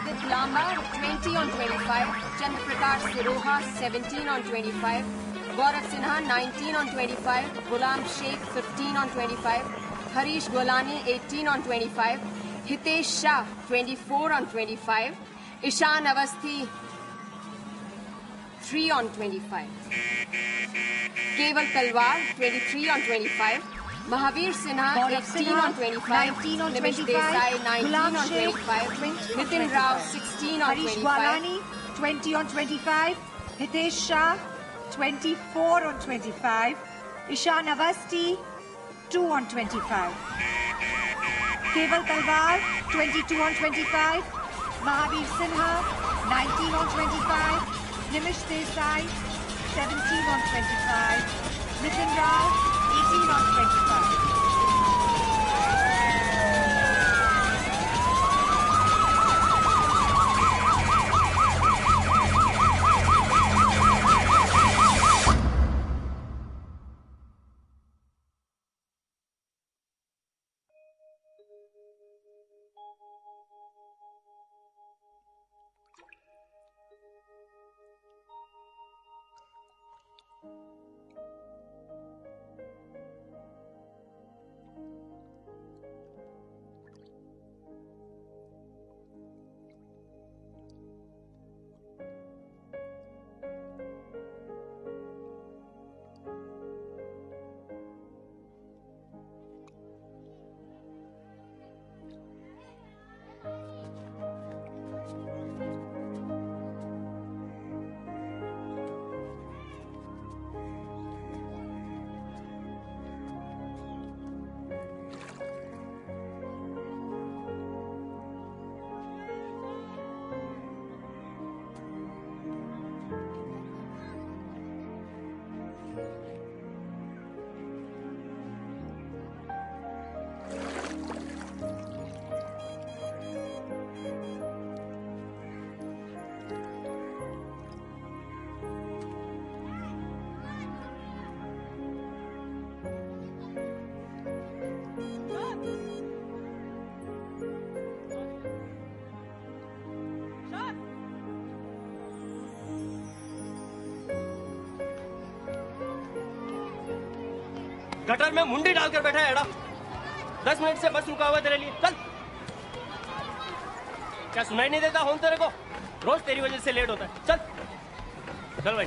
Adit Lamba, 20 on 25. Chandraprakash Siroha, 17 on 25. Gaurav Sinha, 19 on 25. Ghulam Sheikh, 15 on 25. Harish Golani, 18 on 25. Hitesh Shah, 24 on 25. Ishan Avasthi, 3 on 25. Keval Talwar, 23 on 25. Mahavir Sinha, 18 on 25. 19 on Nimish 25. Desai, 19 Ghulam on Sheikh, 25. 20 on Nitin 25. Rao, 16 on Harish 25. Gwalani, 20 on 25. Hitesh Shah, 24 on 25. Ishan Avasthi, 2 on 25. Keval Talwar, 22 on 25. Mahavir Sinha, 19 on 25. Nimish Desai, 17 on 25. Nitin Rao, 18 on 25. Gutter में मुंडी डालकर बैठा है एड़ा। 10 minute से बस रुका हुआ तेरे लिए। चल। क्या सुनाई नहीं देता हूँ तेरे को? रोज तेरी वजह से लेट होता है। चल चल भाई।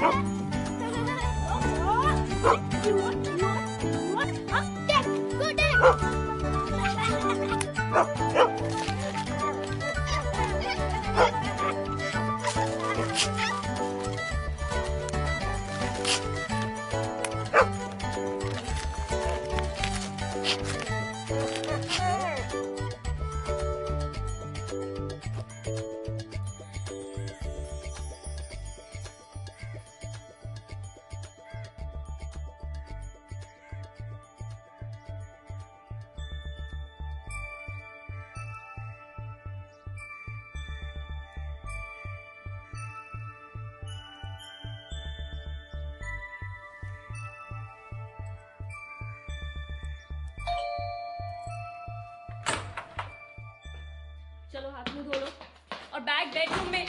चलो हाथ मुंह धो लो और बैग बेडरूम में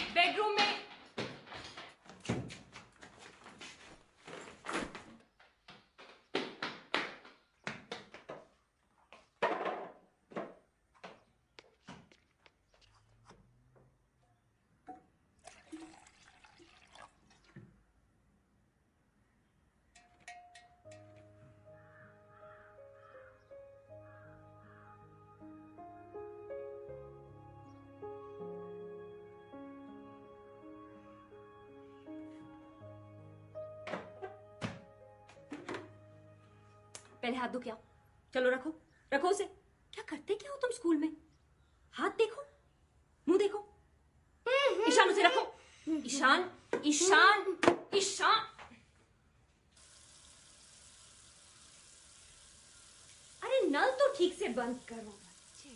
पहले हाथ धो के आओ। चलो रखो रखो उसे। क्या करते क्या हो तुम स्कूल में? हाथ देखो, मुंह देखो। ईशान उसे रखो। ईशान ईशान ईशान। अरे नल तो ठीक से बंद करो बच्चे।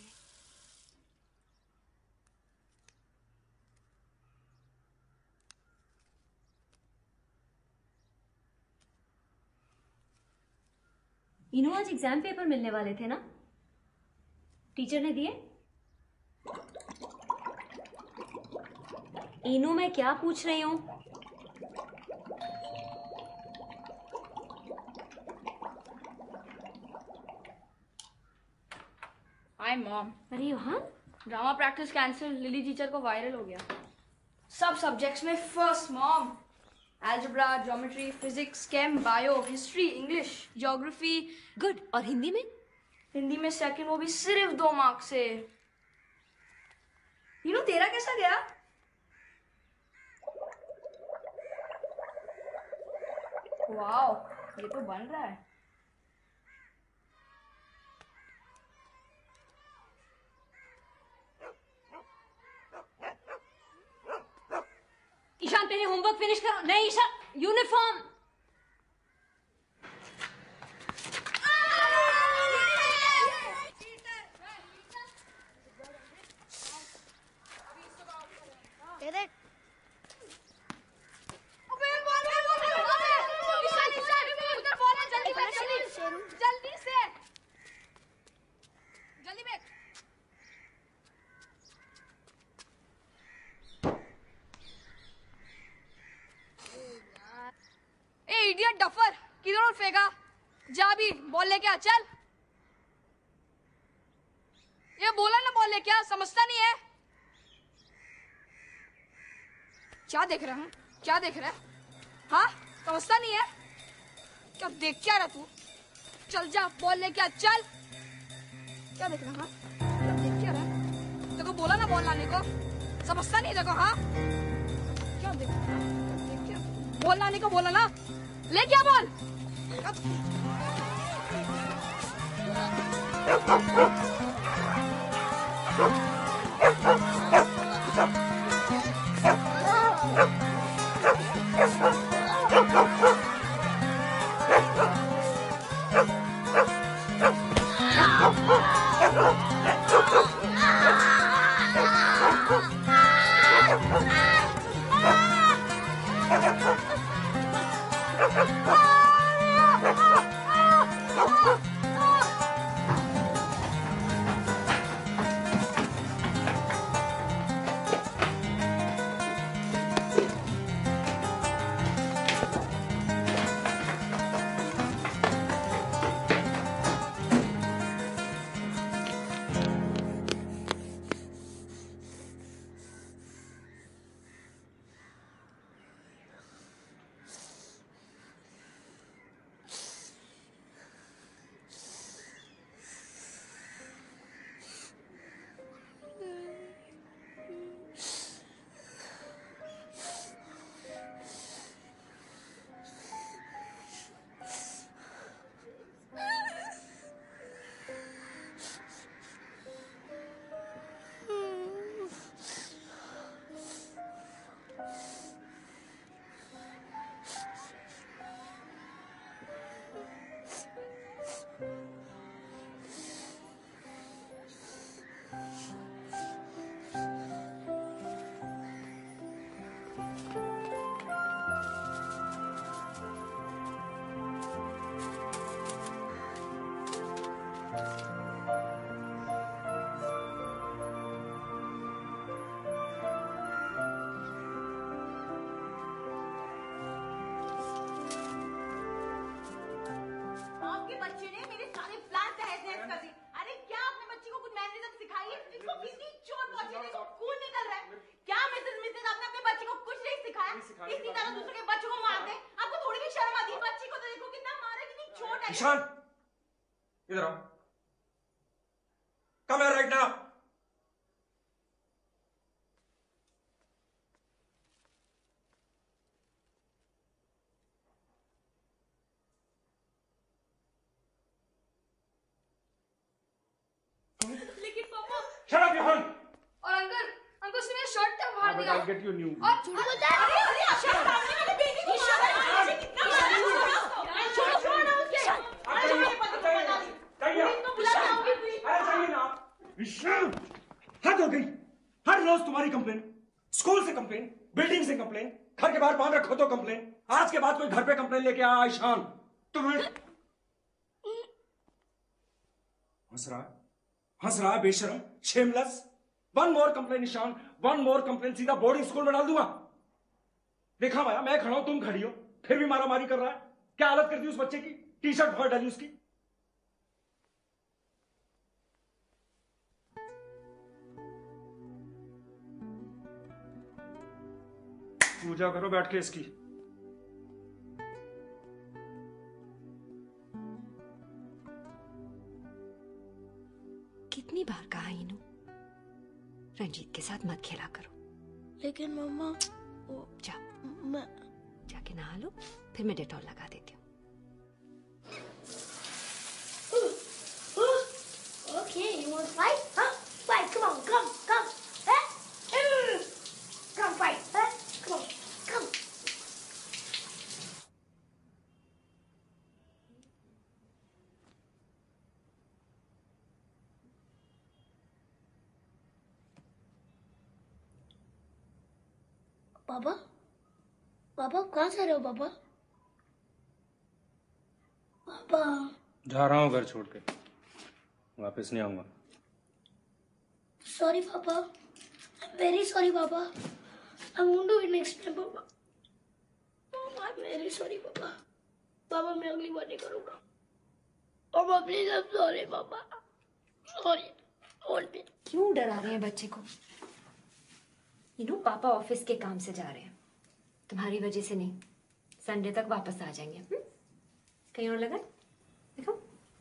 इन्हों आज एग्जाम पेपर मिलने वाले थे ना? टीचर ने दिए? इनू मैं क्या पूछ रही हूं? Hi mom. अरे हाँ, drama practice cancel, Lily teacher को वायरल हो गया। सब सब्जेक्ट्स में first mom. Algebra, geometry, physics, chem, bio, history, English, geography. Good. और हिंदी में? हिंदी में सेकंड, वो भी सिर्फ 2 मार्क्स से। तेरा कैसा गया? वाओ, ये तो बन रहा है। ईशान पहले होमवर्क फिनिश करो। नहीं ईशान, यूनिफॉर्म। इडियट डफर, किधर फेंका? जा भी बॉल लेके आ। चल, ये बोला ना बॉल लेके आ, समझता नहीं है? क्या देख रहा है? क्या देख रहा है? हाँ, समझता नहीं है? क्या देख क्या रहा तू? चल जा, बॉल लेके आ। चल, क्या देख रहा है? क्या देख क्या रहा है? तेको बोला ना बॉल लाने को, समझता नहीं देखो? हाँ, क्या देख रहा है? देख क्या? बॉल लाने को बोला ना, ले क्या बॉल? इतनी तरह दूसरों के बच्चों को मारते, आपको थोड़ी भी शर्म आती है? बच्ची को तो देखो कितना मारा, कितनी चोट है। ईशान, इधर आओ। Come here right now. लेकिन पापा। Shut up, Johan. और अंकल उसने मेरा शर्ट तक फाड़ दिया। I'll get you new. और झूठ बोलता है। अरे आशा, सामने वाले बेटी को मारा है, कितना मारा है? छोड़ो ना उसके। अरे मेरे पति को बता दी। पुलिस को बुला के आऊंगी पुलिस। अरे चाहिए ना। ईशान, हद हो गई। हर रोज तुम्हारी कंप्लेन, स्कूल से कंप्लेन, बिल्डिंग से कंप्लेन, घर के बाहर बांध रखो तो कंप्लेन। आज के बाद कोई घर पे कंप्लेन लेके आ ईशान, तुम्हें हंस रहा है बेशरम, shameless. One more complain Ishaan, one more complain, सीधा बोर्डिंग स्कूल में डाल दूंगा। देखा माया, मैं खड़ा हूं, तुम खड़ी हो, फिर भी मारामारी कर रहा है। क्या हालत कर दी उस बच्चे की, टी शर्ट फाड़ डाली उसकी। पूजा करो बैठ के इसकी। कितनी बार कहा इनू, रंजीत के साथ मत खेला करो। लेकिन मम्मा वो मैं जाके नहा लो, फिर मैं डेटॉल लगा देती हूँ। Okay, you want to fight? Huh? Fight, come on, come. Huh? Come fight, huh? Come on, come. पापा कहाँ से रहे हो पापा? जा रहा हूँ घर छोड़ के, वापस नहीं आऊंगा। Sorry पापा, I'm very sorry पापा। I won't do it next time पापा। I'm very sorry पापा। पापा मैं अगली बार नहीं करूँगा। पापा प्लीज I'm sorry पापा। Sorry, hold me। क्यों डरा रहे हैं बच्चे को? पापा ऑफिस के काम से जा रहे हैं, तुम्हारी वजह से नहीं। संडे तक वापस आ जाएंगे। कहीं और लगा देखो।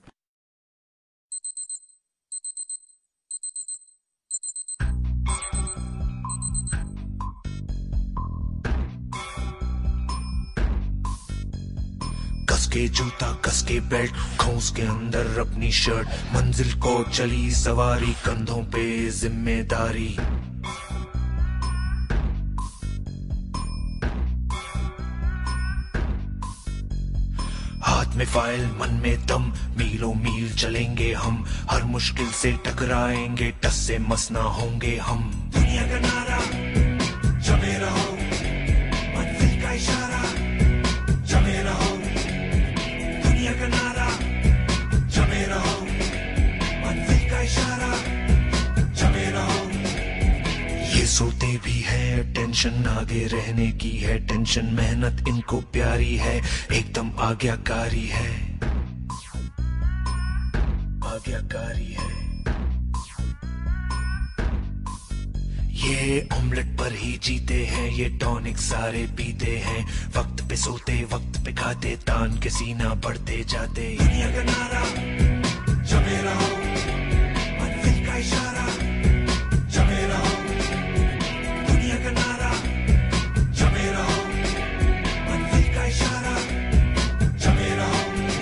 कस के जूता, कस के बेल्ट, खोस के अंदर अपनी शर्ट, मंजिल को चली सवारी, कंधों पे जिम्मेदारी। हाथ में फाइल, मन में दम, मीलों मील चलेंगे हम, हर मुश्किल से टकराएंगे, टस से मस ना होंगे हम। दुनिया का नारा जमे रहो, मंजिल का इशारा जमे रहो। दुनिया का नारा जमे रहो, मंजिल का इशारा जमे रहो। ये सोते भी है, टेंशन आगे रहने की है, टेंशन मेहनत इनको प्यारी है, एकदम आज्ञाकारी है, आज्ञाकारी है। ये ऑमलेट पर ही जीते हैं, ये टॉनिक सारे पीते हैं, वक्त पे सोते वक्त पे खाते, तान के सीना बढ़ते जाते। दुनिया का नारा जमे रहो, मंजिल का इशारा जमे रहो। दुनिया का नारा जमे रहो, मंजिल का इशारा जमे रहो।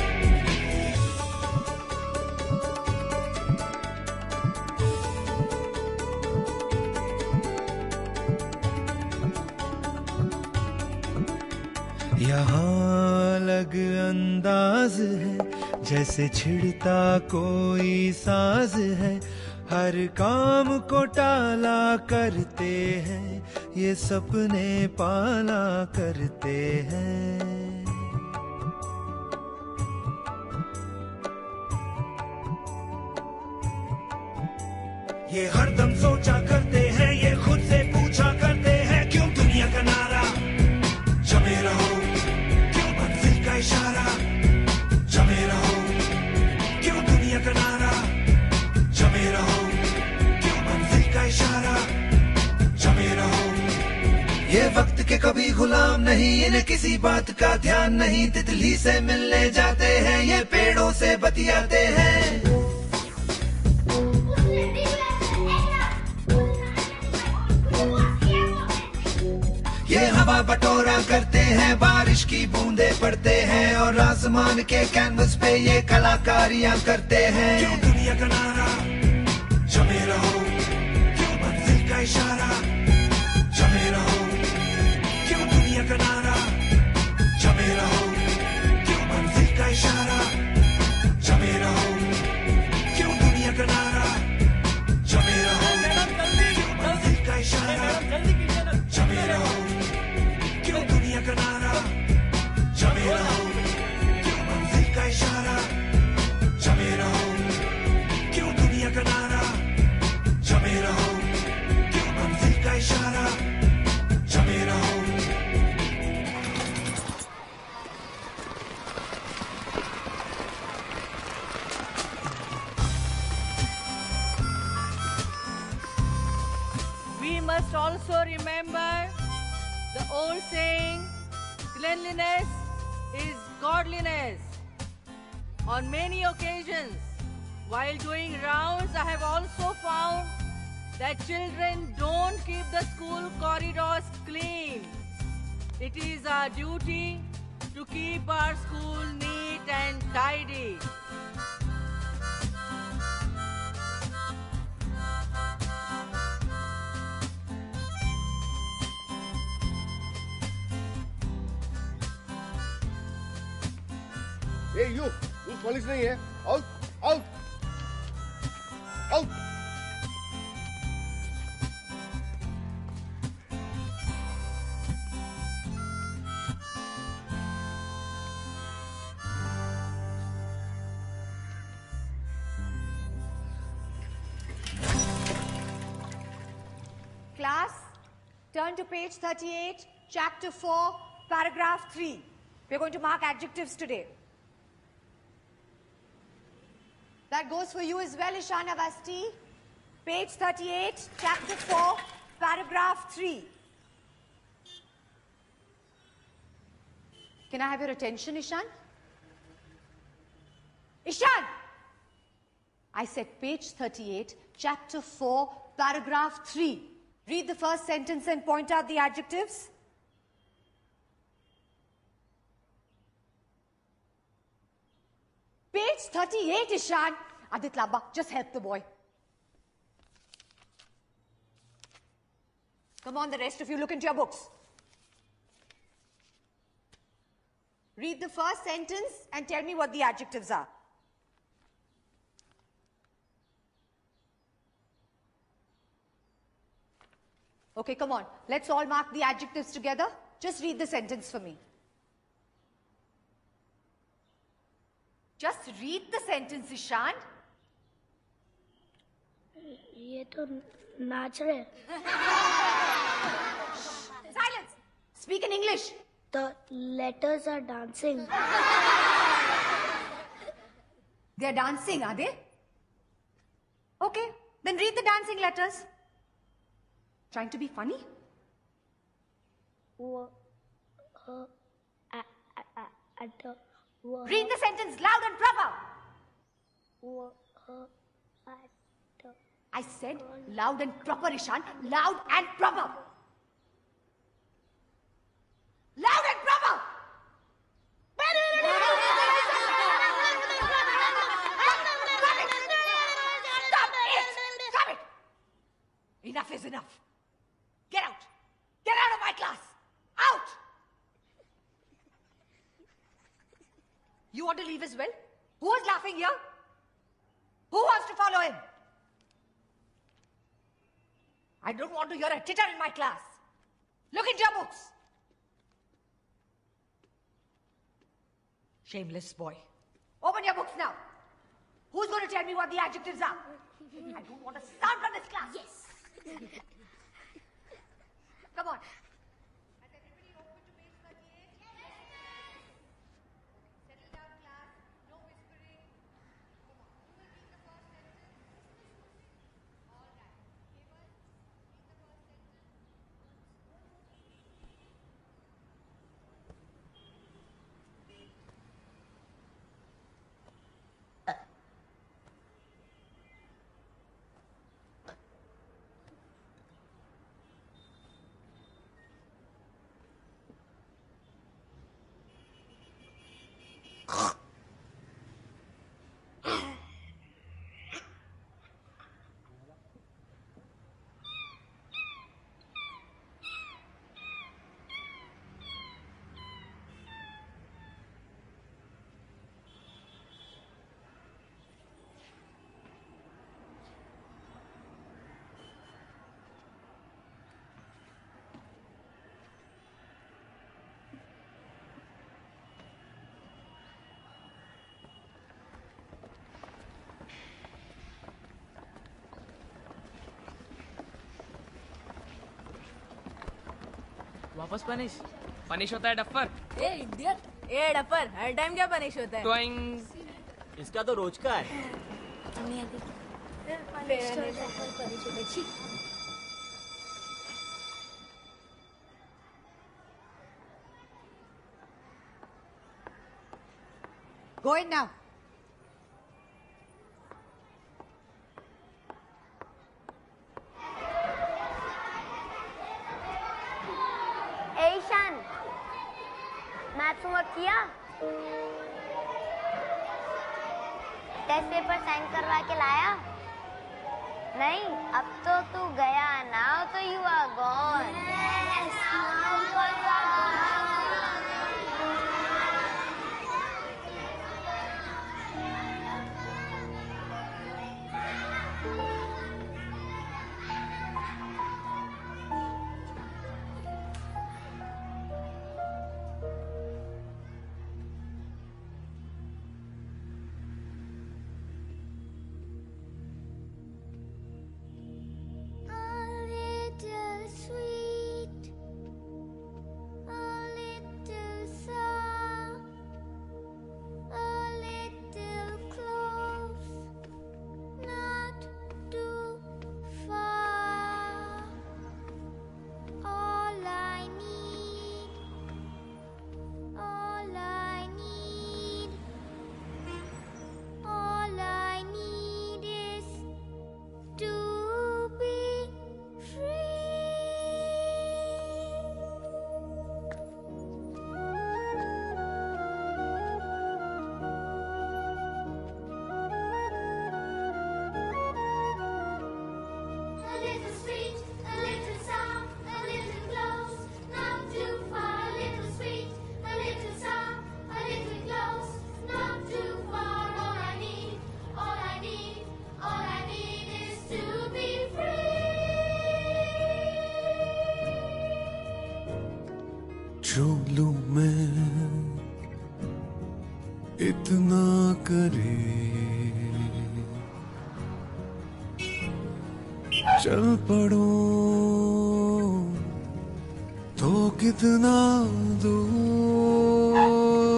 यहाँ अलग अंदाज है, जैसे छिड़ता कोई साज है, हर काम को टाला करते हैं, ये सपने पाला करते हैं। ये हरदम सोचा करते हैं, ये खुद से पूछा करते हैं, क्यों दुनिया का नारा जमे रहो, क्यों मंजिल का इशारा जमे रहो। क्यों दुनिया का नारा जमे रहो, क्यों मंजिल का इशारा जमे रहो। ये वक्त के कभी गुलाम नहीं, इन्हें किसी बात का ध्यान नहीं। तितली से मिलने जाते हैं, ये पेड़ों से बतियाते हैं। ये हवा बटोरा करते हैं, बारिश की बूंदे पड़ते हैं और आसमान के कैनवस पे ये कलाकारियां करते हैं। क्यों दुनिया का नारा जमे रहो, क्यों मंजिल का इशारा जमे रहो, क्यों दुनिया का नारा जमे रहो, क्यों मंजिल का इशारा जमे रहो, क्यों दुनिया का नारा जमे रहो, क्यों मंजिल का इशारा जमे रहो, क्यों दुनिया का नारा जमे रहो, क्यों मंजिल का इशारा जमे रहो, क्यों दुनिया का नारा जमे रहो, क्यों मंजिल का इशारा जमे रहो। We must also remember the old saying, cleanliness is godliness. On many occasions, while doing rounds, I have also found that children don't keep the school corridors clean. It is our duty to keep our school neat and tidy. Hey, you! Who's police नहीं है? Out! Out! Out! Class, turn to page 38, chapter 4, paragraph 3. We're going to mark adjectives today. That goes for you as well, Ishan Avasti. Page 38, chapter 4, paragraph 3. Can I have your attention, Ishan? Ishan! I said page 38, chapter 4, paragraph 3. Read the first sentence and point out the adjectives. Page 38, Ishan. Adit Labba, just help the boy. Come on, the rest of you, look into your books. Read the first sentence and tell me what the adjectives are. Okay, come on. Let's all mark the adjectives together. Just read the sentence for me. Just read the sentence, Ishan. ये तो नाच रहे। Silence. Speak in English. The letters are dancing. They're dancing, are they? Okay, then read the dancing letters. Trying to be funny? Read the sentence loud and proper. I said loud and proper, Ishan. Loud and proper. Loud and proper. Stop it! Stop it! Enough is enough. Get out. Get out of my class. Out! You want to leave as well? Who is laughing here? Who wants to follow him? I don't want to hear a titter in my class. Look into your books. Shameless boy. Open your books now. Who's going to tell me what the adjectives are? I don't want a sound from this class. Yes. Come on. Has everybody opened to page 38? Yes. Settle down, class. No whispering. Come on. Who will read the first sentence? All right. Keval, read the first sentence. वापस punish punish होता है duffer. ए idiot, ए duffer, हर time क्या punish होता है? ट्वाइंग। इसका तो रोज का है। Go in now. Ishaan, maths homework किया? टेस्ट पेपर साइन करवा के लाया? नहीं, अब तो तू गया ना, तो यू आर गॉन। छू लूं मैं इतना करे, चल पड़ो तो कितना दूर,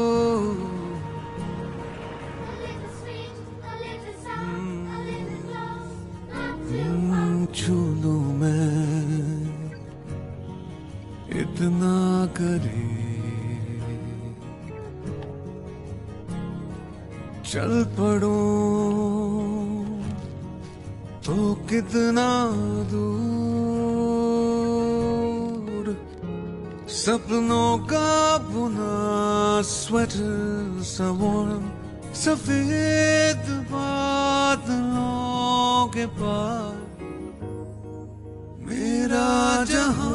छू लूं मैं इतना करे, चल पड़ो तो कितना दूर, सपनों का बुना स्वेटर सा वार्म, सफेद बादलों के पार मेरा जहां।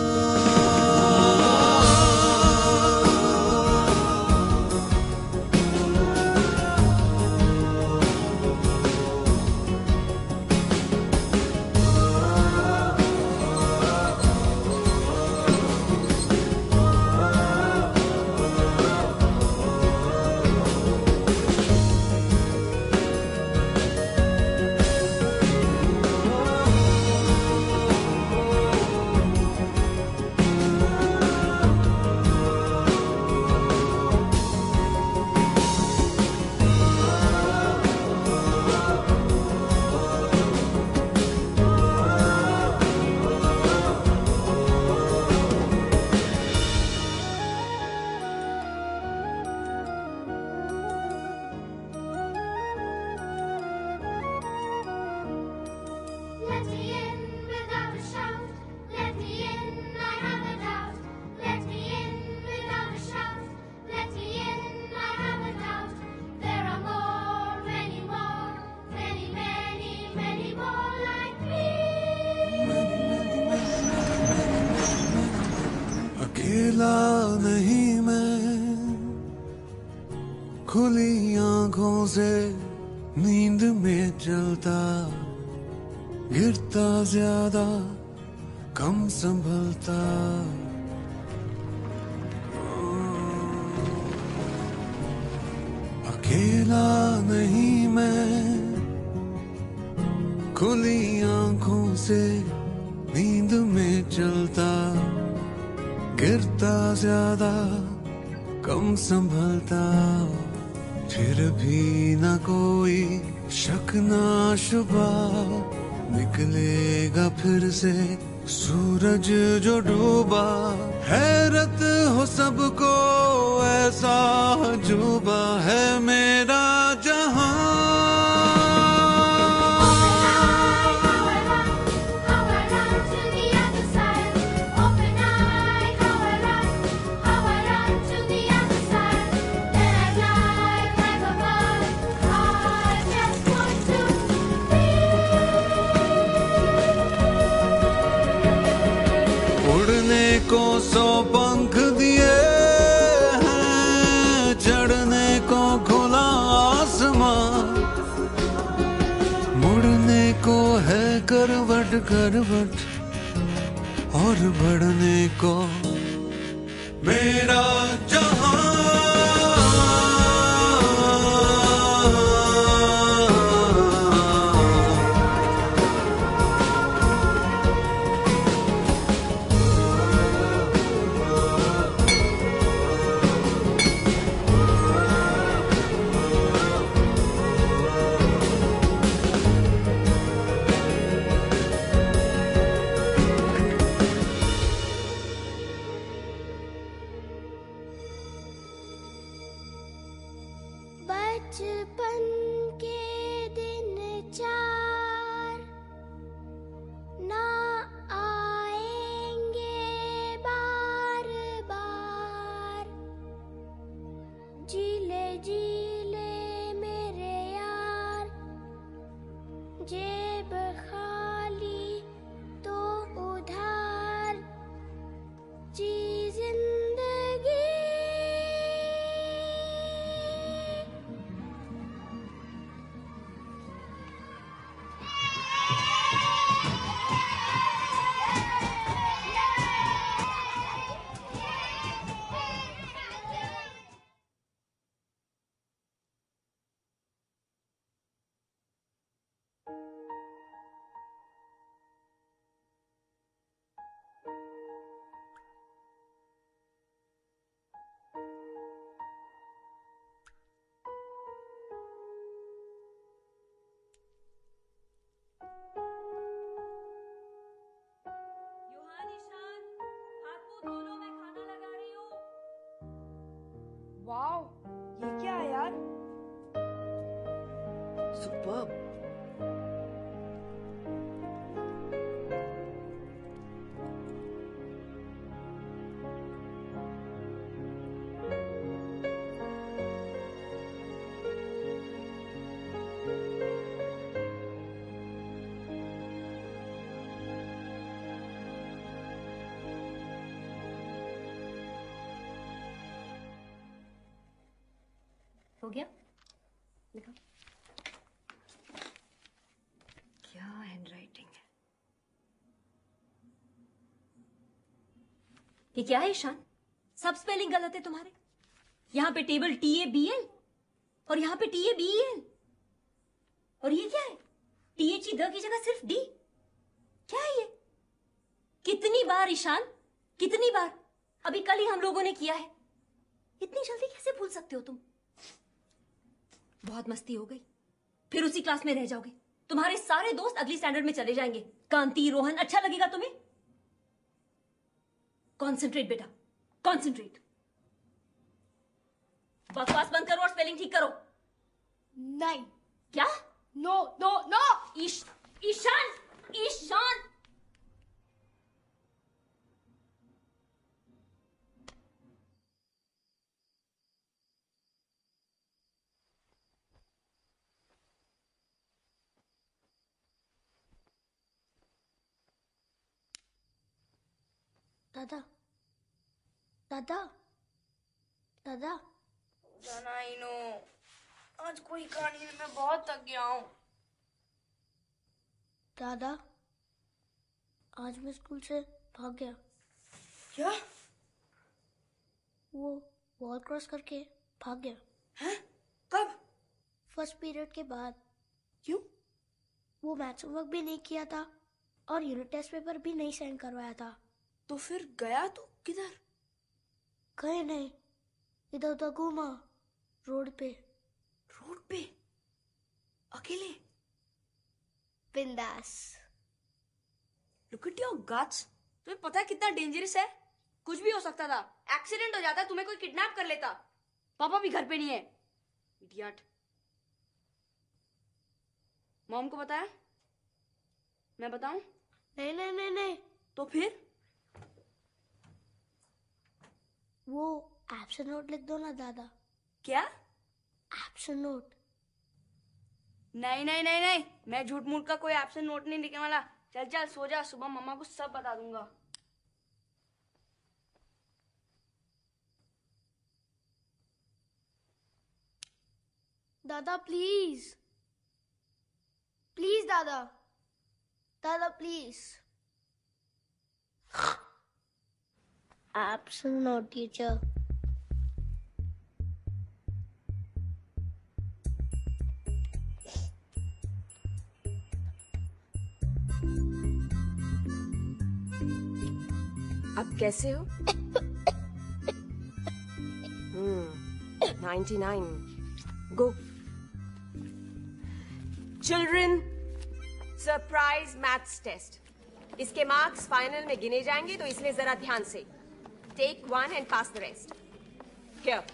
अकेला नहीं मैं, खुली आंखों से नींद में चलता, गिरता ज्यादा कम संभलता, अकेला नहीं मैं, खुली आंखों से नींद में चलता, ज्यादा कम संभलता, फिर भी न कोई शक ना शुबा, निकलेगा फिर से सूरज जो डूबा। हैरत हो सबको ऐसा जुबा है मेरा जहां। को 100 पंख दिए हैं, चढ़ने को खुला आसमां, मुड़ने को है करवट करवट, और बढ़ने को मेरा जहां। बचपन के दिन 4 ना आएंगे बार बार, जीले जीले मेरे यार, जेब खाली तो उधार, जी जिंदगी। वाओ, ये क्या है यार? सुपर्ब। हो गया? लिखो। क्या हैंडराइटिंग है? ये क्या है ईशान? सब स्पेलिंग गलत है तुम्हारे। यहाँ पे टेबल TABL और यहाँ पे TABEL, और ये क्या है? THE द की जगह सिर्फ D। क्या है ये? कितनी बार ईशान, कितनी बार? अभी कल ही हम लोगों ने किया है। इतनी जल्दी कैसे भूल सकते हो तुम? बहुत मस्ती हो गई, फिर उसी क्लास में रह जाओगे। तुम्हारे सारे दोस्त अगली स्टैंडर्ड में चले जाएंगे। कांति, रोहन, अच्छा लगेगा तुम्हें? कॉन्सेंट्रेट बेटा, कॉन्सेंट्रेट। बकवास बंद करो और स्पेलिंग ठीक करो। नहीं। क्या? No no no. Ishaan, Ishaan. दादा, दादा, दादा। जाना ही नो, आज कोई कहानी में मैं बहुत थक गया हूँ। दादा, आज मैं स्कूल से भाग गया। क्या? वो वॉल क्रॉस करके भाग गया। हैं? कब? फर्स्ट पीरियड के बाद। क्यों? वो मैथ्स होमवर्क भी नहीं किया था और यूनिट टेस्ट पेपर भी नहीं साइन करवाया था। तो फिर गया तो किधर? कहीं नहीं, इधर उधर घूमा, रोड पे। रोड पे अकेले? बिंदास। Look at your guts. तुम्हें पता है कितना डेंजरस है? कुछ भी हो सकता था। एक्सीडेंट हो जाता, तुम्हें कोई किडनैप कर लेता। पापा भी घर पे नहीं है। इडियट। मॉम को बताया? मैं बताऊं? नहीं नहीं नहीं नहीं। तो फिर? वो एब्सेंट नोट लिख दो ना दादा। क्या? Absent note. नहीं नहीं नहीं नहीं, मैं झूठ मूठ का कोई एब्सेंट नोट नहीं लिखने वाला। चल चल सो जा, सुबह मम्मा को सब बता दूंगा। दादा प्लीज, प्लीज दादा, दादा प्लीज। Absent note teacher. अब कैसे हो? 99. Go. Children, surprise maths test. इसके मार्क्स फाइनल में गिने जाएंगे, तो इसलिए जरा ध्यान से। Take 1 and pass the rest. Here.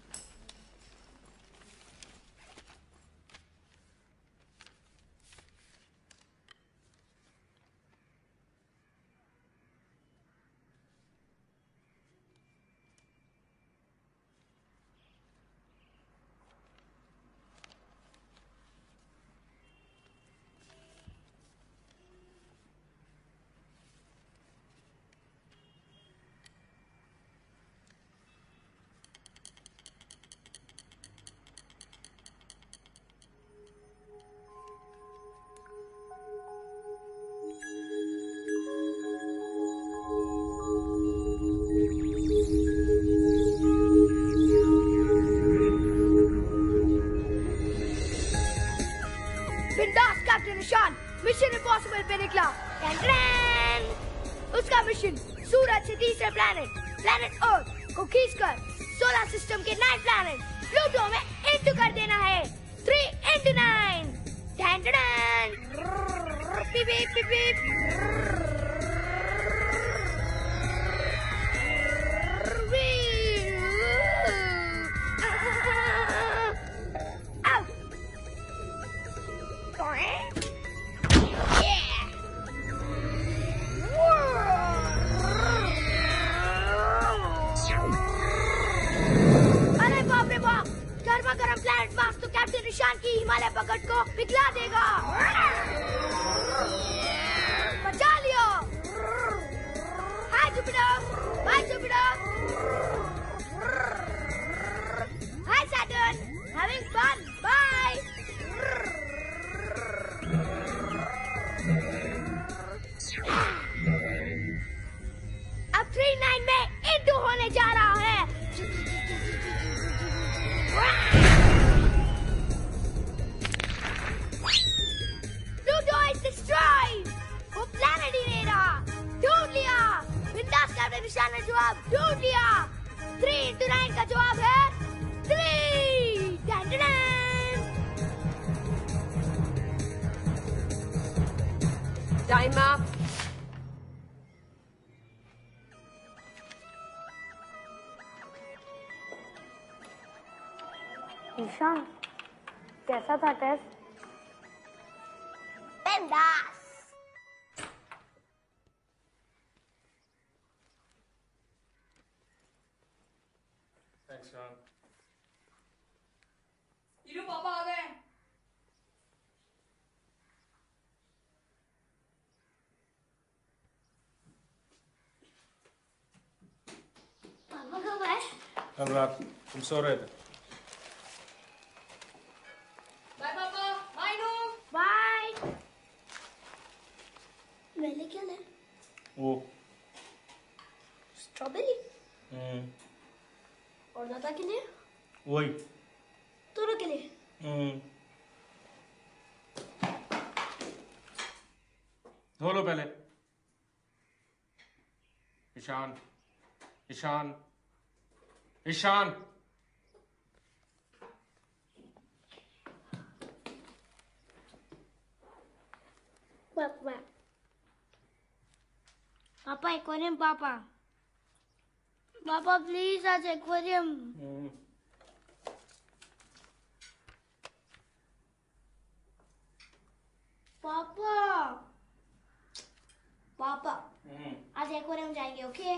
Mission impossible पे निकला। उसका मिशन सूरज से तीसरे प्लेनेट अर्थ को खींचकर सोलर सिस्टम के 9 प्लेनेट प्लूटो में इंटू कर देना है। 3 into 9। पीप पीप पीप। गरम प्लैनेट मार्स तो कैप्टन ईशान की हिमालय पकड़ को पिघला देगा। बचा लियो। Hi Jupiter, hi Jupiter, hi Saturn, having fun, bye. अब 39 में इंटू होने जा रहा है। Pluto is destroyed. वो planet ही नहीं रहा। ढूंढ लिया। बिंदास कैप्टन ईशान ने जवाब ढूंढ लिया। 3 into 9 का जवाब है 3। Time up. ईशान, कैसा था टेस्ट? बिंदास। थैंक्स शान। हीरो पापा आ गए। पापा कब आए? कल रात तुम सो रहे थे। बाय पापा, बाय नू, बाय। मेरे क्या ले? वो स्ट्रॉबेरी। और दादा के लिए? वही। दोनों के लिए? धो लो पहले। ईशान, ईशान, ईशान, पापा एक्वेरियम, पापा पापा प्लीज आज एक्वेरियम। पापा पापा आज एक्वेरियम जाएंगे, ओके?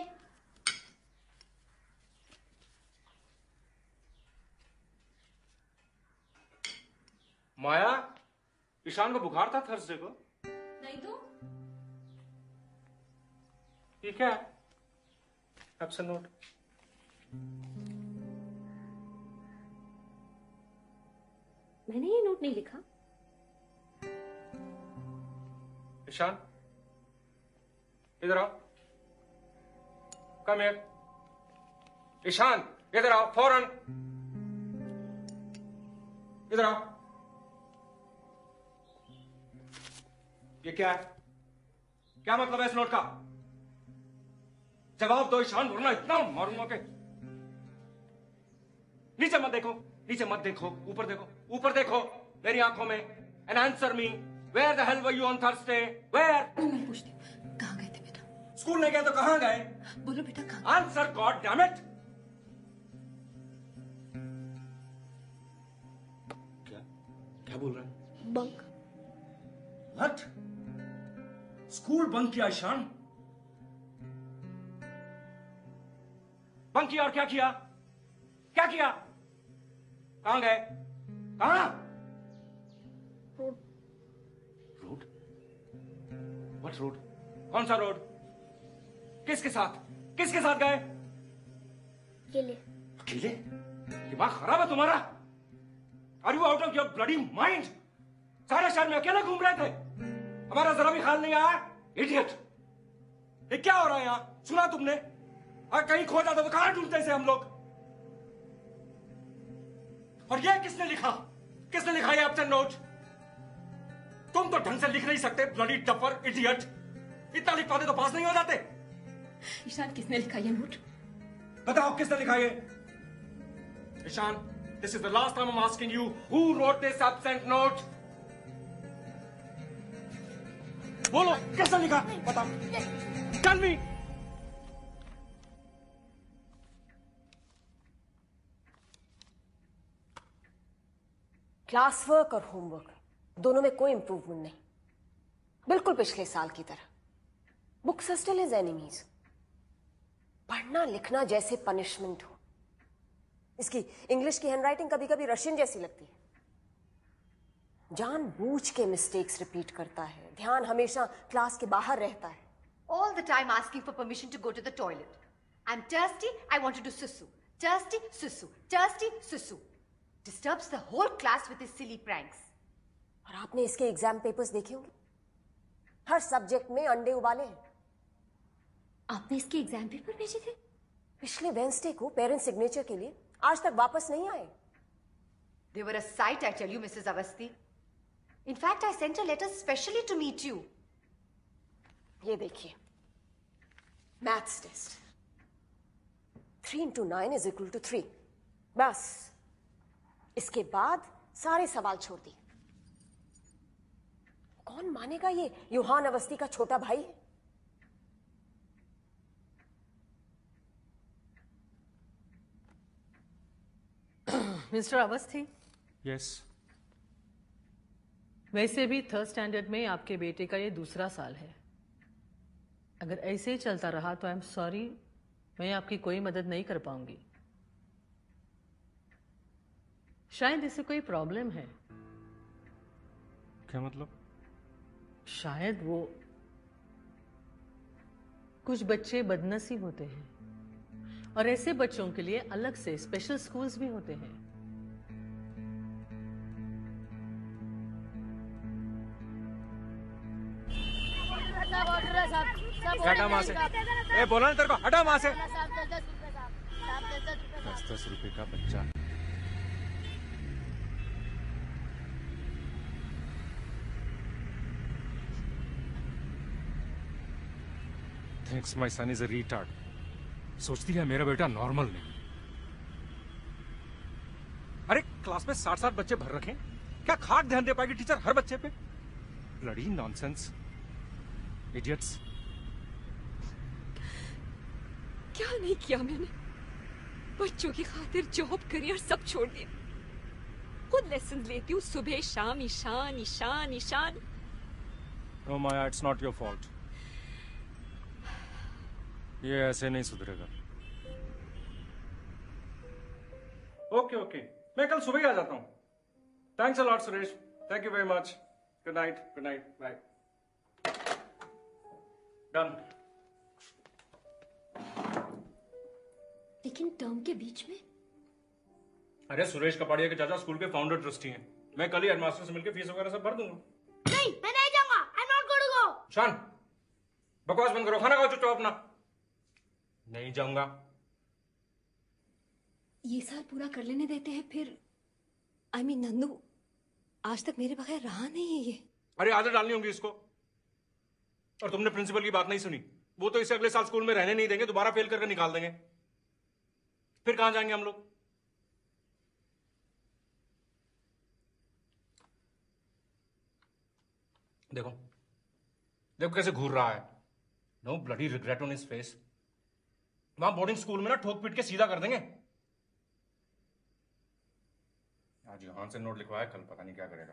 माया, ईशान को बुखार था थर्सडे को। नहीं तो ये क्या है? Absent note. मैंने ये नोट नहीं लिखा। ईशान, इधर आओ। Come here. ईशान, इधर आओ फौरन। इधर आओ। ये क्या है? क्या मतलब है इस नोट का? जवाब दो ईशान, वरना इतना मारूंगा कि। नीचे मत देखो, नीचे मत देखो, ऊपर देखो, ऊपर देखो मेरी आंखों में। And answer me, where the hell were you on Thursday? Where? मैं पूछती हूँ, कहाँ गए थे बेटा? स्कूल नहीं गए तो कहाँ गए? बोलो बेटा, कहाँ? Answer, god damn it. क्या बोल रहा है? बंक। व्हाट? स्कूल बंक किया ईशान? बंक किया और क्या किया? क्या किया? कहां गए? कहां? रोड? What road? कौन सा रोड? किसके साथ? किसके साथ गए? अकेले। अकेले? दिमाग खराब है तुम्हारा? Are you out of your bloody mind? सारे शहर में अकेले घूम रहे थे, हमारा जरा भी ख्याल नहीं आया? इडियट! ये क्या हो रहा है यहाँ? सुना तुमने? अगर कहीं खो जाता तो कहां ढूंढते इसे हम लोग? और ये किसने लिखा? किसने लिखा ये एब्सेंट नोट? तुम तो ढंग से लिख नहीं सकते, ब्लडी डफर, इडियट! इतना लिख पाते तो पास नहीं हो जाते। ईशान, किसने लिखा ये नोट? बताओ किसने लिखा ये? Ishan, this is the last time I'm asking you, who wrote this absent note? बोलो, किसने लिखा? बताओ। Tell me. क्लास वर्क और होमवर्क दोनों में कोई इंप्रूवमेंट नहीं, बिल्कुल पिछले साल की तरह। Books are still his enemies. पढ़ना लिखना जैसे पनिशमेंट हो। इसकी इंग्लिश की हैंडराइटिंग कभी कभी रशियन जैसी लगती है। जानबूझ के मिस्टेक्स रिपीट करता है, ध्यान हमेशा क्लास के बाहर रहता है। All the time asking for permission to go to the toilet. I'm thirsty, I want to do susu. Thirsty, susu. Thirsty, susu. Disturbs the whole class with his silly pranks. और आपने इसके exam papers देखे होंगे, हर subject में अंडे उबाले हैं। आपने इसके एग्जाम पेपर भेजे थे? पिछले वेडनेसडे को पेरेंट्स सिग्नेचर के लिए, आज तक वापस नहीं आए। They were a sight, I tell you, Mrs. Avasti. In fact, I sent a letter specially to meet you. ये देखिए, maths test 3 into 9 is equal to 3। बस इसके बाद सारे सवाल छोड़ दिए। कौन मानेगा ये योहान अवस्थी का छोटा भाई है? Mister Awasthi, yes. वैसे भी थर्ड स्टैंडर्ड में आपके बेटे का ये दूसरा साल है। अगर ऐसे ही चलता रहा तो आई एम सॉरी, मैं आपकी कोई मदद नहीं कर पाऊंगी। शायद इसे कोई प्रॉब्लम है। क्या मतलब? शायद वो, कुछ बच्चे बदनसीब होते हैं और ऐसे बच्चों के लिए अलग से स्पेशल स्कूल्स भी होते हैं। हटा वहां से। ए बोला ना तेरे को, हटा वहां से। 10-10 रुपए का बच्चा। Thinks my son is a retard. सोचती है मेरा बेटा नॉर्मल नहीं। अरे क्लास में 60-60 बच्चे भर रखे, क्या खाक ध्यान दे पाएगी टीचर हर बच्चे पे? Bloody nonsense, idiots. क्या नहीं किया मैंने, बच्चों की खातिर जॉब करियर सब छोड़ दिया, खुद लेसन लेती हूँ सुबह शाम, Ishaan Ishaan Ishaan. No Maya, it's not your fault, ये ऐसे नहीं सुधरेगा। ओके ओके, मैं कल सुबह ही आ जाता हूँ। Thanks a lot Suresh, thank you very much. Good night, bye. Done. लेकिन टर्म के बीच में? अरे सुरेश कपाड़िया के चाचा स्कूल के फाउंडर ट्रस्टी हैं, मैं कल ही हेडमास्टर से मिलकर फीस वगैरह सब भर दूंगा। नहीं, मैं नहीं जाऊंगा। I'm not going to go. शान, बकवास बंद करो, खाना खाओ चुपचाप अपना। नहीं जाऊंगा। ये साल पूरा कर लेने देते हैं फिर। I mean, नंदू, आज तक मेरे बगैर रहा नहीं है ये। अरे आदत डालनी होगी इसको। और तुमने प्रिंसिपल की बात नहीं सुनी, वो तो इसे अगले साल स्कूल में रहने नहीं देंगे, दोबारा फेल करके निकाल देंगे। फिर कहां जाएंगे हम लोग? देखो देखो कैसे घूर रहा है। No bloody regret on his face. वहां बोर्डिंग स्कूल में ना ठोक पीट के सीधा कर देंगे। आज यहां से नोट लिखवाया, कल पता नहीं क्या करेगा।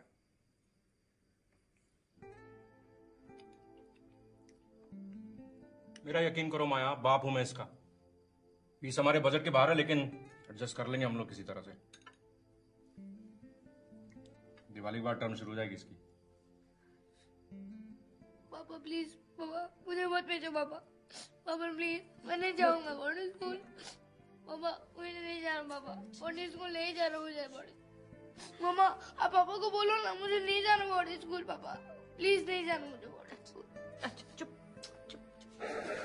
मेरा यकीन करो माया, बाप हूं मैं इसका। फीस हमारे बजट के बाहर है, लेकिन एडजस्ट कर लेंगे हम लोग किसी तरह से। दिवाली के बाद टर्म शुरू हो जाएगी इसकी। पापा प्लीज, पापा मुझे मत भेजो पापा। पापा प्लीज, मैं नहीं जाऊंगा बोर्डिंग स्कूल। पापा मुझे नहीं जाना, पापा बोर्डिंग स्कूल नहीं जाना मुझे। बोर्डिंग मामा, आप पापा को बोलो ना मुझे नहीं जाना बोर्डिंग स्कूल। पापा प्लीज नहीं जाना मुझे बोर्डिंग स्कूल। अच्छा चुप चुप चुप।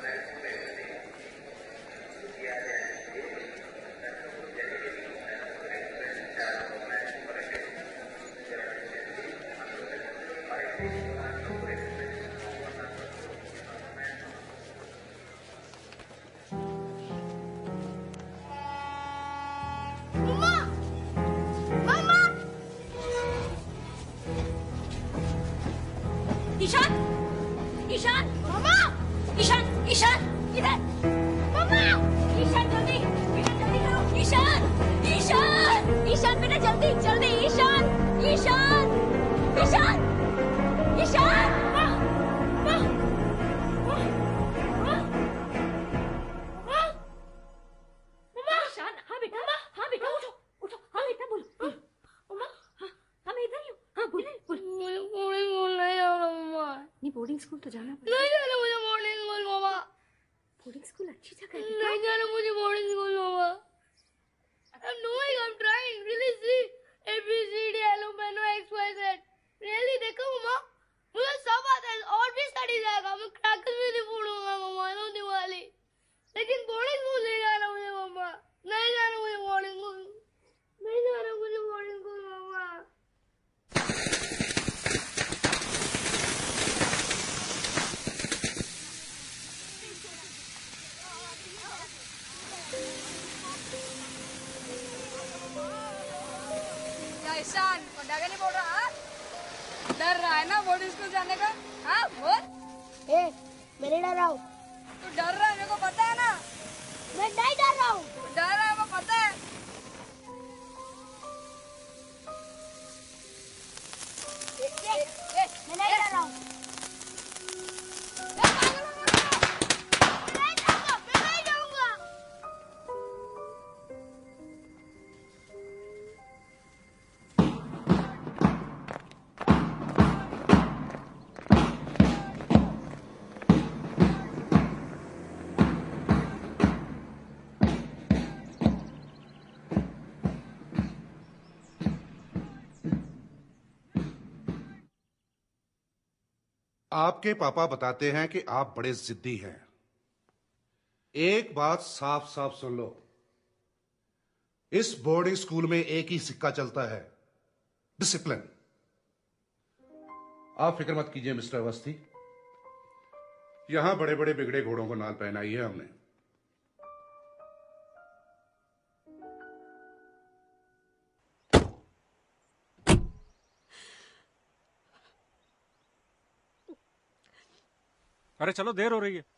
ईशान, ईशान, मामा, ईशान, ईशान, इधर, मामा, ईशान जल्दी, बेटा जल्दी करो, ईशान, ईशान, ईशान बेटा जल्दी, जल्दी, ईशान, ईशान, ईशान, ईशान, ईशान, हाँ बेटा, उठो, उठो, हाँ बेटा बोलो, मामा, हाँ मैं इधर ही हूँ, हाँ बोल, नहीं बोर्डिंग स्कूल तो जाना पड़ेगा। नहीं जाना मुझे बोर्डिंग स्कूल मामा। बोर्डिंग स्कूल अच्छी जगह है। नहीं जाना मुझे बोर्डिंग स्कूल मामा। I'm doing, I'm trying. Really see A B C D L M N O X Y Z. Really देखो मामा, मुझे सब आता है और भी स्टडी जाएगा। मैं क्रैकर्स भी नहीं फोड़ूंगा मामा, नो दिवाली। लेकिन बोर्डिंग स्कूल नहीं जाना मुझे मामा। नहीं जाना मुझे बोर्डिंग स्कूल। नहीं जाना मुझे बोर्डिंग स्कूल मामा। ईशान डागा नहीं बोल रहा, हाँ? डर रहा है ना बोर्डिंग स्कूल जाने का? हाँ बोल। मैं नहीं डर रहा हूँ। तू डर रहा है, मेरे को पता है ना। मैं नहीं डर रहा हूँ। डर रहा है, वो पता है। मैं नहीं डर रहा हूँ। आपके पापा बताते हैं कि आप बड़े जिद्दी हैं। एक बात साफ साफ सुन लो, इस बोर्डिंग स्कूल में एक ही सिक्का चलता है, डिसिप्लिन। आप फिक्र मत कीजिए मिस्टर अवस्थी, यहां बड़े बड़े बिगड़े घोड़ों को नाल पहनाई है हमने। अरे चलो, देर हो रही है।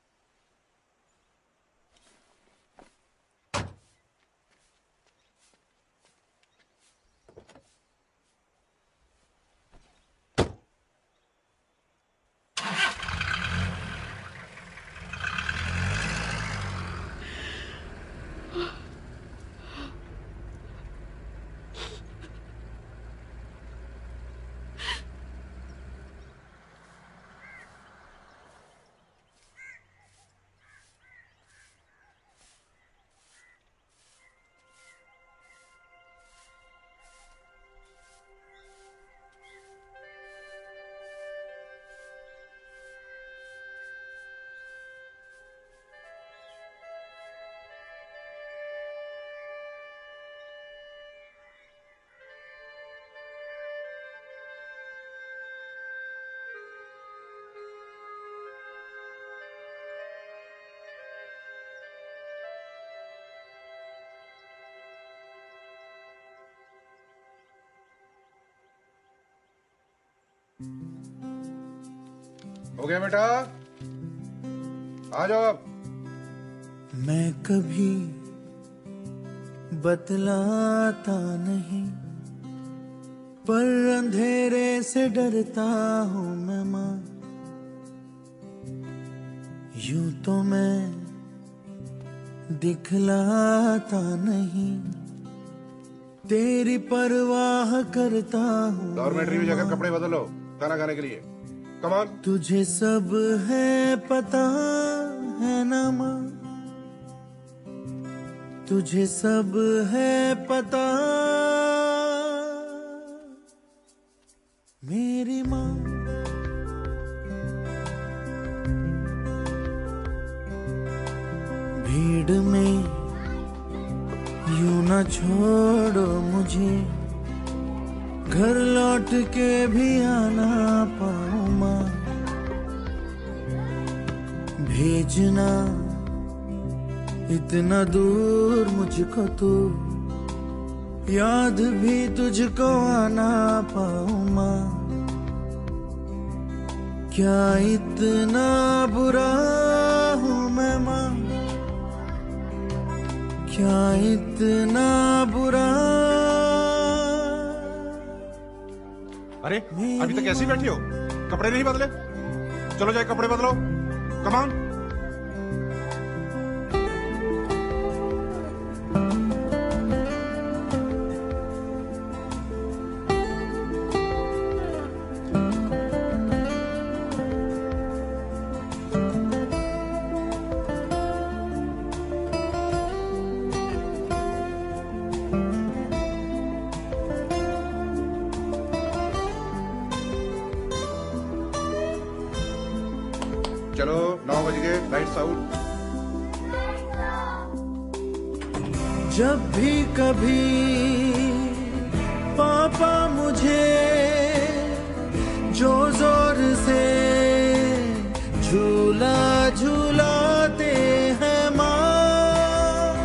हो गया बेटा, आ जाओ अब। मैं कभी बतलाता नहीं, पर अंधेरे से डरता हूँ मैं माँ। यूं तो मैं दिखलाता नहीं, तेरी परवाह करता हूँ। डॉर्मेट्री में जाकर कपड़े बदलो खाना खाने के लिए। Come on. तुझे सब है पता है ना माँ, तुझे सब है पता मेरी माँ। भीड़ में यूं न छोड़ो मुझे, घर लौट के भी आना पाऊं माँ। भेजना इतना दूर मुझको तो, याद भी तुझको आना पाऊं माँ। क्या इतना बुरा हूँ मैं माँ, क्या इतना बुरा। अरे अभी तक ऐसे ही बैठी हो, कपड़े नहीं बदले? चलो जाए कपड़े बदलो। Come on. चलो 9 बज गए, लाइट्स आउट। जब भी कभी पापा मुझे जो जोर से झूला झूलाते हैं माँ,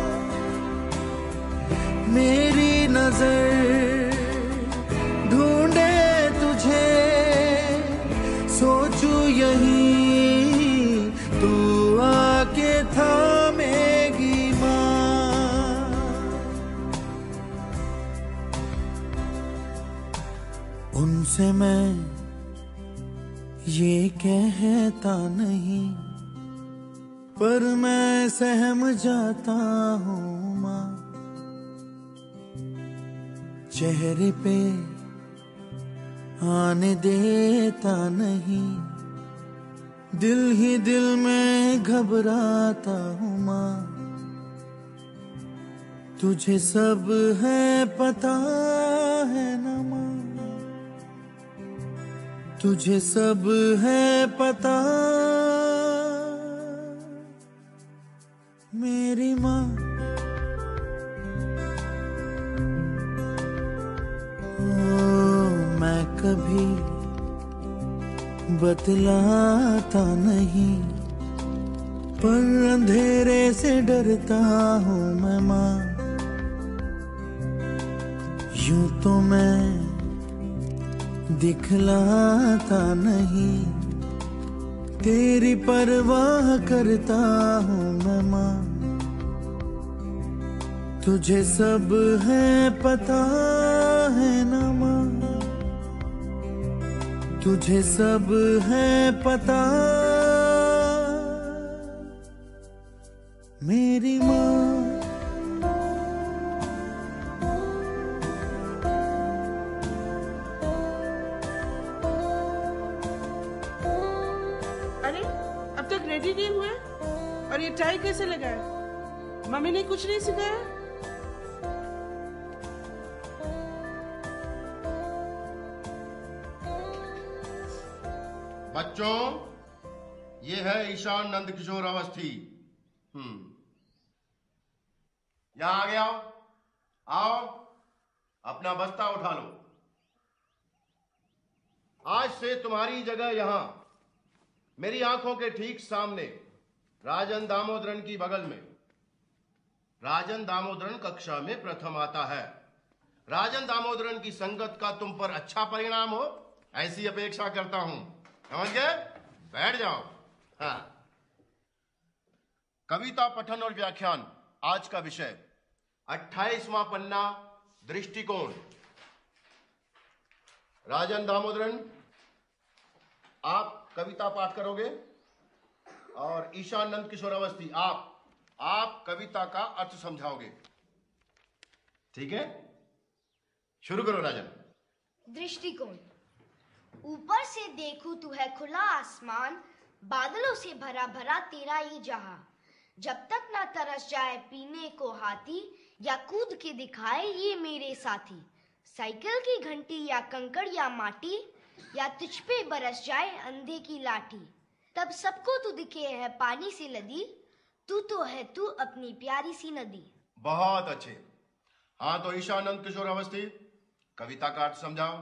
मेरी नजर ढूंढे तुझे, सोचू यही तू आके थामेगी माँ। उनसे मैं ये कहता नहीं, पर मैं सहम जाता हूँ माँ। चेहरे पे आने देता नहीं, दिल ही दिल में घबराता हूँ माँ। तुझे सब है पता है ना माँ, तुझे सब है पता मेरी माँ। मैं कभी बतलाता नहीं, पर अंधेरे से डरता हूँ मैं माँ। यूं तो मैं दिखलाता नहीं, तेरी परवाह करता हूँ मैं माँ, तुझे सब है पता है ना माँ, तुझे सब है पता मेरी माँ। अरे अब तक रेडी नहीं हुए और ये टाई कैसे लगाया? मम्मी ने कुछ नहीं सिखाया? बच्चों, ये है ईशान नंद किशोर अवस्थी। यहां आ गया, आओ अपना बस्ता उठा लो। आज से तुम्हारी जगह यहां मेरी आंखों के ठीक सामने राजन दामोदरन की बगल में। राजन दामोदरन कक्षा में प्रथम आता है। राजन दामोदरन की संगत का तुम पर अच्छा परिणाम हो, ऐसी अपेक्षा करता हूं। समझ गए? बैठ जाओ। हाँ, कविता पठन और व्याख्यान आज का विषय। 28वां पन्ना, दृष्टिकोण। राजन दामोदरन, आप कविता पाठ करोगे और ईशान नंद किशोर अवस्थी आप कविता का अर्थ समझाओगे। ठीक है, शुरू करो राजन। दृष्टिकोण। ऊपर से देखूं तू है खुला आसमान, बादलों से भरा भरा तेरा ये जहां। जब तक ना तरस जाए पीने को हाथी, या कूद के दिखाए ये मेरे साथी। साइकिल की घंटी या कंकड़ या माटी, या तुझ पे बरस जाए अंधे की लाठी। तब सबको तू दिखे है पानी से लदी, तू तो है तू अपनी प्यारी सी नदी। बहुत अच्छे। हाँ, तो ईशान नंद किशोर अवस्थी, कविता का अर्थ समझाओ।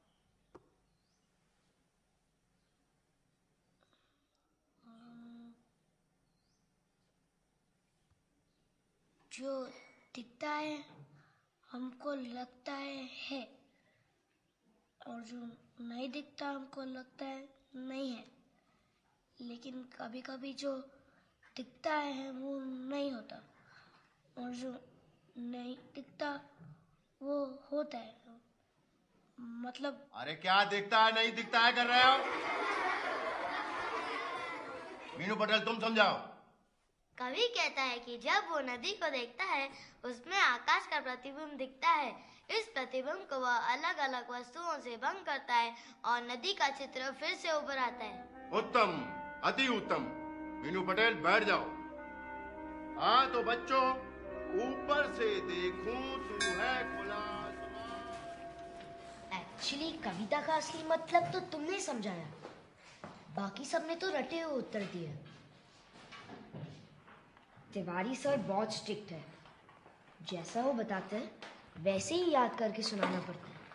जो दिखता है हमको लगता है, और जो नहीं दिखता हमको लगता है नहीं है। लेकिन कभी कभी जो दिखता है वो नहीं होता, और जो नहीं दिखता वो होता है। मतलब अरे क्या दिखता है नहीं दिखता है कर रहे हो? मीनू पटेल, तुम समझाओ। कवि कहता है कि जब वो नदी को देखता है, उसमें आकाश का प्रतिबिंब दिखता है। इस प्रतिबिंब को वह अलग अलग वस्तुओं से भंग करता है और नदी का चित्र फिर से उभर आता है। उत्तम, अति उत्तम। मीनू पटेल, बैठ जाओ। हाँ, तो बच्चों, ऊपर से देखूं तू है खुला। एक्चुअली कविता का असली मतलब तो तुमने समझाया, बाकी सबने तो रटे हुए उत्तर दिए। तिवारी सर बहुत स्ट्रिक्ट है, जैसा वो बताते हैं वैसे ही याद करके सुनाना पड़ता है।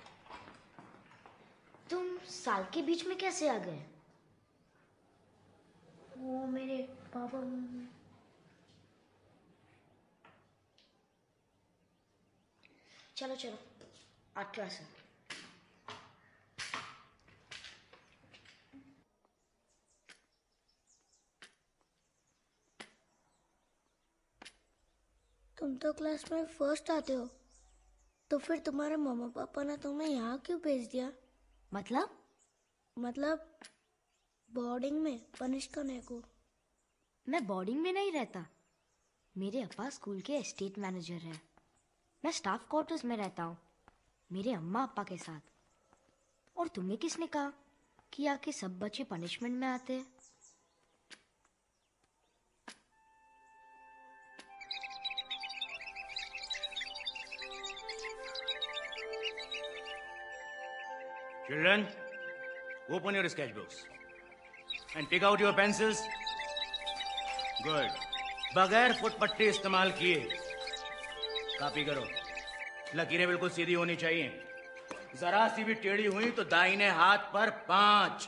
तुम साल के बीच में कैसे आ गए? वो मेरे पापा। चलो चलो, 8 क्लास है। तुम तो क्लास में फर्स्ट आते हो, तो फिर तुम्हारे मम्मा पापा ने तुम्हें यहाँ क्यों भेज दिया? मतलब बोर्डिंग में पनिश करने को। मैं बोर्डिंग में नहीं रहता। मेरे अप्पा स्कूल के एस्टेट मैनेजर हैं। मैं स्टाफ क्वार्टर्स में रहता हूँ, मेरे अम्मा अप्पा के साथ। और तुम्हें किसने कहा कि आके सब बच्चे पनिशमेंट में आते हैं? Children, open your sketchbooks and take out your pencils. Good. बगैर फुटपट्टी इस्तेमाल किए कॉपी करो। लकीरें बिल्कुल सीधी होनी चाहिए। जरा सी भी टेढ़ी हुई तो दाहिने हाथ पर 5।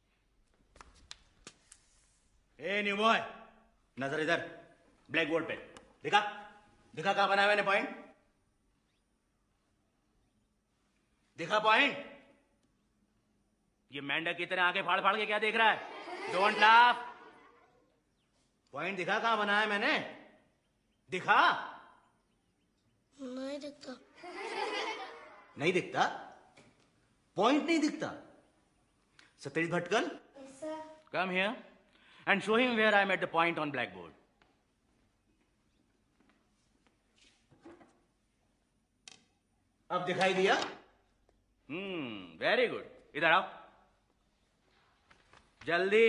ए न्यू बॉय, नजर इधर, ब्लैक बोर्ड पे। दिखा दिखा कहां बनाया मैंने पॉइंट? दिखा पॉइंट। ये मेंढक की तरह आंखें फाड़ फाड़ के क्या देख रहा है? Don't laugh. पॉइंट दिखा कहां बनाया मैंने? दिखा। नहीं दिखता। नहीं दिखता? पॉइंट नहीं दिखता? Satish Bhatkal, come here and show him where I made the point on blackboard. अब दिखाई दिया? Very good. इधर आओ जल्दी।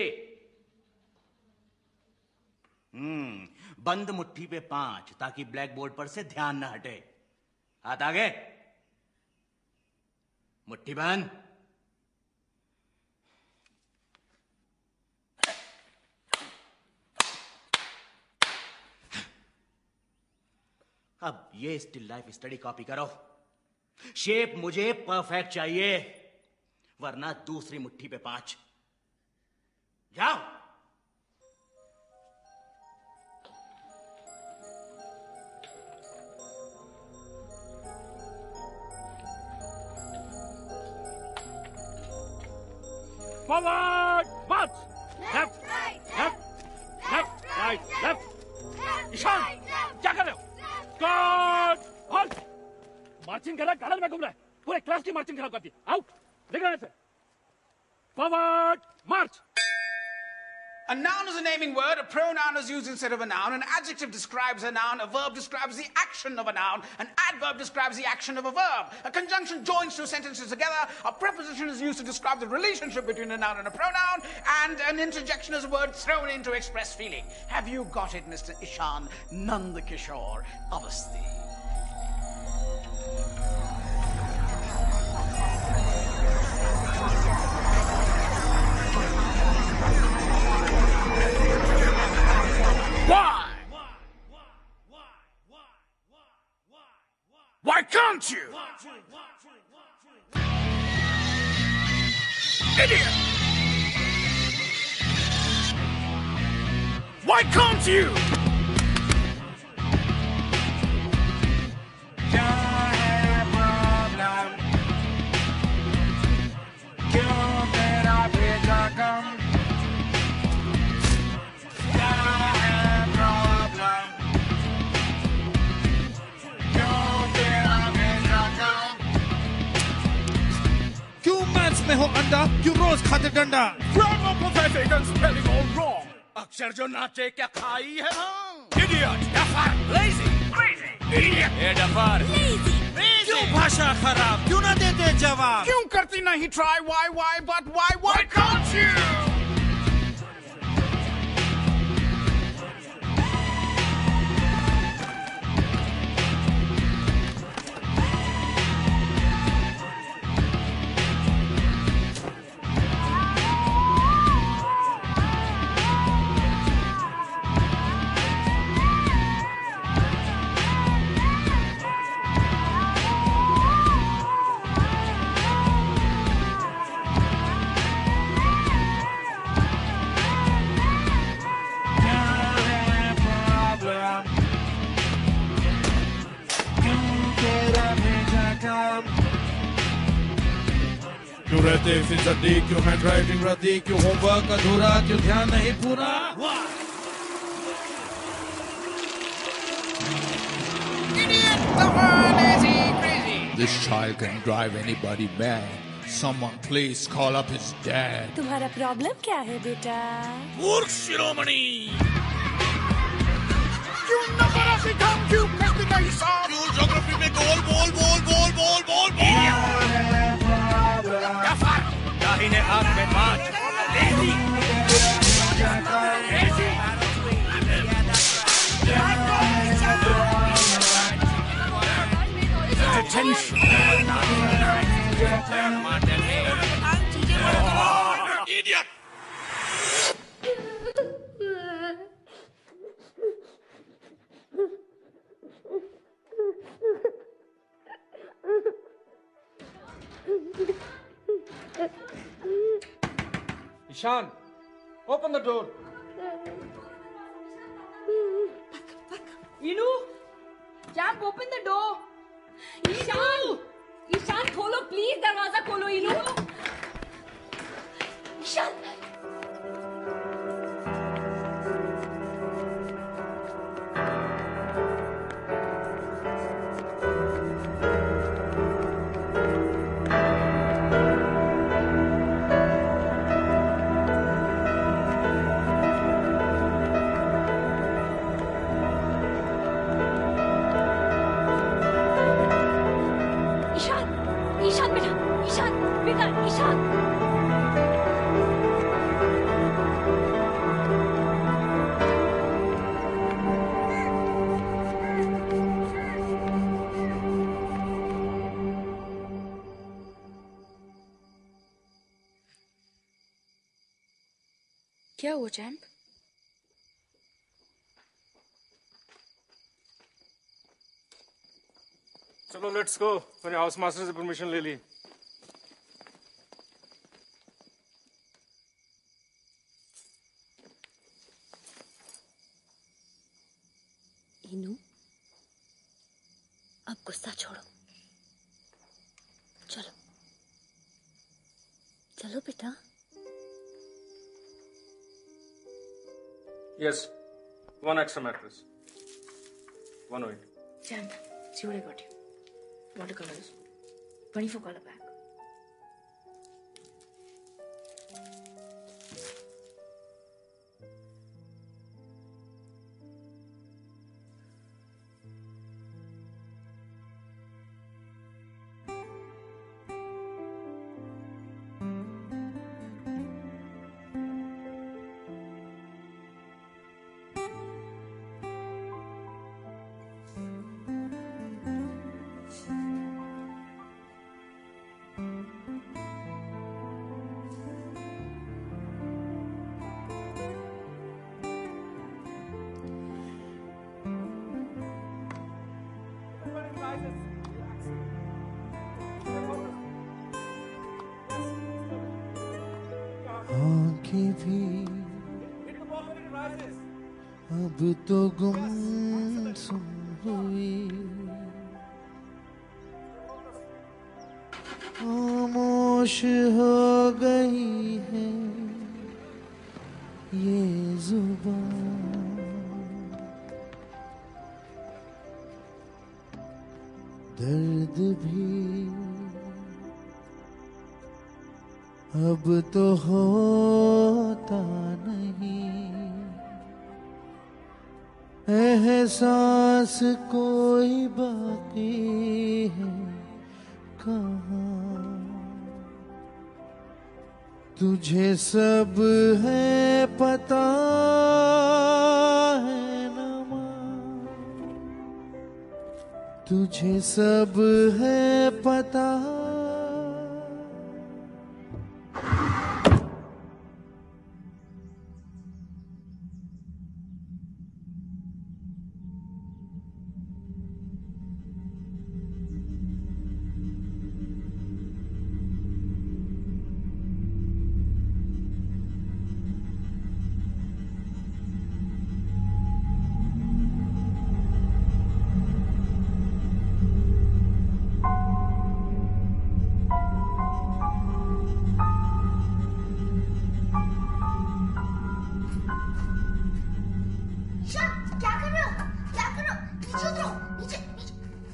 बंद मुट्ठी पे 5 ताकि ब्लैक बोर्ड पर से ध्यान ना हटे। हाथ आगे, मुट्ठी बंद। अब ये स्टिल लाइफ स्टडी कॉपी करो। शेप मुझे परफेक्ट चाहिए, वरना दूसरी मुट्ठी पे 5। जाओ। Forward, march! Left, left, right, left. Ishan, क्या कर रहे हो? Guard, halt! मार्चिंग कर रहा है, गार्डन में घूम रहा है, पूरे क्लास की मार्चिंग खराब कर दी। आउट, निकलने से। Forward, march! A noun is a naming word, a pronoun is used instead of a noun, an adjective describes a noun, a verb describes the action of a noun, an adverb describes the action of a verb. A conjunction joins two sentences together, a preposition is used to describe the relationship between a noun and a pronoun, and an interjection is a word thrown in to express feeling. Have you got it, Mr. Ishan Nandakishore Avasthi? Why can't you? Idiot! Why can't you? क्या है problem? क्यों तेरा भेजा कम? क्या है problem? क्यों maths में हो अंडा? क्यों रोज खाते डंडा? Grammar pathetic and spelling all wrong. अक्षर जो नाचे क्या खाई है हाँ? Idiot! Duffer! Lazy! Crazy! Idiot! ये डफर! Lazy! क्यों भाषा खराब? क्यों ना देते जवाब? क्यों करती नहीं try? Why, but why can't you? क्यों रहते फिजदी? क्यों हैंड राइटिंग रद्दी? क्यों होमवर्क अधूरा? क्यों ध्यान नहीं पूरा? Idiot! Duffer! Lazy! Crazy! This child can drive anybody mad. Someone please call up his dad. तुम्हारा प्रॉब्लम क्या है बेटा? मूर्ख शिरोमणि! क्यों नंबर ऐसे कम? क्यों करती नहीं साफ? क्यों ज्योग्राफी में गोल बोल बोल बोल बोल बोल दाहिने हाथ में 5। Lazy! Attention! Idiot! Ishan, open the door. इनू, Champ, open the door. Ishan, Ishan खोलो प्लीज, दरवाजा खोलो इनू। ईशान, ईशान बेटा, ईशान बेटा, ईशान। क्या हुआ चैम्प? चलो लेट्स गो। मैंने हाउस मास्टर से परमिशन ले ली। इनू, अब गुस्सा छोड़ो। चलो चलो बेटा। Yes, one extra mattress. 108. Champ, see what I got you. Watercolors. 24 color pack. आँखें भी अब तो गुमसुम हुई, खामोश हो गई है ये जुबान। दर्द भी अब तो होता नहीं, एहसास कोई बाकी है कहाँ। तुझे सब है पता है ना माँ, तुझे सब है पता। क्या कर रहे हो? क्या कर रहे हो? नीचे उतरो, नीचे नीचे।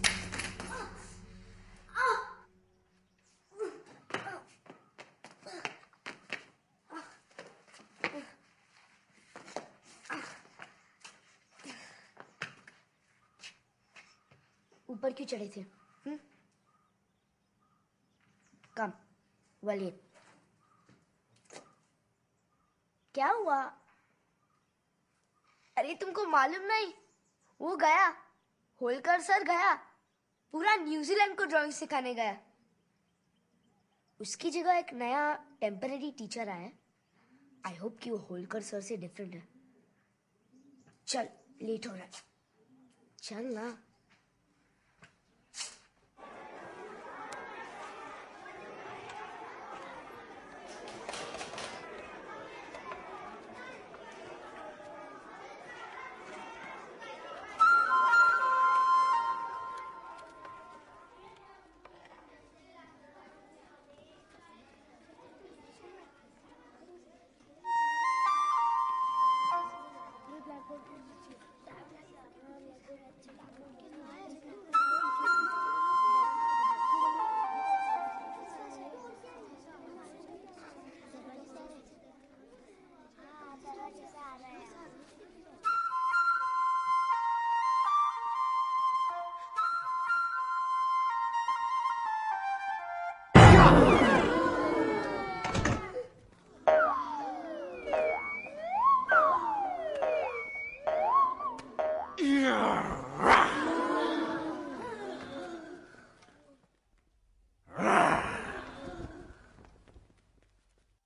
ऊपर क्यों चढ़े थे? कम वलीद, क्या हुआ? अरे तुमको मालूम नहीं, वो गया, होलकर सर गया, पूरा न्यूजीलैंड को ड्राइंग सिखाने गया। उसकी जगह एक नया टेम्पररी टीचर आया। आई होप कि वो होलकर सर से डिफरेंट है। चल, लेट हो रहा है, चल ना।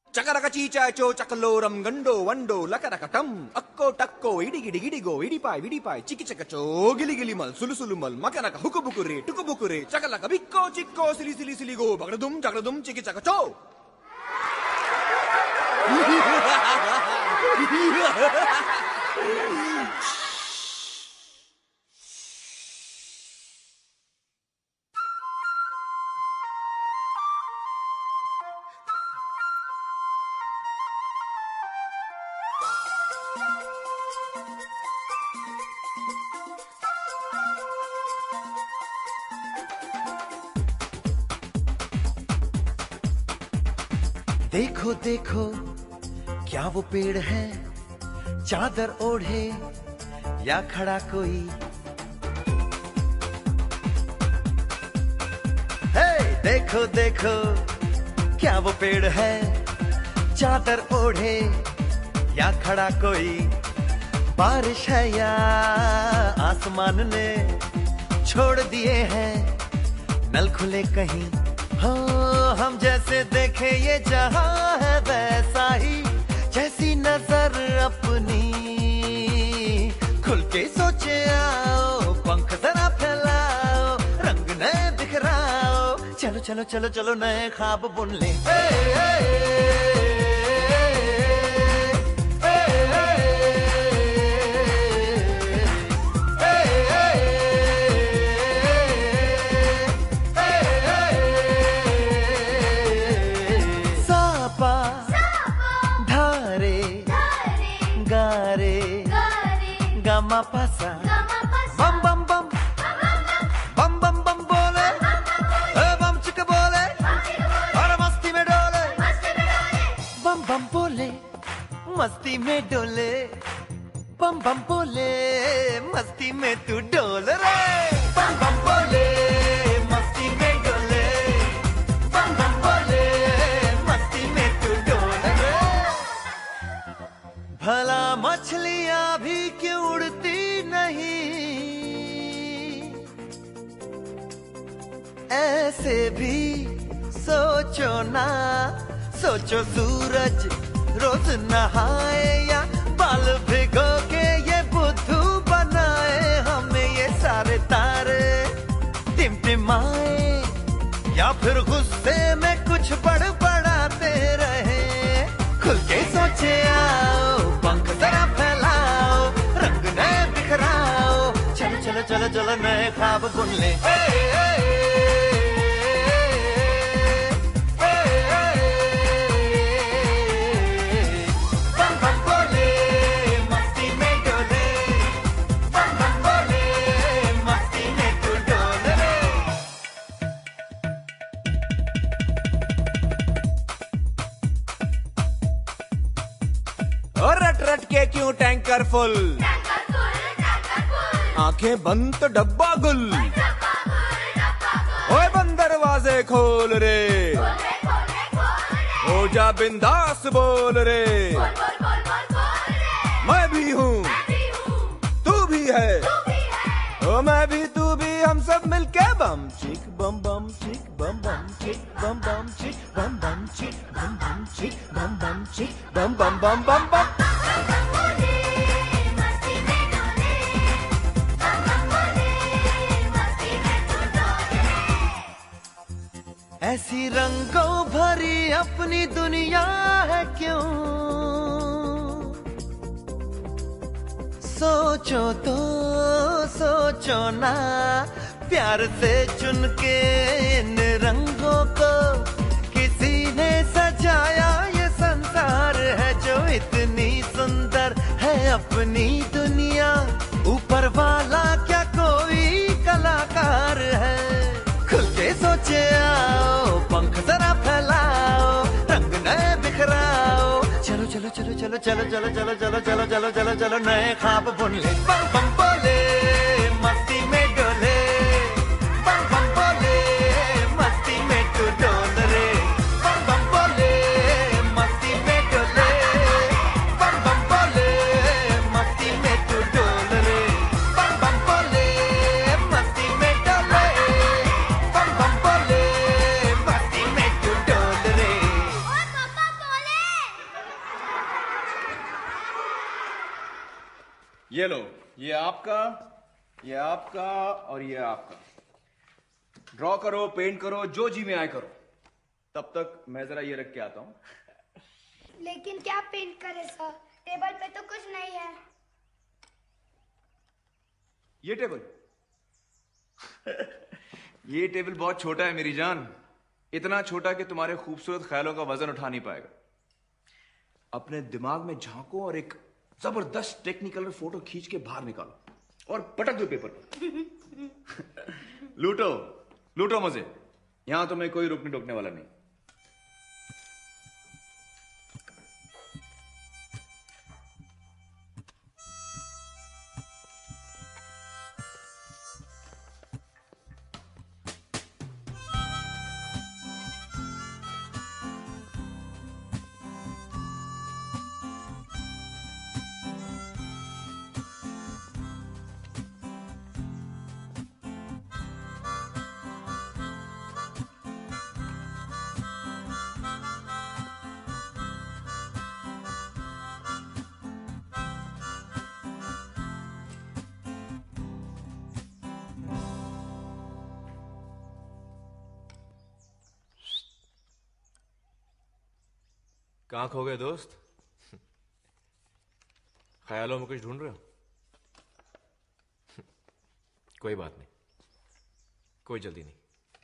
चकरक चीचा चो चकलोरम गंडो वंडो लकरकटम अक्को टक्को इडी गिडी गिडी गो इडी पाई चिकी चकचो गिली गिली मल सुलु सुलु मल मकरक हुकु बुकुरे टुकु बुकुरे चकलक बिक्को चिक्को सिली सिली सिली गो बगड़दुम चिकी चकचो देखो देखो क्या वो पेड़ है, चादर ओढ़े या खड़ा कोई। हे देखो देखो क्या वो पेड़ है, चादर ओढ़े या खड़ा कोई। बारिश है या आसमान ने छोड़ दिए हैं नल खुले कहीं। हो हम जैसे देखे ये जहां है वैसा ही, जैसी नजर अपनी खुल के सोचे आओ। पंख जरा फैलाओ, रंग नए बिखराओ, चलो चलो चलो चलो नए ख्वाब बुन ले। पासा बम बम बम बम बम बम बोले, बम चिक बोले और मस्ती में डोले। बम बम बोले मस्ती में डोले, बम बम बोले मस्ती में तू डोल रे। बम बम बोले मस्ती में डोले, बम बम बोले मस्ती में तू डोल रे। भला मछलियां भी क्यों उड़ती नहीं, ऐसे भी सोचो ना। सोचो सूरज रोज नहाए या बाल भिगो के ये बुद्धू बनाए। हमें ये सारे तारे टिमटिमाए या फिर गुस्से में कुछ बड़बड़ाते रहे। खुल के सोचे आओ, पंख जरा फैलाओ, रंग नए बिखराओ, चलो चलो चलो चलो नए ख्वाब बुन ले। बम बम बोले मस्ती में डोले, बम बम बोले मस्ती में तू डोल रे। और रट रट के क्यों टैंकर फुल, आंखें बंद तो डब्बा गुल। ओए बंद दरवाजे खोल रे, हो जा बिंदास बोल रे। मैं भी हूँ तू भी है, ओ मैं भी तू भी, हम सब मिलके बम चिक बम बम चिक बम बम चिक बम बम चिक बम बम चिक बम बम चिक बम बम चिक बम बम बम बम बम। ऐसी रंगों भरी अपनी दुनिया है क्यों, सोचो तो सोचो ना। प्यार से चुन के इन रंगों को किसी ने सजाया। ये संसार है जो इतनी सुंदर है अपनी दुनिया। ऊपर वाला क्या कोई कलाकार है। खुल के सोचे आओ, पंख जरा फैलाओ, रंग नए बिखराओ, चलो चलो चलो चलो चलो चलो चलो चलो चलो चलो चलो चलो नए ख्वाब बुन ले। बम बम बोले मस्ती में डोले, बम बम बोले मस्ती में तू डोल रे। बम बम बोले मस्ती में डोले, बम बम बोले मस्ती में तू डोल रे। बम बम बोले मस्ती में डोले, बम बम बोले मस्ती में तू डोल रे। ये लो, ये आपका और ये आपका। ड्रॉ करो, पेंट करो, जो जी में आए करो। तब तक मैं जरा ये रख के आता हूं। लेकिन क्या पेंट करे सर? टेबल पे तो कुछ नहीं है। ये टेबल ये टेबल बहुत छोटा है मेरी जान, इतना छोटा कि तुम्हारे खूबसूरत ख्यालों का वजन उठा नहीं पाएगा। अपने दिमाग में झांको और एक जबरदस्त टेक्निकल फोटो खींच के बाहर निकालो और पटक दो पेपर पर। लूटो लूटो मजे, यहां तुम्हें कोई रोकने टोकने वाला नहीं। कहाँ खो गए दोस्त? ख्यालों में कुछ ढूंढ रहे हो? कोई बात नहीं, कोई जल्दी नहीं।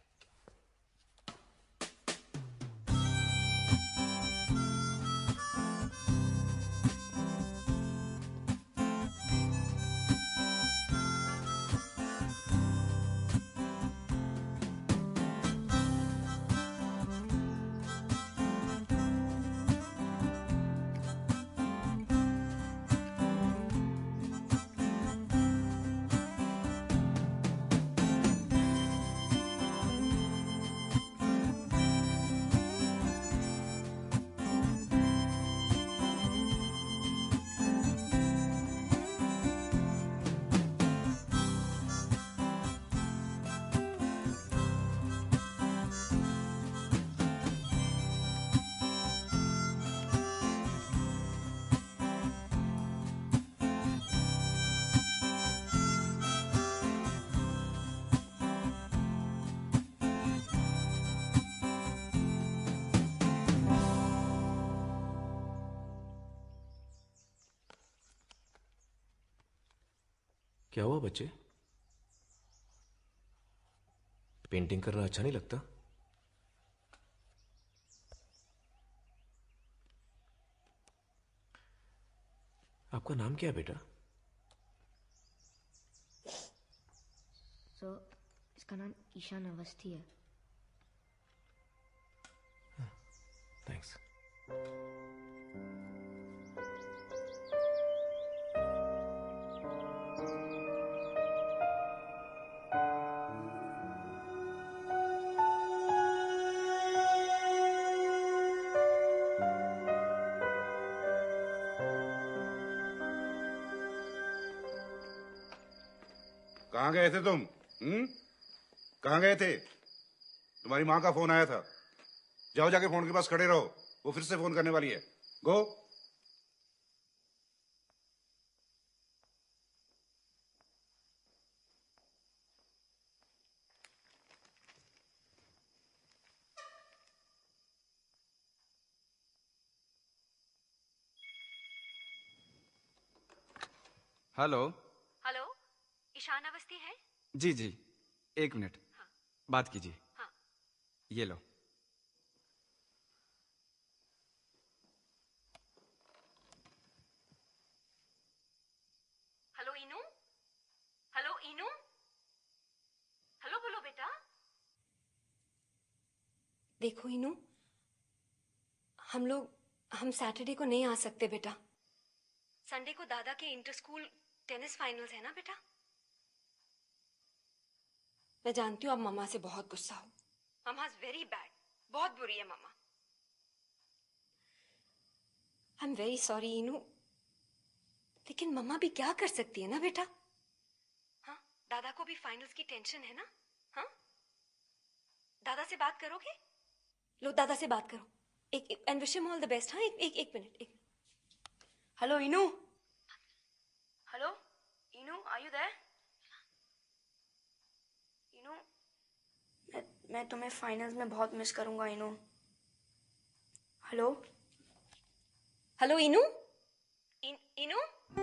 क्या हुआ बच्चे? पेंटिंग करना अच्छा नहीं लगता? आपका नाम क्या है बेटा? सर, इसका नाम ईशान अवस्थी है। थैंक्स। कहाँ गए थे तुम? कहाँ गए थे? तुम्हारी माँ का फोन आया था। जाओ, जाके फोन के पास खड़े रहो, वो फिर से फोन करने वाली है। Go. Hello. Hello, Ishaan Awasthi है? जी जी, एक मिनट। हाँ। बात कीजिए। हाँ। ये लो। Hello Inu, hello Inu, hello बोलो बेटा। देखो इनू, हम सैटरडे को नहीं आ सकते बेटा। संडे को दादा के इंटर स्कूल टेनिस फाइनल्स है ना बेटा। मैं जानती हूँ आप मम्मा से बहुत गुस्सा हो। मम्मा इज वेरी बैड, बहुत बुरी है मम्मा। I am very sorry Inu, लेकिन मम्मा भी क्या कर सकती है ना बेटा। हाँ, दादा को भी फाइनल्स की टेंशन है ना। हाँ, दादा से बात करोगे? लो दादा से बात करो। एक and wish him all the best. हाँ, एक minute. Hello Inu. Hello. Are you there? इनू, मैं तुम्हें फाइनल्स में बहुत मिस करूंगा इनू। हेलो हेलो इनू, इनू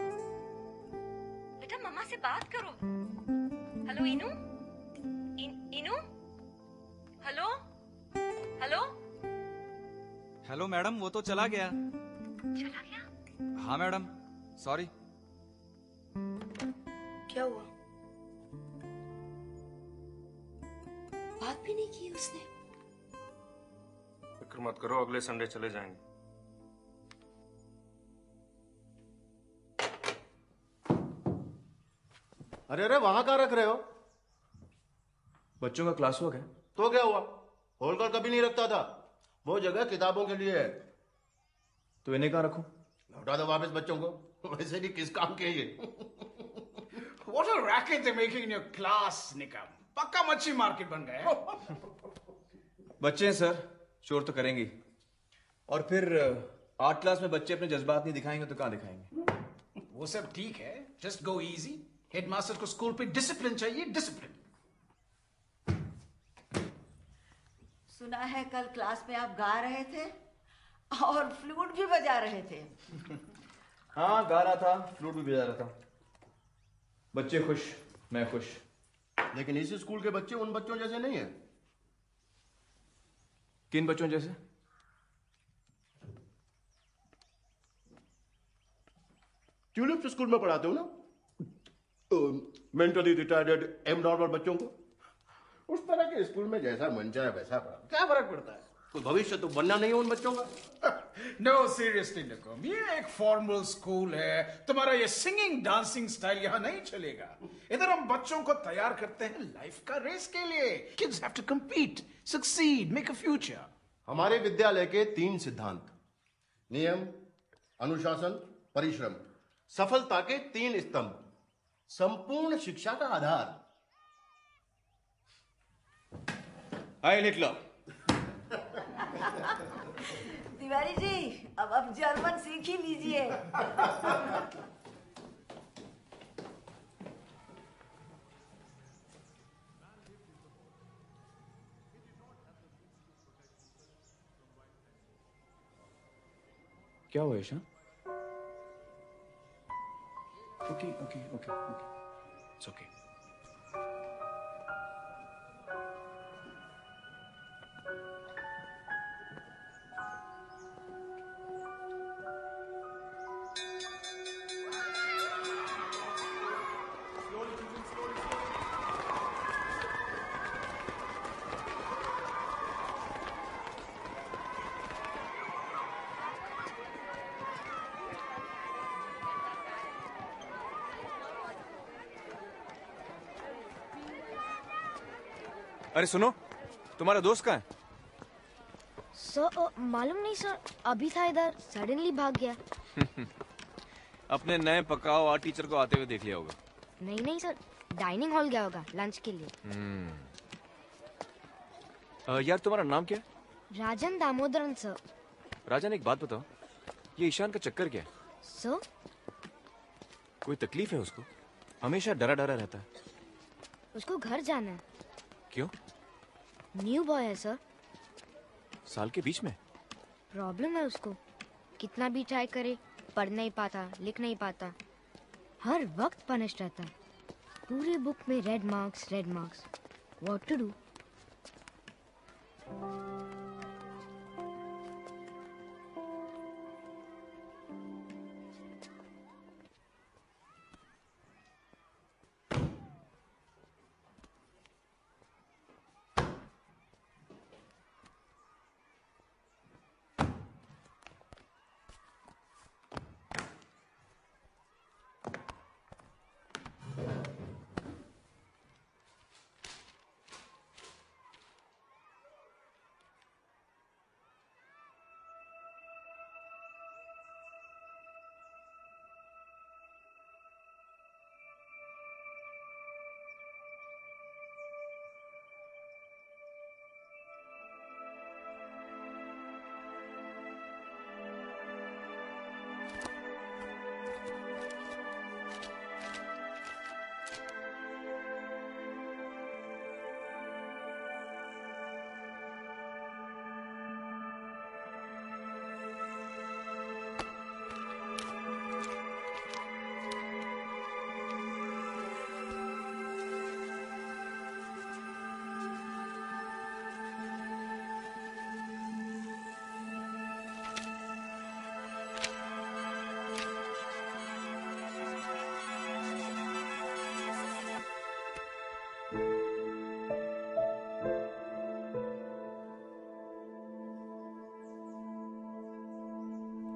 बेटा मम्मा से बात करो। हेलो इनू, इनू, हेलो हेलो हेलो मैडम, वो तो चला गया। चला गया? हाँ मैडम, सॉरी। क्या हुआ? बात भी नहीं की उसने। फिक्र मत करो, अगले संडे चले जाएंगे। अरे अरे वहां कहाँ रख रहे हो? बच्चों का क्लास वर्क है। तो क्या हुआ? होलकर कभी नहीं रखता था, वो जगह किताबों के लिए है। तो इन्हें कहाँ रखूं? लौटा दो वापस बच्चों को। वैसे भी किस काम के ये? What a racket they're making in your class, Nikam. पक्का मच्छी मार्केट बन गया। बच्चे हैं सर, शोर तो करेंगे। और फिर आर्ट क्लास में बच्चे अपने जज्बात नहीं दिखाएंगे तो कहाँ दिखाएंगे? वो सब ठीक है, जस्ट गो इजी। हेडमास्टर को स्कूल पे डिसिप्लिन चाहिए, डिसिप्लिन। सुना है कल क्लास में आप गा रहे थे और फ्लूट भी बजा रहे थे। हाँ, गा रहा था, फ्लूट भी बजा रहा था। बच्चे खुश, मैं खुश। लेकिन इस स्कूल के बच्चे उन बच्चों जैसे नहीं है। किन बच्चों जैसे? ट्यूलिप स्कूल में पढ़ाते हो ना, मेंटली रिटार्डेड एम नॉर्मल बच्चों को। उस तरह के स्कूल में जैसा मन चाहे वैसा पढ़ा, क्या फर्क पड़ता है? कोई भविष्य तो बनना नहीं है उन बच्चों का। नो सीरियसली निकम, ये एक फॉर्मल स्कूल है। तुम्हारा ये सिंगिंग डांसिंग स्टाइल यहाँ नहीं चलेगा। इधर हम बच्चों को तैयार करते हैं लाइफ का रेस के लिए। Kids have to compete, succeed, make a future। हमारे विद्यालय के 3 सिद्धांत: नियम, अनुशासन, परिश्रम। सफलता के 3 स्तंभ, संपूर्ण शिक्षा का आधार। हाय हिटलर। तिवारी जी, अब आप जर्मन सीख ही लीजिए। क्या हुआ Ishaan? Okay okay okay okay, it's okay. अरे सुनो, तुम्हारा दोस्त कहाँ है? सर मालूम नहीं सर, अभी था इधर, सडनली भाग गया। अपने नए पकाओ आर्ट टीचर को आते हुए देख लिया होगा। नहीं नहीं सर, डाइनिंग हॉल गया होगा लंच के लिए। यार तुम्हारा नाम क्या है? राजन दामोदरन सर। राजन, एक बात बताओ, ये ईशान का चक्कर क्या है? सर कोई तकलीफ है उसको? हमेशा डरा डरा रहता है। उसको घर जाना है। क्यों? न्यू बॉय है सर। साल के बीच में? प्रॉब्लम है उसको, कितना भी ट्राई करे पढ़ नहीं पाता, लिख नहीं पाता, हर वक्त पनिश रहता है। पूरी बुक में red marks red marks. What to do?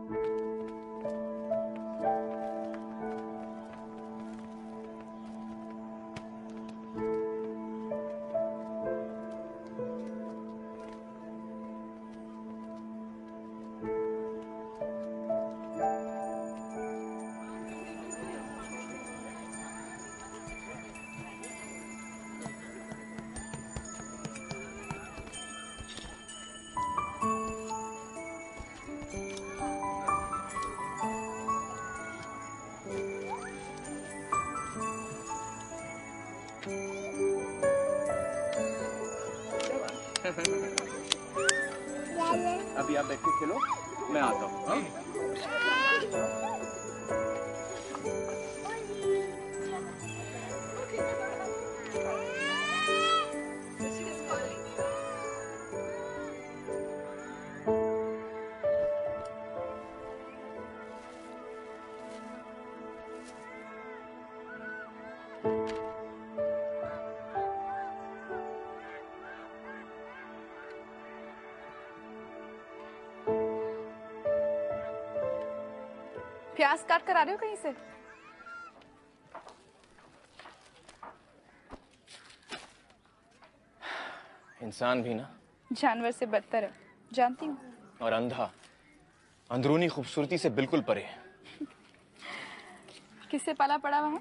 अभी आप बैठ के खेलो, मैं आता हूँ। हाँ? प्याज काट कर आ रहे हो कहीं से? इंसान भी ना जानवर से बदतर है, जानती हूँ। और अंधा अंदरूनी खूबसूरती से बिल्कुल परे है। किससे पाला पड़ा वहाँ?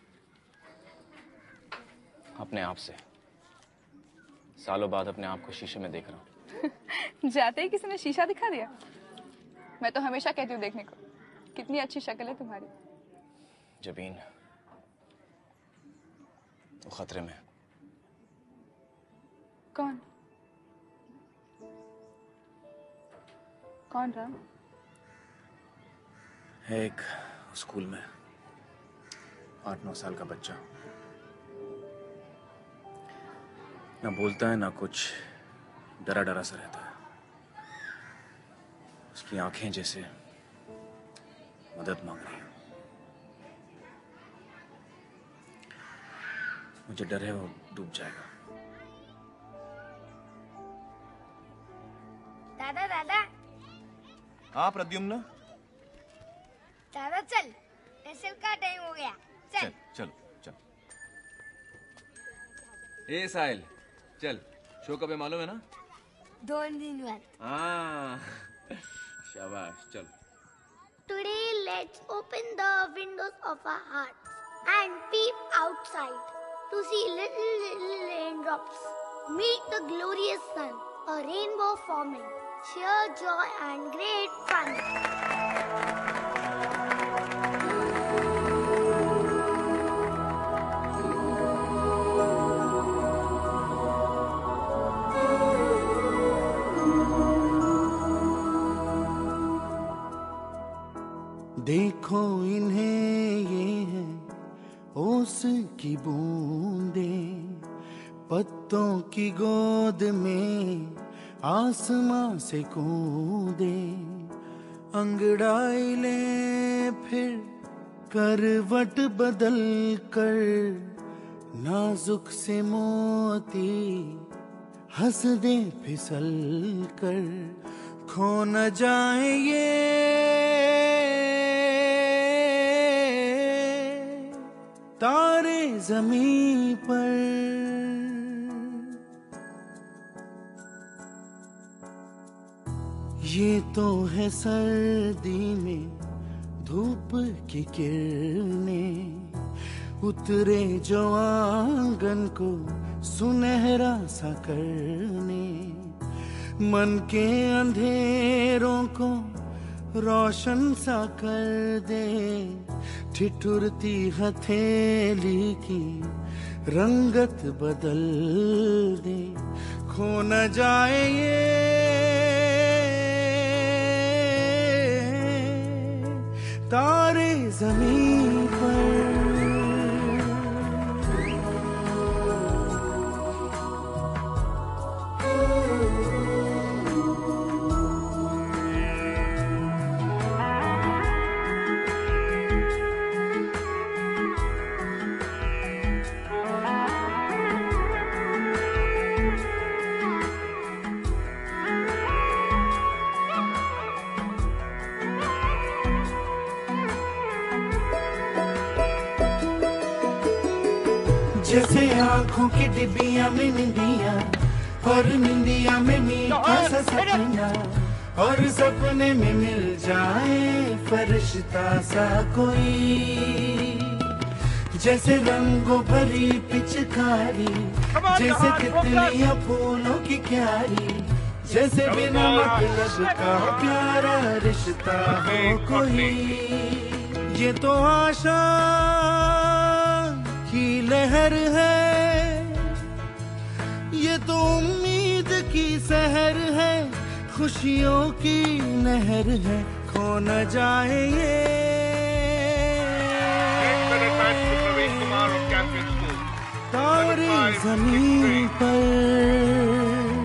अपने आप से। सालों बाद अपने आप को शीशे में देख रहा हूँ। जाते ही किसी ने शीशा दिखा दिया? मैं तो हमेशा कहती हूँ देखने को, कितनी अच्छी शक्ल है तुम्हारी। जबीन, वो खतरे में। कौन? कौन रहा? है एक स्कूल में 8-9 साल का बच्चा, ना बोलता है ना कुछ, डरा डरा सा रहता है। उसकी आंखें जैसे मदद मांग रही हैं। मुझे डर है वो डूब जाएगा। दादा दादा हाँ प्रद्युम्न, दादा चल, रेसल का टाइम हो गया। चल चल चल। ए साहिल, चल। शो कब है मालूम है ना? 2 दिन बाद। हाँ शाबाश, चल। Today let's open the windows of our hearts and peep outside to see little raindrops meet the glorious sun, a rainbow forming, sheer joy and great fun. देखो इन्हें, ये है ओस की बूंदें, पत्तों की गोद में आसमां से कूदे, अंगड़ाई ले फिर करवट बदल कर, नाजुक से मोती हंस दे फिसल कर, खो न जाए ये तारे ज़मीं पर। ये तो है सर्दी में धूप की किरणें, उतरे जो आंगन को सुनहरा सा करने, मन के अंधेरों को रोशन सा कर दे, ठिठुरती हथेली की रंगत बदल दे, खो न जाए ये तारे ज़मीं पर। जैसे आंखों की डिबिया में निंदिया और निंदिया में मीठा सा सपना और सपने में मिल जाए फरिश्ता सा कोई जैसे रंगों भरी पिचकारी जैसे तितलियां फूलों की क्यारी जैसे बिना मतलब का प्यारा रिश्ता हो कोई ये तो आशा की लहर है ये तो उम्मीद की सहर है खुशियों की नहर है खो न जाए ये तारे जमीन पर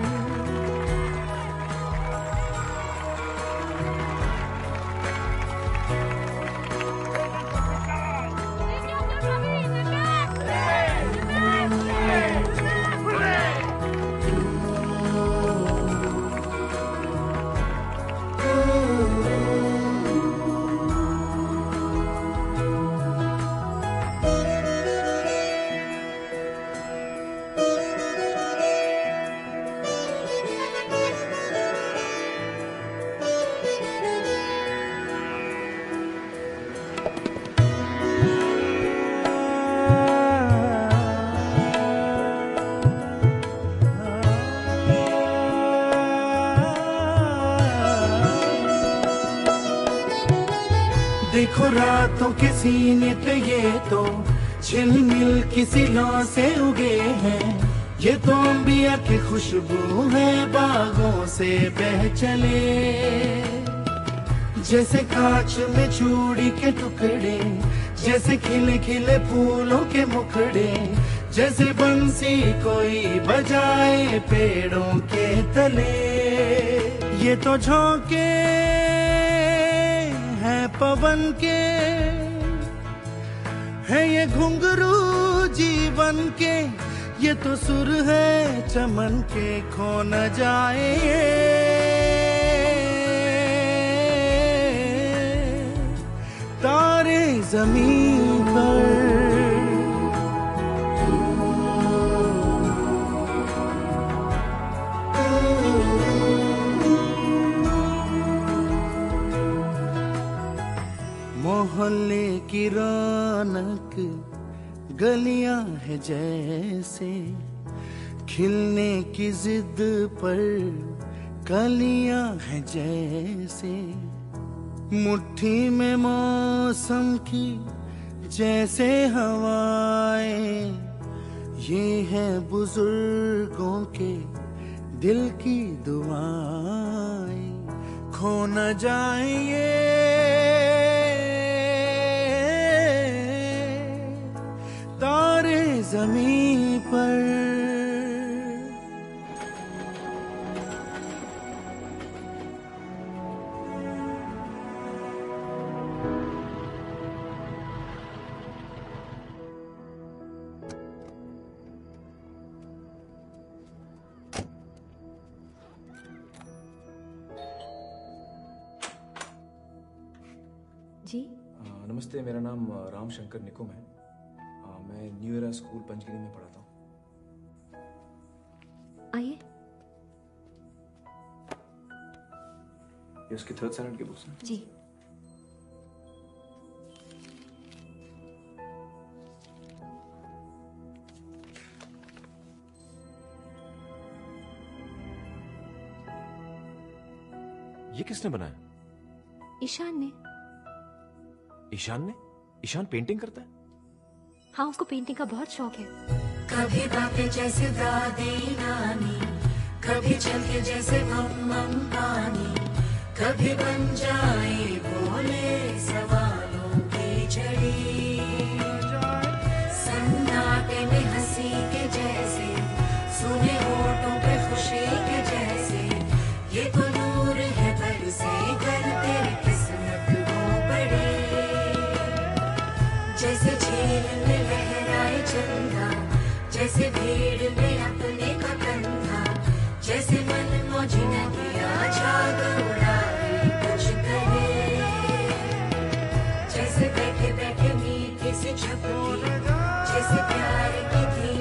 देखो रातों के सीने पे ये तो झिलमिल किसी लौ से उगे हैं ये तो अंबिया की खुशबू है बागों से बह चले जैसे कांच में चूड़ी के टुकड़े जैसे खिले खिले फूलों के मुखड़े जैसे बंसी कोई बजाए पेड़ों के तले ये तो झोंके है पवन के है ये घुंघरू जीवन के ये तो सुर है चमन के खो न जाए तारे जमीन पर मोहल्ले की रौनक गलियां है जैसे खिलने की जिद पर कलियां है जैसे मुट्ठी में मौसम की जैसे हवाएं ये है बुजुर्गों के दिल की दुआएं खो न जाए ये तारे जमीन पर जी नमस्ते, मेरा नाम राम शंकर निकुम है। मैं न्यू एरा स्कूल पंचगिरी में पढ़ाता हूँ। आइए। ये उसकी 3rd स्टैंडर्ड की बुक्स हैं? जी। ये किसने बनाया? ईशान ने। ईशान ने? ईशान पेंटिंग करता है? हाँ, उसको पेंटिंग का बहुत शौक है। कभी बातें जैसे दादी नानी, कभी चलके जैसे मम पानी, कभी बन जाए बोले सवालों की झड़ी, सन्नाटे में हंसी के जैसे, सुने होठों पे खुशी के जैसे, ये तो नूर है बरसे कर तेरी किस्मत हो बड़ी, जैसे झील में लहराए चंदा, जैसे भीड़ में अपने का कंधा, जैसे मन मौजी नदियाँ झाग उड़ाए कुछ करे, जैसे बैठे बैठे मीठी सी झपकी, जैसे प्यार की थी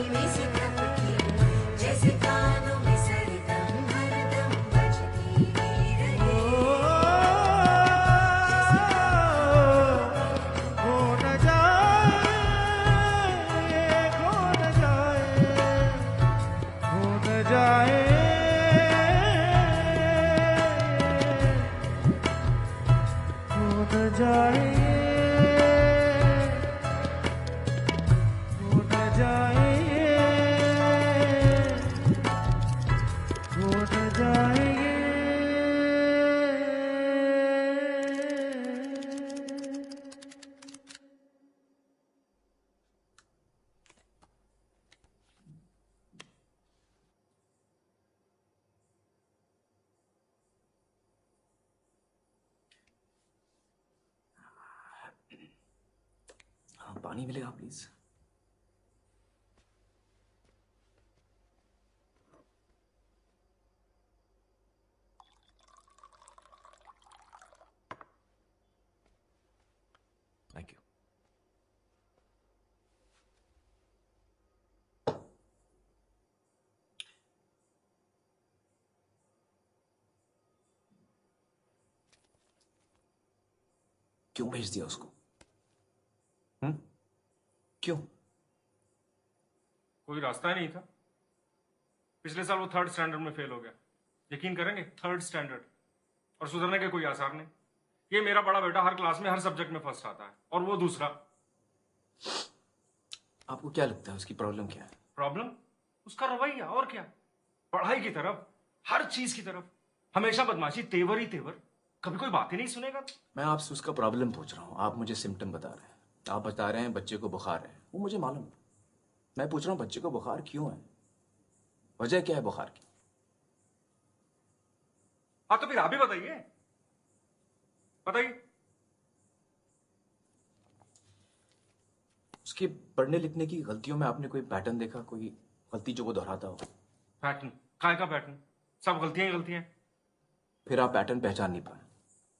छूट जाएंगे, छूट जाएंगे, छूट जाएंगे। पानी मिलेगा प्लीज? Thank you. क्यों भेज दिया उसको? क्यों? कोई रास्ता ही नहीं था। पिछले साल वो 3rd स्टैंडर्ड में फेल हो गया। यकीन करेंगे, 3rd स्टैंडर्ड, और सुधरने के कोई आसार नहीं। ये मेरा बड़ा बेटा हर क्लास में हर सब्जेक्ट में फर्स्ट आता है और वो दूसरा। आपको क्या लगता है उसकी प्रॉब्लम क्या है? प्रॉब्लम उसका रवैया, और क्या। पढ़ाई की तरफ, हर चीज की तरफ हमेशा बदमाशी, तेवर ही तेवर, कभी कोई बात ही नहीं सुनेगा। मैं आपसे उसका प्रॉब्लम पूछ रहा हूँ, आप मुझे सिम्टम बता रहे हैं। आप बता रहे हैं बच्चे को बुखार है, वो मुझे मालूम है। मैं पूछ रहा हूँ बच्चे को बुखार क्यों है, वजह क्या है बुखार की? हाँ तो फिर आप ही बताइए, बताइए। उसके पढ़ने लिखने की गलतियों में आपने कोई पैटर्न देखा, कोई गलती जो वो दोहराता हो? पैटर्न? काय का पैटर्न? सब गलतियां ही गलतियां। फिर आप पैटर्न पहचान नहीं पाए।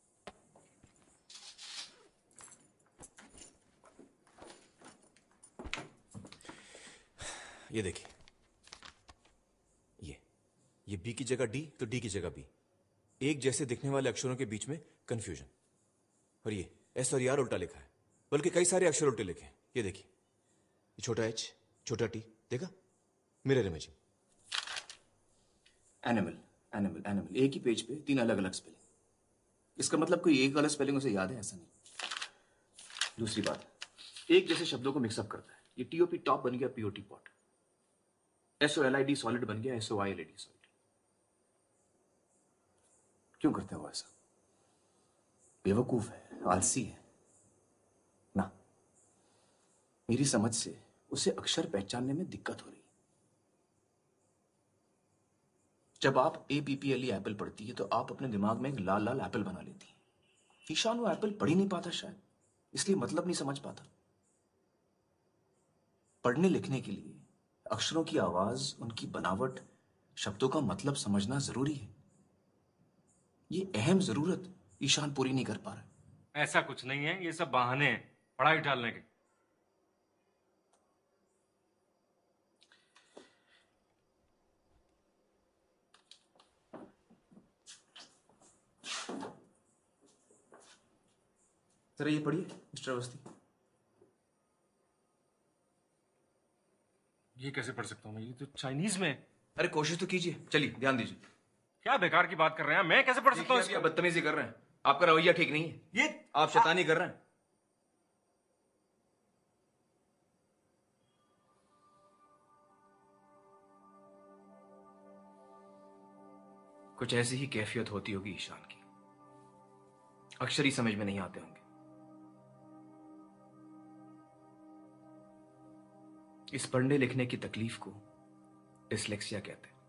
ये देखिए, ये बी की जगह डी तो डी की जगह बी, एक जैसे दिखने वाले अक्षरों के बीच में कंफ्यूजन। और ये एस और आर उल्टा लिखा है, बल्कि कई सारे अक्षर उल्टे लिखे हैं। ये देखिए, ये छोटा एच, छोटा टी, देखा? Mirror imaging. Animal, animal, animal, एक ही पेज पे 3 अलग अलग स्पेलिंग। इसका मतलब कोई एक गलत स्पेलिंग उसे याद है, ऐसा नहीं। दूसरी बात, एक जैसे शब्दों को मिक्सअप करता है। ये टीओपी टॉप बन गया पीओटी पॉट, SOLID सॉलिड बन गया SOILD सॉलिड। क्यों करते हो ऐसा? बेवकूफ है, आलसी है ना। मेरी समझ से उसे अक्षर पहचानने में दिक्कत हो रही। जब आप APPLE एप्पल पढ़ती है तो आप अपने दिमाग में एक लाल लाल एप्पल बना लेती है। ईशान वो एप्पल पढ़ ही नहीं पाता, शायद इसलिए मतलब नहीं समझ पाता। पढ़ने लिखने के लिए अक्षरों की आवाज, उनकी बनावट, शब्दों का मतलब समझना जरूरी है। ये अहम जरूरत ईशान पूरी नहीं कर पा रहा। ऐसा कुछ नहीं है, ये सब बहाने हैं पढ़ाई टालने के। जरा ये पढ़िए मिस्टर अवस्थी। ये कैसे पढ़ सकता हूँ मैं? ये तो चाइनीज में है। अरे कोशिश तो कीजिए, चलिए ध्यान दीजिए। क्या बेकार की बात कर रहे हैं, मैं कैसे पढ़ सकता हूँ इसको? बदतमीजी कर रहे हैं, आपका रवैया ठीक नहीं है। ये आप शैतानी कर रहे हैं। कुछ ऐसी ही कैफियत होती होगी ईशान की, अक्षर ही समझ में नहीं आते होंगे। इस पढ़ने लिखने की तकलीफ को डिसलेक्सिया कहते हैं।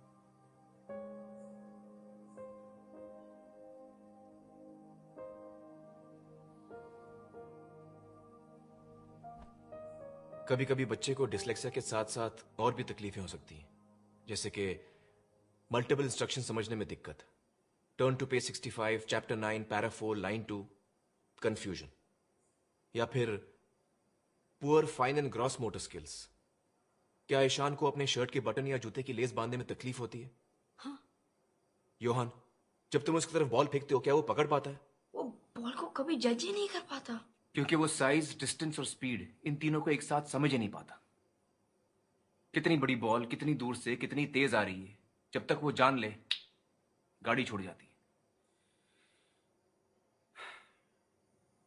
कभी कभी बच्चे को डिसलेक्सिया के साथ साथ और भी तकलीफें हो सकती हैं, जैसे कि मल्टीपल इंस्ट्रक्शन समझने में दिक्कत, turn to page 65, chapter 9, para 4, line 2, confusion, या फिर poor fine and gross motor skills. क्या ईशान को अपने शर्ट के बटन या जूते की लेस बांधने में तकलीफ होती है? हाँ। योहान, जब तुम उसकी तरफ बॉल फेंकते हो क्या वो पकड़ पाता है? वो बॉल को कभी जज ही नहीं कर पाता, क्योंकि वो साइज, डिस्टेंस और स्पीड, इन तीनों को एक साथ समझ ही नहीं पाता। कितनी बड़ी बॉल कितनी दूर से कितनी तेज आ रही है, जब तक वो जान ले गाड़ी छूट जाती है।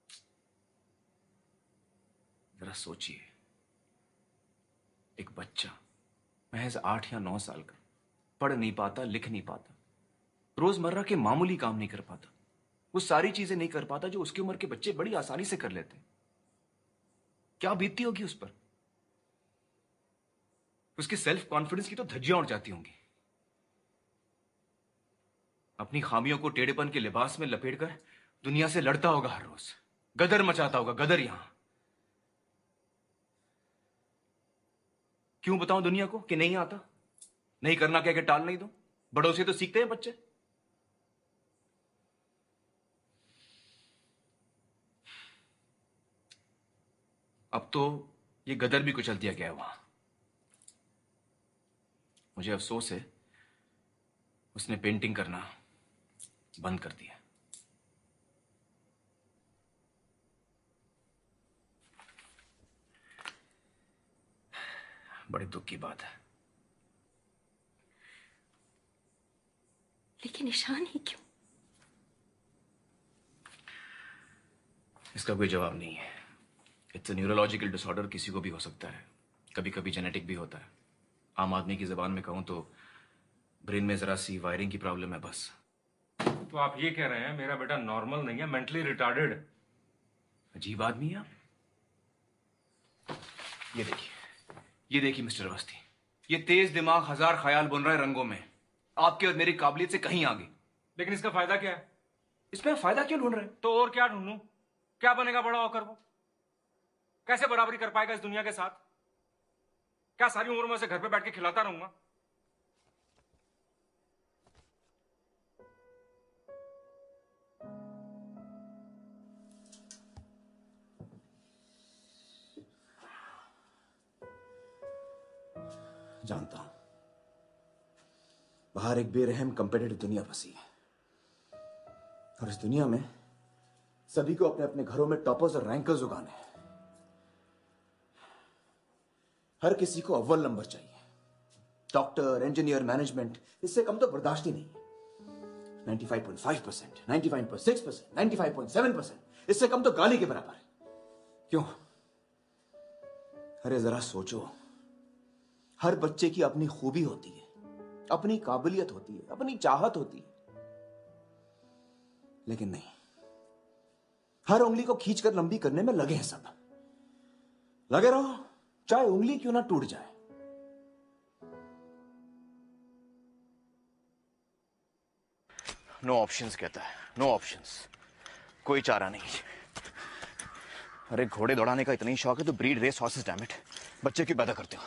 सोचिए, एक बच्चा महज 8 या 9 साल का, पढ़ नहीं पाता, लिख नहीं पाता, रोजमर्रा के मामूली काम नहीं कर पाता, वो सारी चीजें नहीं कर पाता जो उसकी उम्र के बच्चे बड़ी आसानी से कर लेते हैं। क्या बीतती होगी उस पर? उसकी सेल्फ कॉन्फिडेंस की तो धज्जियां उड़ जाती होंगी। अपनी खामियों को टेढ़ेपन के लिबास में लपेटकर दुनिया से लड़ता होगा हर रोज, गदर मचाता होगा, गदर। यहां क्यों बताऊं दुनिया को कि नहीं आता, नहीं करना क्या, टाल नहीं दो? बड़ों से तो सीखते हैं बच्चे। अब तो ये गदर भी कुचल दिया गया है वहां। मुझे अफसोस है, उसने पेंटिंग करना बंद कर दिया। बड़े दुख की बात है। लेकिन ईशान ही क्यों? इसका कोई जवाब नहीं है। इट्स अ न्यूरोलॉजिकल डिसऑर्डर, किसी को भी हो सकता है, कभी कभी जेनेटिक भी होता है। आम आदमी की जबान में कहूं तो ब्रेन में जरा सी वायरिंग की प्रॉब्लम है बस। तो आप ये कह रहे हैं मेरा बेटा नॉर्मल नहीं है, मेंटली रिटार्डेड? अजीब आदमी है आप। ये देखिए मिस्टर अवस्थी, ये तेज दिमाग हजार ख्याल बुन रहा है रंगों में, आपके और मेरी काबिलियत से कहीं आगे। लेकिन इसका फायदा क्या है? इसमें फायदा क्यों ढूंढ रहे हैं? तो और क्या ढूंढूं? क्या बनेगा बड़ा होकर वो? कैसे बराबरी कर पाएगा इस दुनिया के साथ? क्या सारी उम्र में से घर पे बैठ के खिलाता रहूंगा? जानता हूं बाहर एक बेरहम कंपेटिटिव दुनिया बसी है, और इस दुनिया में सभी को अपने अपने घरों में टॉपर्स और रैंकर्स उगाने हैं। हर किसी को अव्वल नंबर चाहिए। डॉक्टर, इंजीनियर, मैनेजमेंट, इससे कम तो बर्दाश्त ही नहीं। 95.5%, 95.6%, 95.7%, इससे कम तो गाली के बराबर है। क्यों? अरे जरा सोचो, हर बच्चे की अपनी खूबी होती है, अपनी काबिलियत होती है, अपनी चाहत होती है, लेकिन नहीं, हर उंगली को खींचकर लंबी करने में लगे हैं सब। लगे रहो, चाहे उंगली क्यों ना टूट जाए। नो ऑप्शंस कहता है, नो ऑप्शंस, कोई चारा नहीं। अरे घोड़े दौड़ाने का इतना ही शौक है तो breed race horses, damn it, बच्चे क्यों पैदा करते हो?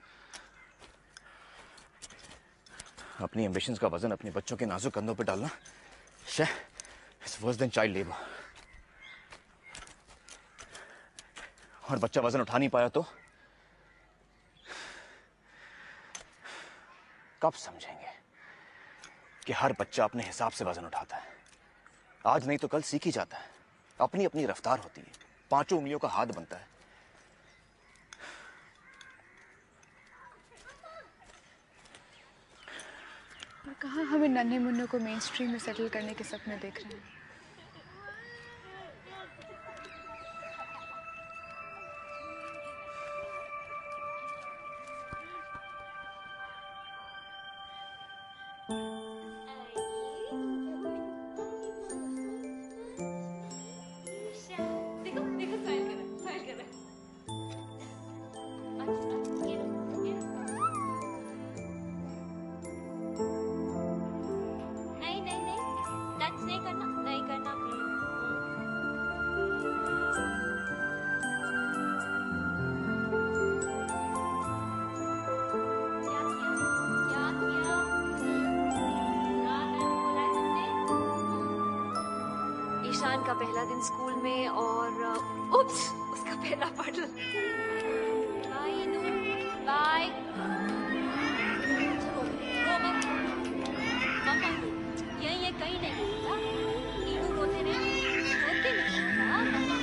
अपनी एम्बिशंस का वजन अपने बच्चों के नाजुक कंधों पर डालना it's worse than child labour. और बच्चा वजन उठा नहीं पाया तो कब समझेंगे कि हर बच्चा अपने हिसाब से वजन उठाता है? आज नहीं तो कल सीख ही जाता है। अपनी अपनी रफ्तार होती है, 5 उंगलियों का हाथ बनता है। और कहाँ हमें नन्हे मुन्नों को मेन स्ट्रीम में सेटल करने के सपने देख रहे हैं। देखो देखो, स्माइल कर रहा है, स्माइल कर रहा है। नहीं नहीं नहीं, टच नहीं करना, नहीं करना। ईशान का पहला दिन स्कूल में और उप्स, उसका पहला पढ़ल। बाय इनू, बाय। मम्मा, ये कहीं नहीं होता। इनू रोते रहे, रोते नहीं होता मम्मा।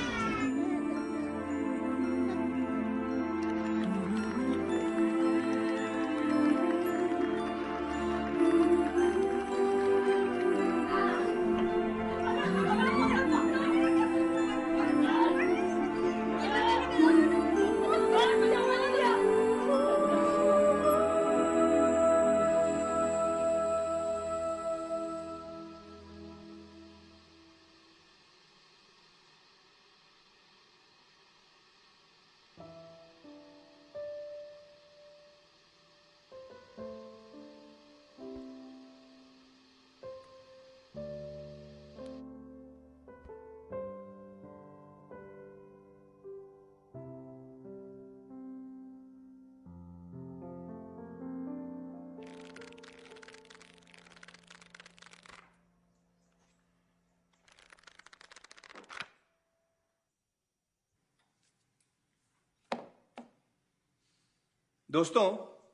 दोस्तों,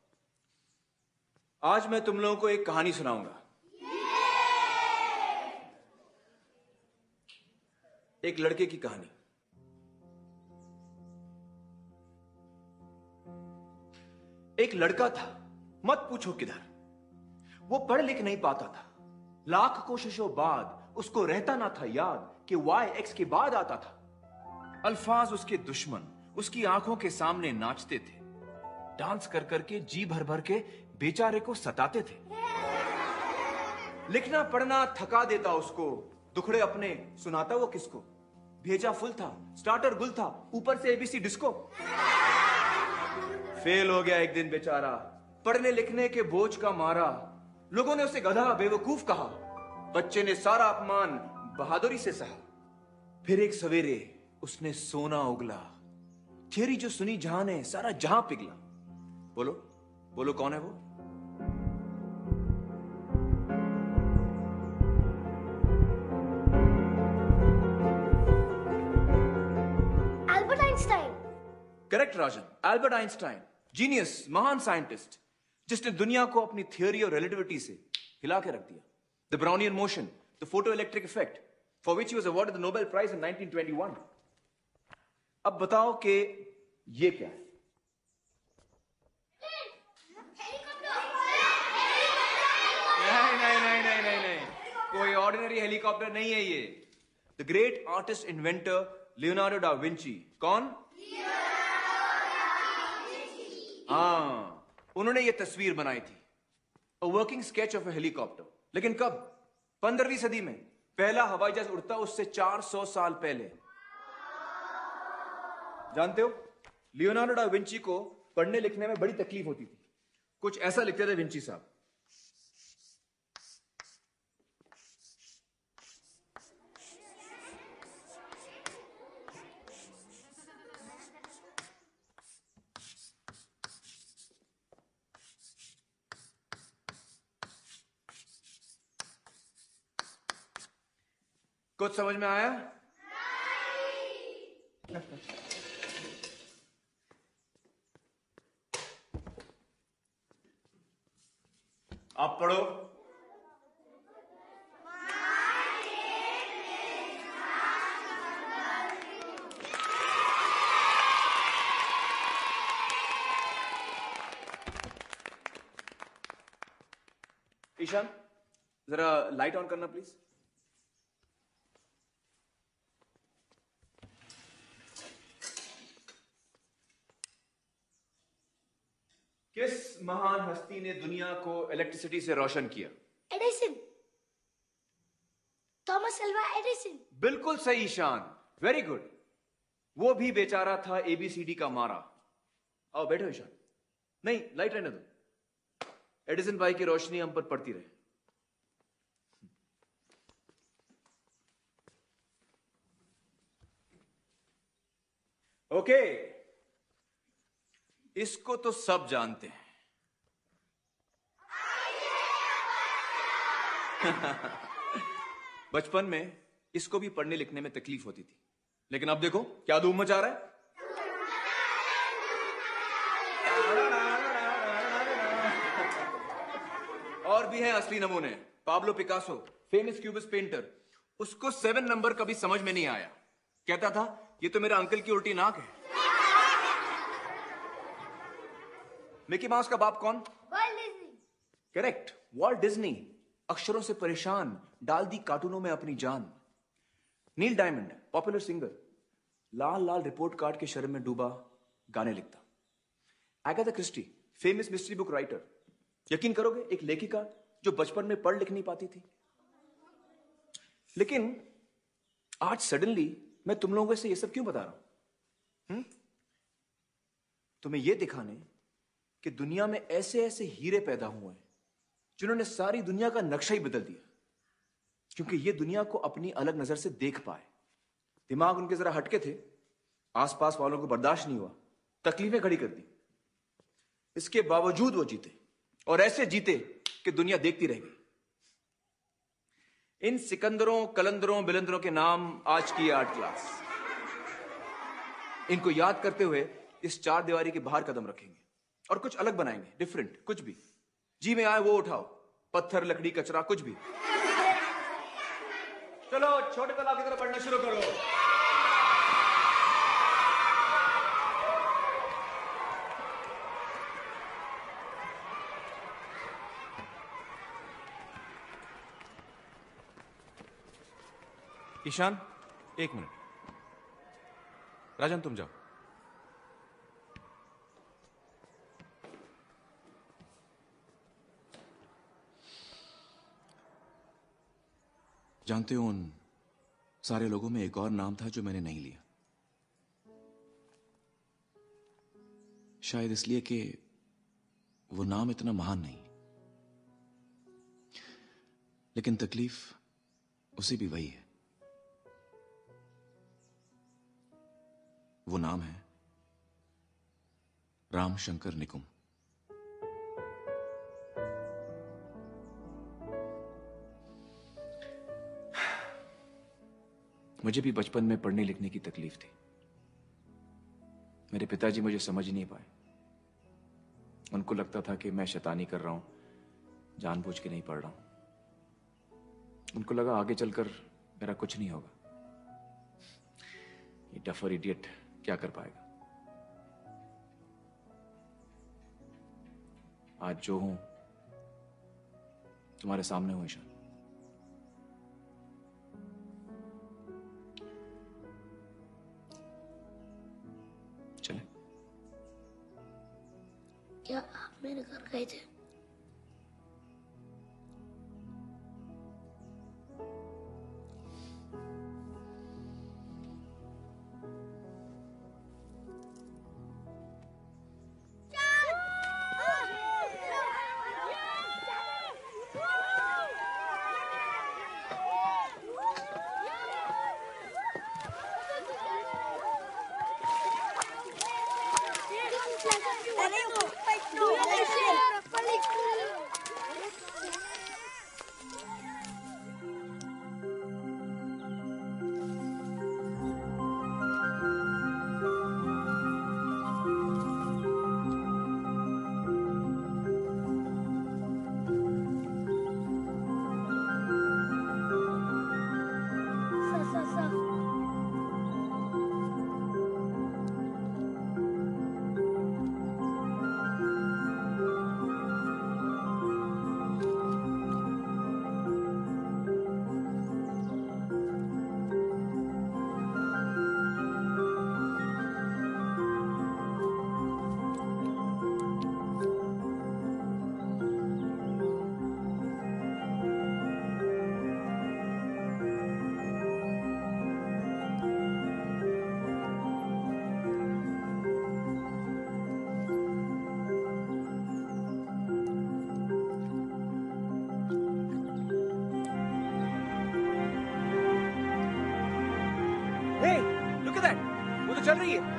आज मैं तुम लोगों को एक कहानी सुनाऊंगा। एक लड़के की कहानी। एक लड़का था, मत पूछो किधर। वो पढ़ लिख नहीं पाता था। लाख कोशिशों बाद उसको रहता ना था याद कि y x के बाद आता था। अल्फाज उसके दुश्मन उसकी आंखों के सामने नाचते थे। डांस कर करके जी भर भर के बेचारे को सताते थे। लिखना पढ़ना थका देता उसको, दुखड़े अपने सुनाता वो किसको। भेजा फुल था, स्टार्टर गुल था, ऊपर से एबीसी डिस्को। फेल हो गया एक दिन बेचारा, पढ़ने लिखने के बोझ का मारा। लोगों ने उसे गधा बेवकूफ कहा। बच्चे ने सारा अपमान बहादुरी से सहा। फिर एक सवेरे उसने सोना उगला। थियरी जो सुनी जहां ने सारा जहां पिघला। बोलो बोलो कौन है वो? Albert Einstein. Correct Rajan, Albert Einstein, genius, महान साइंटिस्ट, जिसने दुनिया को अपनी थियोरी और रिलेटिविटी से हिला के रख दिया। The Brownian motion, the photoelectric effect, for which he was awarded the Nobel Prize in 1921। अब बताओ कि ये क्या है? नहीं, कोई ऑर्डिनरी हेलीकॉप्टर नहीं है ये। The great artist inventor Leonardo da Vinci. कौन? हाँ, उन्होंने ये तस्वीर बनाई थी, a working sketch of a helicopter. लेकिन कब? 15वीं सदी में। पहला हवाई जहाज उड़ता उससे 400 साल पहले। जानते हो, लियोनार्डो डा विंची को पढ़ने लिखने में बड़ी तकलीफ होती थी। कुछ ऐसा लिखते थे विंची साहब। कुछ समझ में आया? आप पढ़ो। ईशान, जरा लाइट ऑन करना प्लीज। किस महान हस्ती ने दुनिया को इलेक्ट्रिसिटी से रोशन किया? एडिसन। Thomas Alva Edison. बिल्कुल सही ईशान, वेरी गुड। वो भी बेचारा था एबीसीडी का मारा। आओ बैठो ईशान। नहीं, लाइट रहने दो। एडिसन भाई की रोशनी हम पर पड़ती रहे। ओके, इसको तो सब जानते हैं। बचपन में इसको भी पढ़ने लिखने में तकलीफ होती थी, लेकिन अब देखो क्या धूम मचा रहा है। और भी हैं असली नमूने। Pablo Picasso, famous cubist painter, उसको 7 नंबर कभी समझ में नहीं आया। कहता था ये तो मेरा अंकल की उल्टी नाक है। मिकी माउस का बाप कौन? World Disney. Correct, Walt Disney. अक्षरों से परेशान, डाल दी कार्टूनों में अपनी जान। नील डायमंड, पॉपुलर सिंगर, लाल लाल रिपोर्ट कार्ड के शर्म में डूबा गाने लिखता। Agatha Christie, famous mystery book writer. यकीन करोगे, एक लेखिका जो बचपन में पढ़ लिख नहीं पाती थी। लेकिन आज सडनली मैं तुम लोगों से ये सब क्यों बता रहा हूं? तुम्हें यह दिखाने कि दुनिया में ऐसे ऐसे हीरे पैदा हुए हैं जिन्होंने सारी दुनिया का नक्शा ही बदल दिया, क्योंकि ये दुनिया को अपनी अलग नजर से देख पाए। दिमाग उनके जरा हटके थे, आसपास वालों को बर्दाश्त नहीं हुआ, तकलीफें खड़ी कर दी। इसके बावजूद वो जीते, और ऐसे जीते कि दुनिया देखती रह गई। इन सिकंदरों, कलंदरों, बिलंदरों के नाम आज की आर्ट क्लास। इनको याद करते हुए इस 4 दीवारी के बाहर कदम रखेंगे और कुछ अलग बनाएंगे, डिफरेंट, कुछ भी जी में आए वो उठाओ, पत्थर, लकड़ी, कचरा, कुछ भी। चलो छोटे तालाब की तरफ बढ़ना शुरू करो। ईशान, एक मिनट। राजन तुम जाओ। जानते हो, उन सारे लोगों में एक और नाम था जो मैंने नहीं लिया। शायद इसलिए कि वो नाम इतना महान नहीं, लेकिन तकलीफ उसे भी वही है। वो नाम है राम शंकर निकुम। मुझे भी बचपन में पढ़ने लिखने की तकलीफ थी। मेरे पिताजी मुझे समझ ही नहीं पाए। उनको लगता था कि मैं शैतानी कर रहा हूं, जानबूझ के नहीं पढ़ रहा हूं। उनको लगा आगे चलकर मेरा कुछ नहीं होगा, ये डफर इडियट क्या कर पाएगा। आज जो हूं तुम्हारे सामने हूं ईशान। चले? क्या आप मेरे घर गए थे? वो तो चल रही है।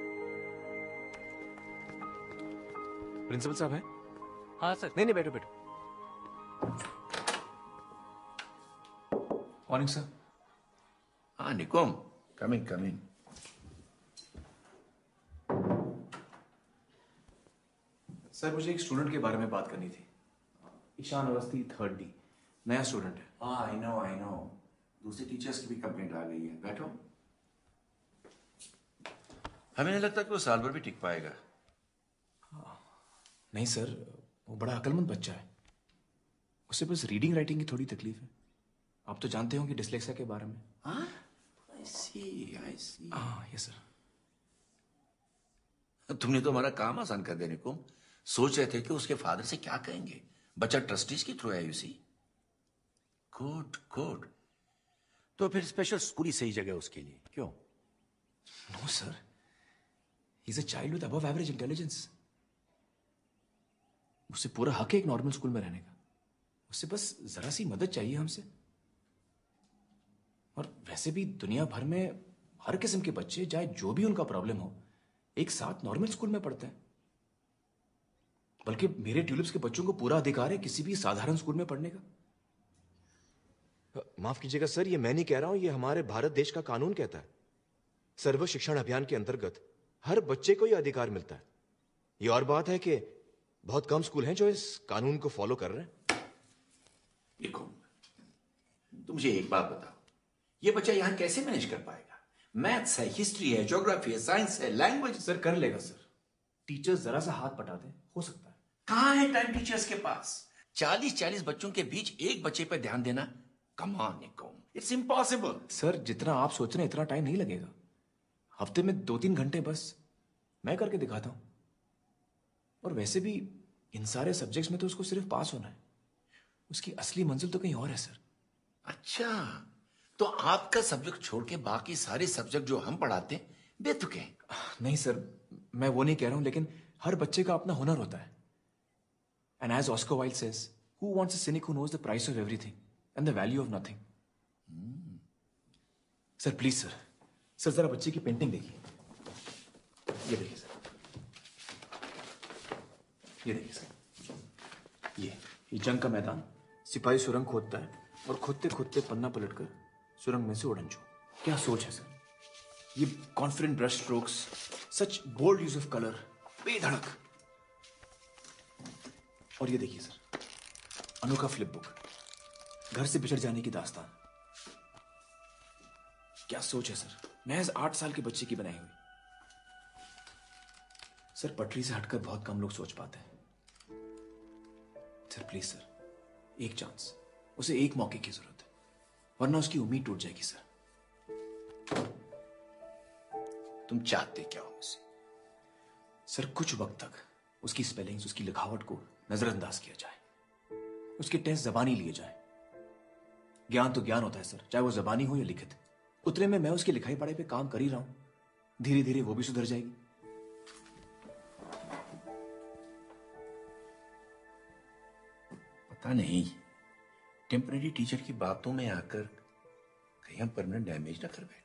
प्रिंसिपल साहब है? हाँ सर। नहीं नहीं, बैठो बैठो। Morning sir. हाँ निकुम, कमिंग कमिंग। सर मुझे एक स्टूडेंट के बारे में बात करनी थी। ईशान अवस्थी 3rd D, नया स्टूडेंट है। हाँ आई नो। दूसरे टीचर्स की भी कंप्लेंट आ गई है। बैठो। हमें नहीं लगता कि वो साल भर भी टिक पाएगा। नहीं सर, वो बड़ा अक्लमंद बच्चा है। उसे बस रीडिंग राइटिंग की थोड़ी तकलीफ है। आप तो जानते होंगे डिसलेक्सिया के बारे में। हाँ आई सी। हाँ यस सर। तुमने तो हमारा काम आसान कर दिया निकुम। सोच रहे थे कि उसके फादर से क्या कहेंगे। बच्चा ट्रस्टीज के थ्रू है यू सी। Good good. तो फिर स्पेशल स्कूल ही सही जगह उसके लिए, क्यों? No sir, he is a child with above average intelligence. उसे पूरा हक है एक नॉर्मल स्कूल में रहने का। उसे बस जरा सी मदद चाहिए हमसे। और वैसे भी दुनिया भर में हर किस्म के बच्चे, चाहे जो भी उनका प्रॉब्लम हो, एक साथ नॉर्मल स्कूल में पढ़ते हैं। बल्कि मेरे ट्यूलिप्स के बच्चों को पूरा अधिकार है किसी भी साधारण स्कूल में पढ़ने का। माफ कीजिएगा सर, ये मैं नहीं कह रहा हूं, ये हमारे भारत देश का कानून कहता है। सर्व शिक्षण अभियान के अंतर्गत हर बच्चे को यह अधिकार मिलता है। ये और बात है कि बहुत कम स्कूल हैं जो इस कानून को फॉलो कर रहे हैं। देखो, तुम मुझे एक बात बताओ, ये बच्चा यहां कैसे मैनेज कर पाएगा? मैथ्स है, हिस्ट्री है, ज्योग्राफी है, साइंस है, लैंग्वेज। सर कर लेगा सर। टीचर्स जरा सा हाथ बटाते हो सकता है। कहां है टाइम टीचर्स के पास? 40-40 बच्चों के बीच एक बच्चे पर ध्यान देना, come on Nikumbh, it's impossible. Sir जितना आप सोच रहे हैं इतना टाइम नहीं लगेगा। हफ्ते में 2-3 घंटे बस मैं करके दिखाता हूं। और वैसे भी इन सारे सब्जेक्ट्स में तो उसको सिर्फ पास होना है। उसकी असली मंजिल तो कहीं और है सर। अच्छा, तो आपका सब्जेक्ट छोड़ के बाकी सारे सब्जेक्ट जो हम पढ़ाते हैं बेतुके हैं? नहीं सर, मैं वो नहीं कह रहा हूं, लेकिन हर बच्चे का अपना हुनर होता है। And as Oscar Wilde says, who wants a cynic who knows the price of everything and the value of nothing. Sir please sir, sir जरा बच्चे की पेंटिंग देखिए। ये देखिए सर, ये देखिए सर, ये जंग का मैदान। सिपाही सुरंग खोदता है और खोदते खोदते पन्ना पलटकर सुरंग में से उड़न छू। क्या सोच है सर। ये confident brush strokes, such bold use of colour, बेधड़क। और ये देखिए सर, अनोखा फ्लिप बुक, घर से बिछड़ जाने की दास्तान। क्या सोच है सर, महज 8 साल के बच्चे की बनाई हुई। सर पटरी से हटकर बहुत कम लोग सोच पाते हैं। सर प्लीज सर, एक चांस, उसे एक मौके की जरूरत है, वरना उसकी उम्मीद टूट जाएगी सर। तुम चाहते क्या हो मुझसे? सर कुछ वक्त तक उसकी स्पेलिंग्स, उसकी लिखावट को नजरअंदाज किया जाए, उसके टेस्ट जबानी लिए जाए। ज्ञान तो ज्ञान होता है सर, चाहे वो जबानी हो या लिखित। उतने में मैं उसकी लिखाई पढ़ाई पे काम कर ही रहा हूं। धीरे धीरे वो भी सुधर जाएगी। पता नहीं, टेम्परेरी टीचर की बातों में आकर कहीं हम परमानेंट डैमेज ना कर बैठे।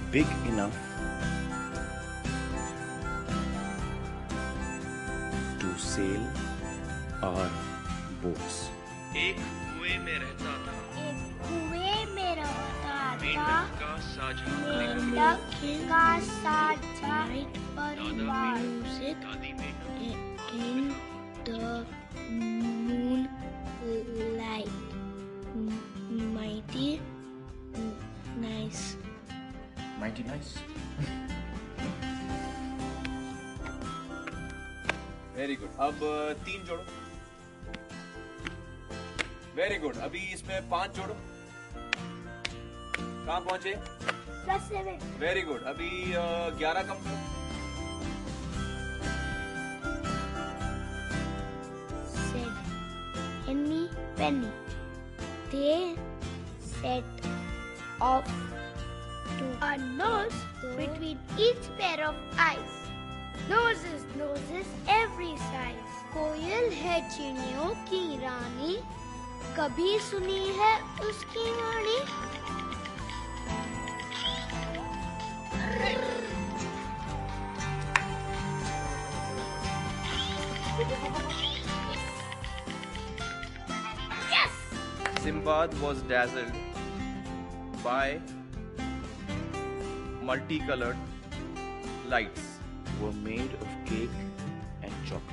big enough to sail our boats. एक कुएं में रहता था, कुएं में रहता मेंढक का साझा मेंढक का साझा परिवार in the moonlight. Mighty nice. Mighty nice. Very good. अब 3 जोड़ो। Very good. अभी इसमें 5 जोड़ो। कहाँ पहुंचे? +7. Very good. अभी 11 कम करो। Said Henny Penny. They set off to a nose between each pair of eyes. Noses, noses, every size. कोयल है चिड़ियों की रानी, कभी सुनी है उसकी वाणी? Yes! Simbad was dazzled by multicolored lights were made of cake and chocolate.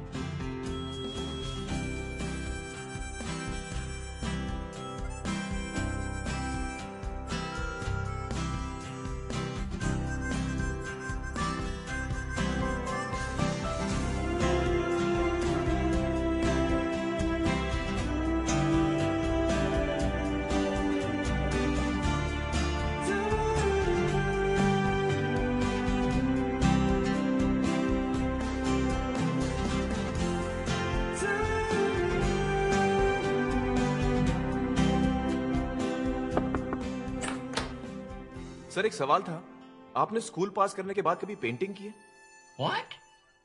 Sir एक सवाल था, आपने स्कूल पास करने के बाद कभी पेंटिंग की है? What?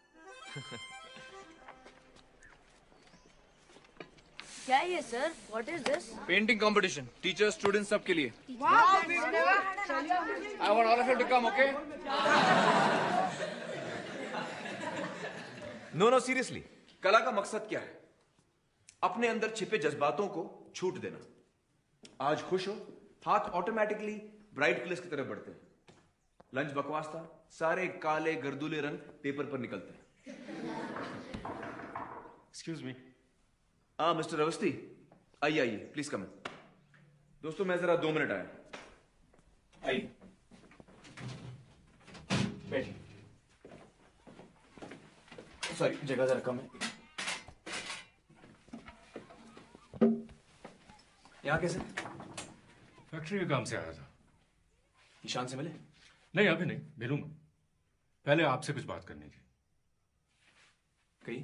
क्या ये सर? What is this? Painting competition, teachers students सबके लिए। Wow, I want all of you to come, okay? No seriously. कला का मकसद क्या है? अपने अंदर छिपे जज्बातों को छूट देना। आज खुश हो, हाथ ऑटोमेटिकली ब्राइट कलर्स की तरफ बढ़ते हैं। लंच बकवास था, सारे काले गर्दूले रंग पेपर पर निकलते हैं। Excuse me. हाँ मिस्टर अवस्थी, आइए आइए, प्लीज कम इन। दोस्तों मैं जरा 2 मिनट आया। आइए बैठिए। सॉरी, जगह जरा कम है। यहाँ कैसे? फैक्ट्री के काम से आया था। ईशान से मिले? नहीं अभी नहीं, मिलूंगा। पहले आपसे कुछ बात करनी थी। कहीं?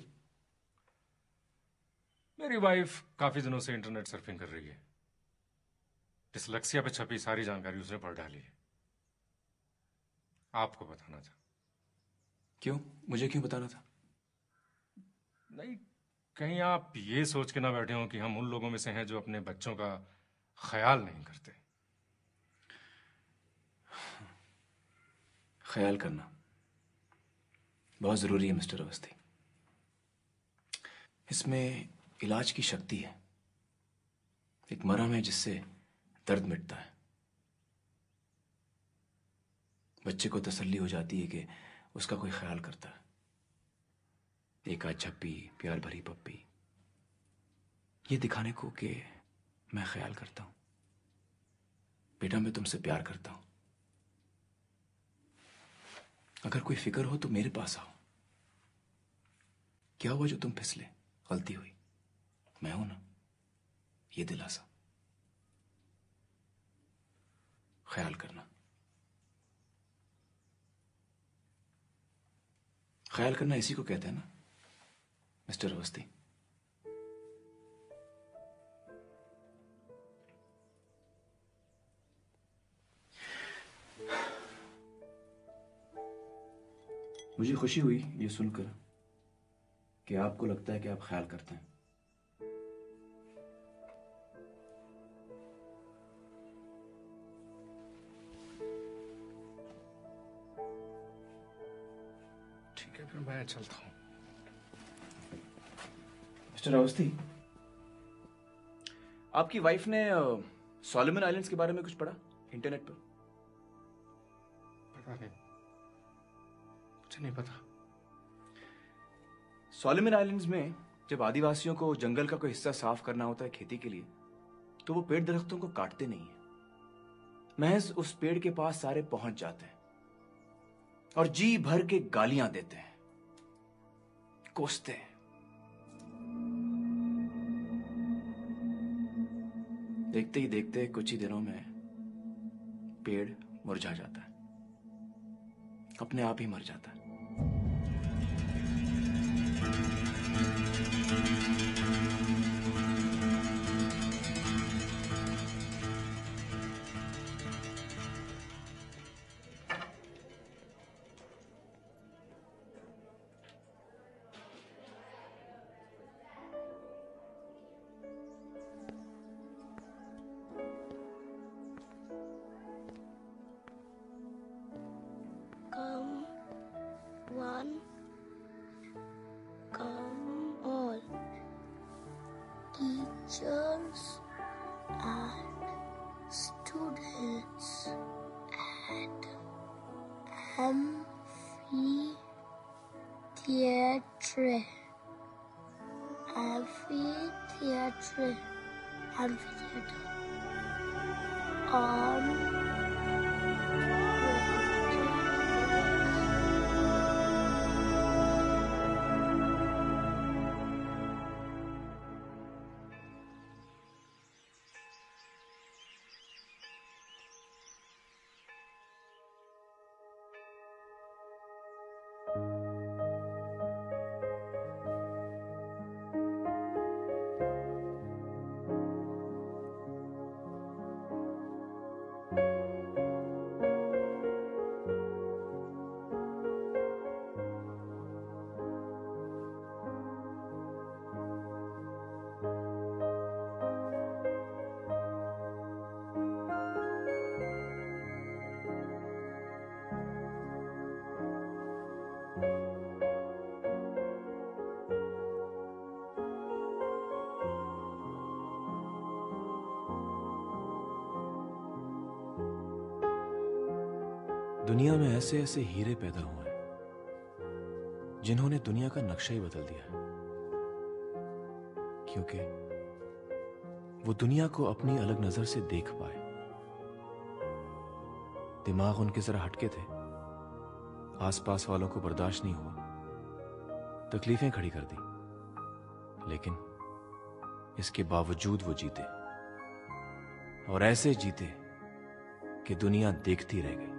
मेरी वाइफ काफी दिनों से इंटरनेट सर्फिंग कर रही है। डिसलेक्सिया पे छपी सारी जानकारी उसने पढ़ डाली है। आपको बताना था। क्यों? मुझे क्यों बताना था? नहीं, कहीं आप ये सोच के ना बैठे हो कि हम उन लोगों में से हैं जो अपने बच्चों का ख्याल नहीं करते। ख्याल करना बहुत जरूरी है मिस्टर अवस्थी। इसमें इलाज की शक्ति है, एक मरहम है जिससे दर्द मिटता है। बच्चे को तसल्ली हो जाती है कि उसका कोई ख्याल करता है। एक आध झप्पी, प्यार भरी पप्पी, ये दिखाने को कि मैं ख्याल करता हूं। बेटा मैं तुमसे प्यार करता हूं। अगर कोई फिक्र हो तो मेरे पास आओ। क्या हुआ जो तुम फिसले? गलती हुई, मैं हूं ना, ये दिलासा। ख्याल करना, ख्याल करना इसी को कहते हैं ना मिस्टर अवस्थी। मुझे खुशी हुई ये सुनकर कि आपको लगता है कि आप ख्याल करते हैं। फिर मैं चलता हूँ। मिस्टर अवस्थी, आपकी वाइफ ने सोलोमन आइलैंड्स के बारे में कुछ पढ़ा इंटरनेट पर? पता नहीं, मुझे नहीं पता। सोलोमन आइलैंड्स में जब आदिवासियों को जंगल का कोई हिस्सा साफ करना होता है खेती के लिए, तो वो पेड़ दरख्तों को काटते नहीं है, महज उस पेड़ के पास सारे पहुंच जाते हैं और जी भर के गालियां देते हैं, कोसते हैं। देखते ही देखते कुछ ही दिनों में पेड़ मुरझा जाता है, अपने आप ही मर जाता है। Come one, come all, teachers and students at amphitheatre, दुनिया में ऐसे ऐसे हीरे पैदा हुए हैं जिन्होंने दुनिया का नक्शा ही बदल दिया है, क्योंकि वो दुनिया को अपनी अलग नजर से देख पाए। दिमाग उनके जरा हटके थे, आसपास वालों को बर्दाश्त नहीं हुआ, तकलीफें खड़ी कर दी, लेकिन इसके बावजूद वो जीते, और ऐसे जीते कि दुनिया देखती रह गई।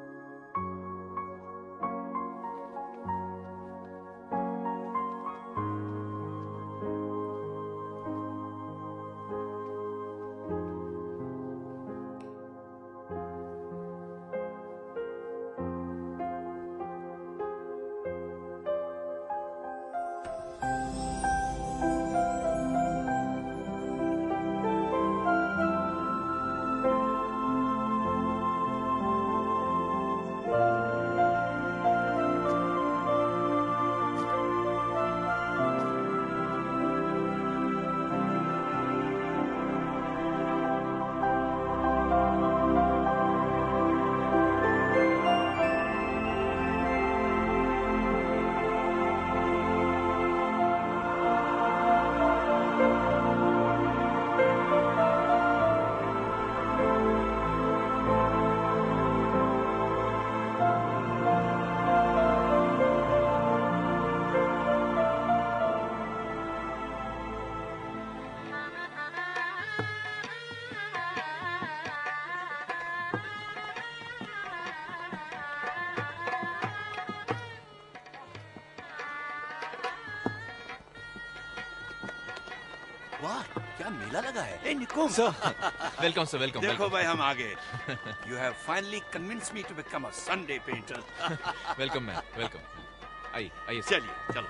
वाह, क्या मेला लगा है। ए निकुम, वेलकम सर, वेलकम। देखो भाई, हम आ गए। You have finally convinced me to become a Sunday painter. Welcome ma'am, welcome. आइए, आइए। चलिए, चलो।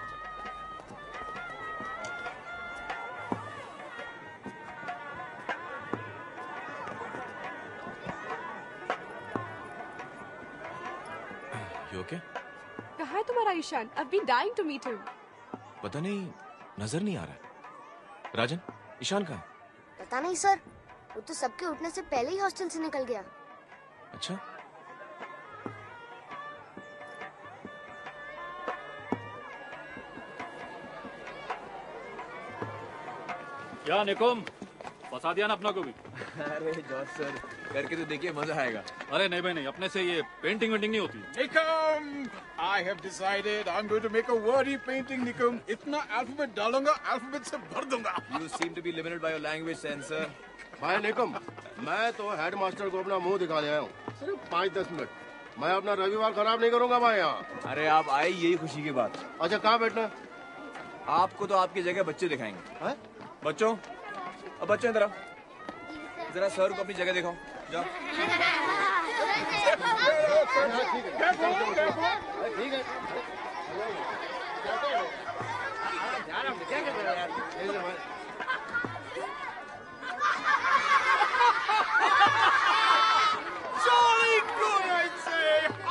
You okay? कहाँ है तुम्हारा Ishan? I've been dying to meet him. पता नहीं, नजर नहीं आ रहा है। राजन, ईशान कहाँ है? पता नहीं सर, वो तो सबके उठने से पहले ही हॉस्टल से निकल गया। अच्छा। क्या निकुम, फंसा दिया ना अपना को भी। अरे जॉर्ज सर, करके तो देखिए, मजा आएगा। अरे नहीं भाई नहीं, अपने से ये पेंटिंग वेंटिंग नहीं होती। Nikum, I have decided I'm going to make a wordy painting, Nikum. इतना अल्फाबेट डालूंगा, अल्फाबेट से भर दूंगा। You seem to be limited by your language sense, sir. भाई निकुम, मैं तो हेडमास्टर को अपना मुंह दिखा ले आया हूँ। सिर्फ 5-10 मिनट। मैं अपना रविवार खराब नहीं करूंगा भाई यहाँ। अरे आप आए, यही खुशी की बात। अच्छा, कहाँ बैठना? आपको तो आपकी जगह बच्चे दिखाएंगे। बच्चों, अब बच्चों इधर आओ, जरा सर को अपनी जगह दिखाओ, जाओ। ठीक है। Jolly good, I'd say.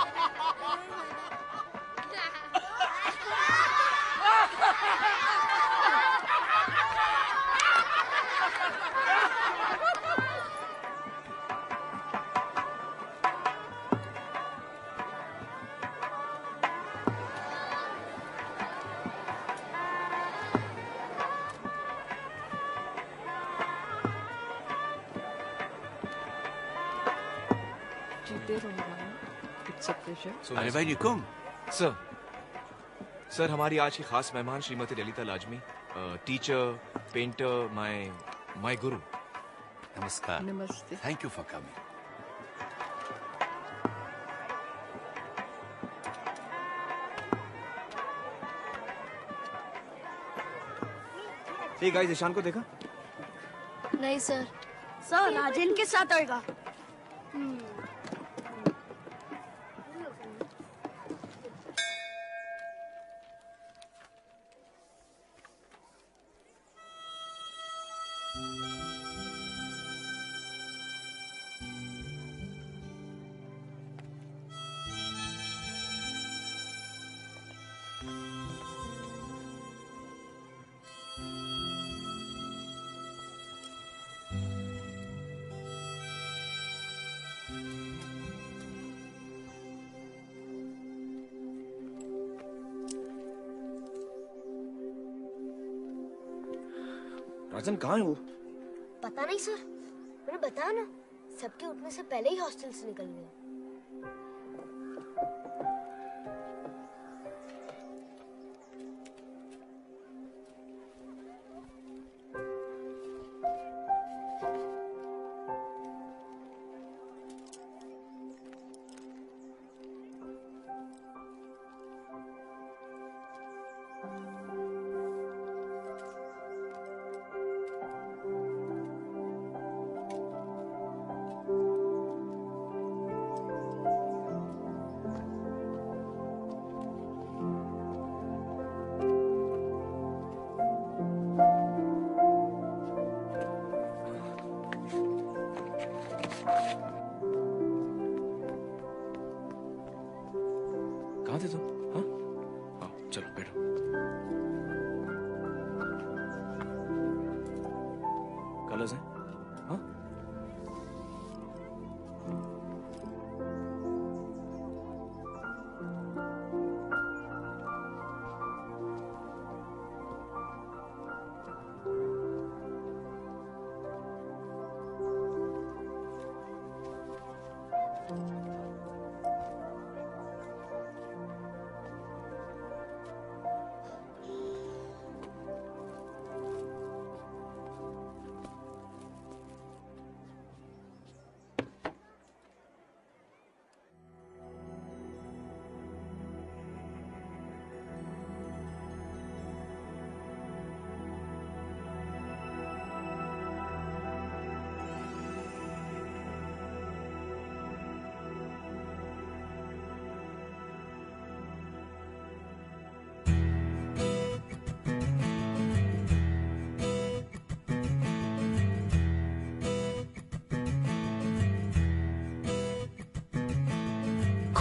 अरे भाई निकुम। सर हमारी आज की खास मेहमान श्रीमती ललिता लाजमी, टीचर, पेंटर, माय गुरु। नमस्कार। नमस्ते। Thank you for coming. Hey guys, Ishaan को देखा? नहीं सर, सर राजन के साथ आएगा। राजन कहाँ है वो? पता नहीं सर, मैंने बताया ना, सबके उठने से पहले ही हॉस्टल से निकल गया। कहाँ थे तुम? हाँ? आओ, चलो बैठो। कलर्स हैं? हाँ?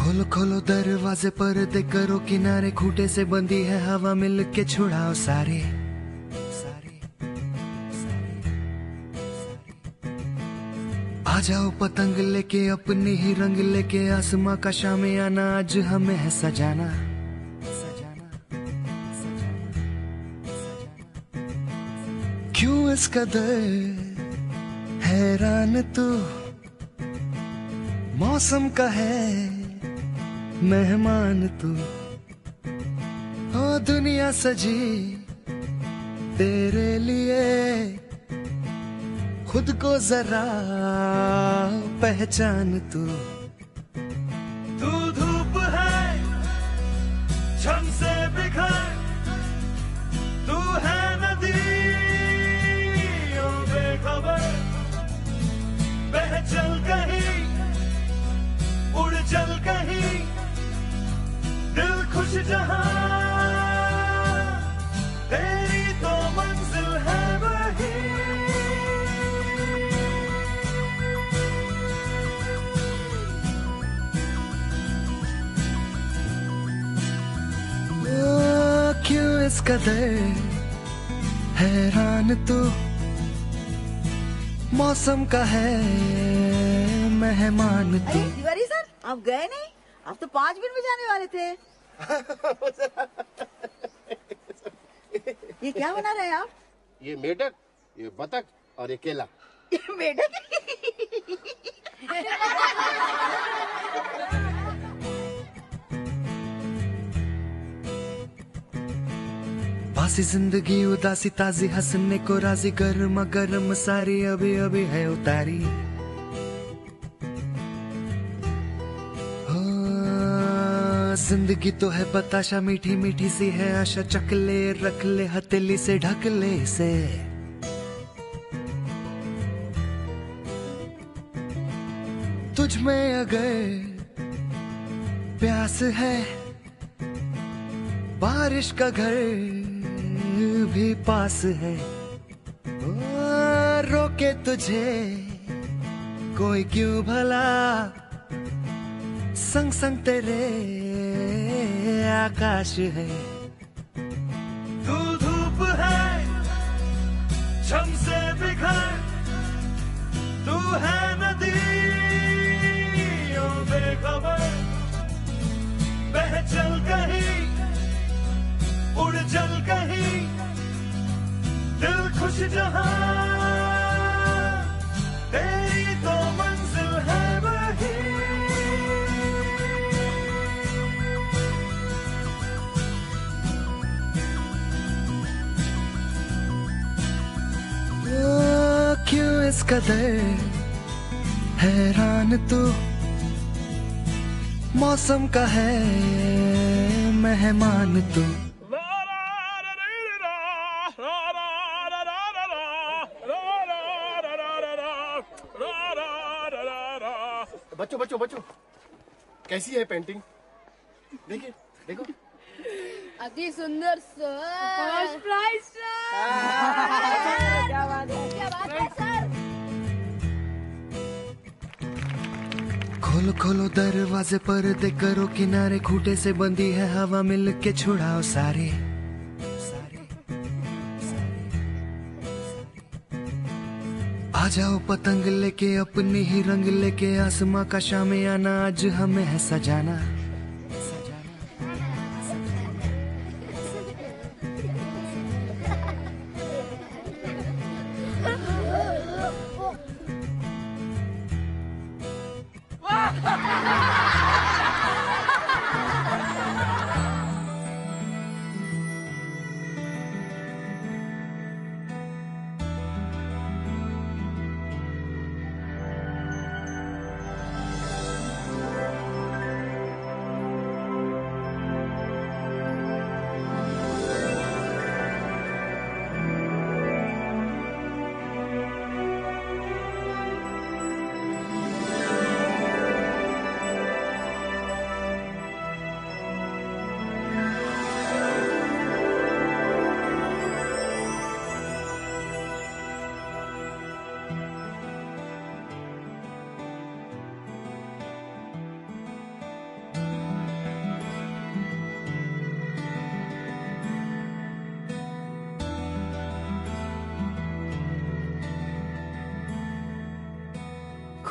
खोलो खोलो दरवाजे पर्दे करो किनारे, खूंटे से बंदी है हवा मिल के छुड़ाओ सारे। आ जाओ पतंग लेके अपने ही रंग लेके, आसमां का शामे आना आज हमें है सजाना। क्यों इस कदर हैरान तू, मौसम का है मेहमान तू। ओ दुनिया सजी तेरे लिए, खुद को जरा पहचान तू। तू धूप है झम से बिखर, तू है नदी ओ बेखबर, बह चल कहीं उड़ चल कहीं, दिल खुश जहां तेरी तो मंजिल है वही। क्यों इस कदर हैरान तू, मौसम का है मेहमान तू। तिवारी सर आप गए नहीं, आप तो 5 मिनट में जाने वाले थे। ये क्या बना रहे हैं आप? ये मेढक, ये बतख और ये केला। मेढक? बासी जिंदगी उदासी ताजी, हंसने को राजी, गर्मा गर्म सारी अभी अभी है उतारी। जिंदगी तो है बताशा, मीठी मीठी सी है आशा, चकले रख ले हथेली से ढक ले इसे। तुझ में अगर प्यास है, बारिश का घर भी पास है। रोके तुझे कोई क्यों भला, संग संग तेरे आकाश है। तू धूप है झम से बिखर, तू है नदी ओ बेखबर, बह चल कहीं उड़ चल कहीं, दिल खुश जहां तेरी तो मंजिल है वही। क्यों इस कदर हैरान तू, मौसम का है मेहमान तू। बच्चों बच्चों बच्चों, कैसी है पेंटिंग? देखिए देखो। अति सुंदर सर। First prize sir. क्या बात है, क्या बात है सर। खोलो खोलो दरवाजे पर्दे करो किनारे, खूंटे से बंदी है हवा मिल के छुड़ाओ सारे। आ जाओ पतंग लेके अपने ही रंग लेके, आसमां का शामे आना आज हमें है सजाना।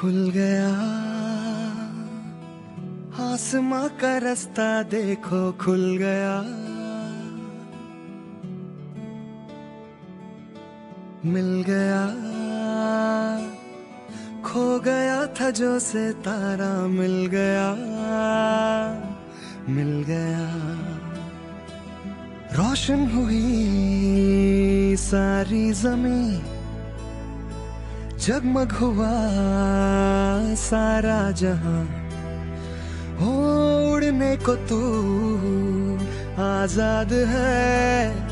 खुल गया आसमां का रास्ता देखो खुल गया, मिल गया खो गया था जो सितारा, मिल गया मिल गया। रोशन हुई सारी जमीन, जगमग हुआ सारा जहां, उड़ने को तू आजाद है,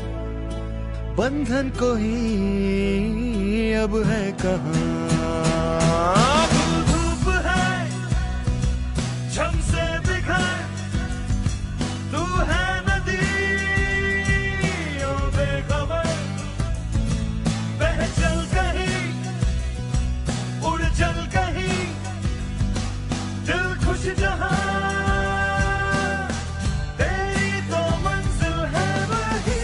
बंधन कोई अब है कहाँ। धूप है झम से बिखर, तू है नदी ओ बेखबर, बह चल कहीं उड़ चल कहीं, दिल खुश जहां तेरी तो मंजिल है वही।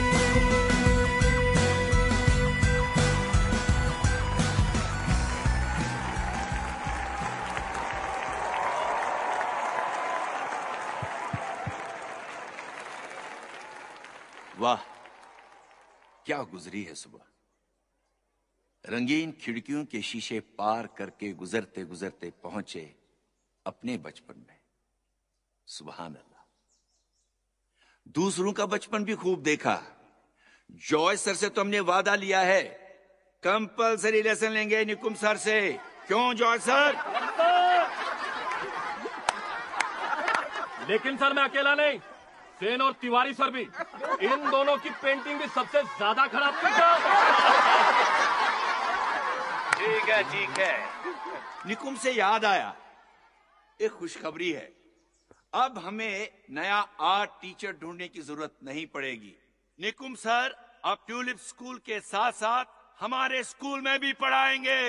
वाह, क्या गुजरी है सुबह। रंगीन खिड़कियों के शीशे पार करके गुजरते गुजरते पहुंचे अपने बचपन में। सुभान अल्लाह। दूसरों का बचपन भी खूब देखा। जॉय सर से तो हमने वादा लिया है, कंपलसरी लेसन लेंगे निकुम सर से। क्यों जॉय सर? लेकिन सर मैं अकेला नहीं, सेन और तिवारी सर भी। इन दोनों की पेंटिंग भी सबसे ज्यादा खराब थी। ठीक है ठीक है। निकुम से याद आया, एक खुशखबरी है। अब हमें नया आर्ट टीचर ढूंढने की जरूरत नहीं पड़ेगी। निकुम सर अब ट्यूलिप स्कूल के साथ साथ हमारे स्कूल में भी पढ़ाएंगे।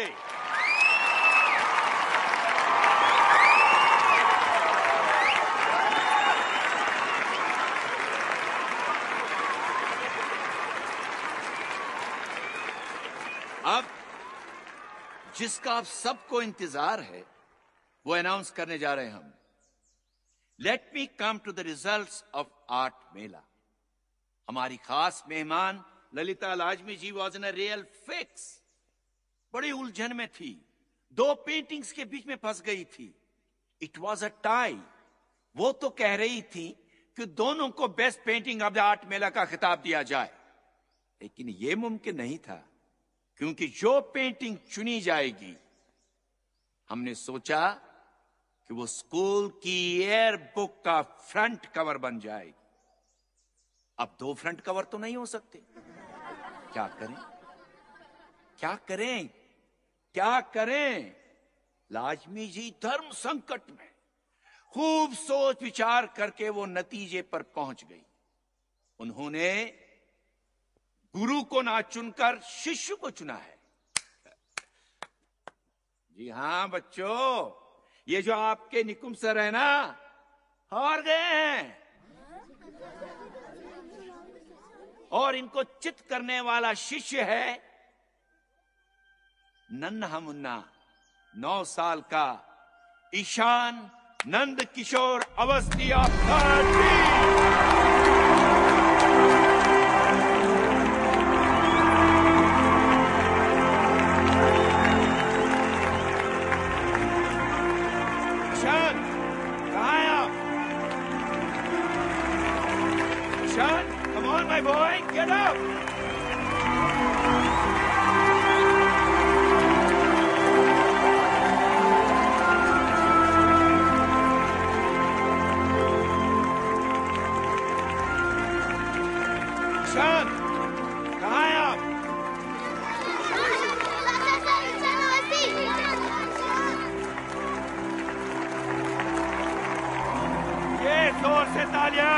अब जिसका आप सबको इंतजार है वो अनाउंस करने जा रहे हैं हम। Let me come to the results of art mela. हमारी खास मेहमान Lalita Lajmi ji was in a real fix. बड़ी उलझन में थी, दो पेंटिंग्स के बीच में फंस गई थी। It was a tie. वो तो कह रही थी कि दोनों को best painting of the art mela का खिताब दिया जाए, लेकिन यह मुमकिन नहीं था क्योंकि जो पेंटिंग चुनी जाएगी, हमने सोचा कि वो स्कूल की एयर बुक का फ्रंट कवर बन जाएगी। अब दो फ्रंट कवर तो नहीं हो सकते। क्या करें क्या करें क्या करें? लाजमी जी धर्म संकट में खूब सोच विचार करके वो नतीजे पर पहुंच गई। उन्होंने गुरु को ना चुनकर शिष्य को चुना है। जी हां बच्चों, ये जो आपके निकुम सर है ना, हार गए हैं। और इनको चित करने वाला शिष्य है नन्हा मुन्ना 9 साल का Ishaan Nand Kishore Awasthi of my boy, get up! Ishan, कहाँ हैं आप? ये जोर से तालियां!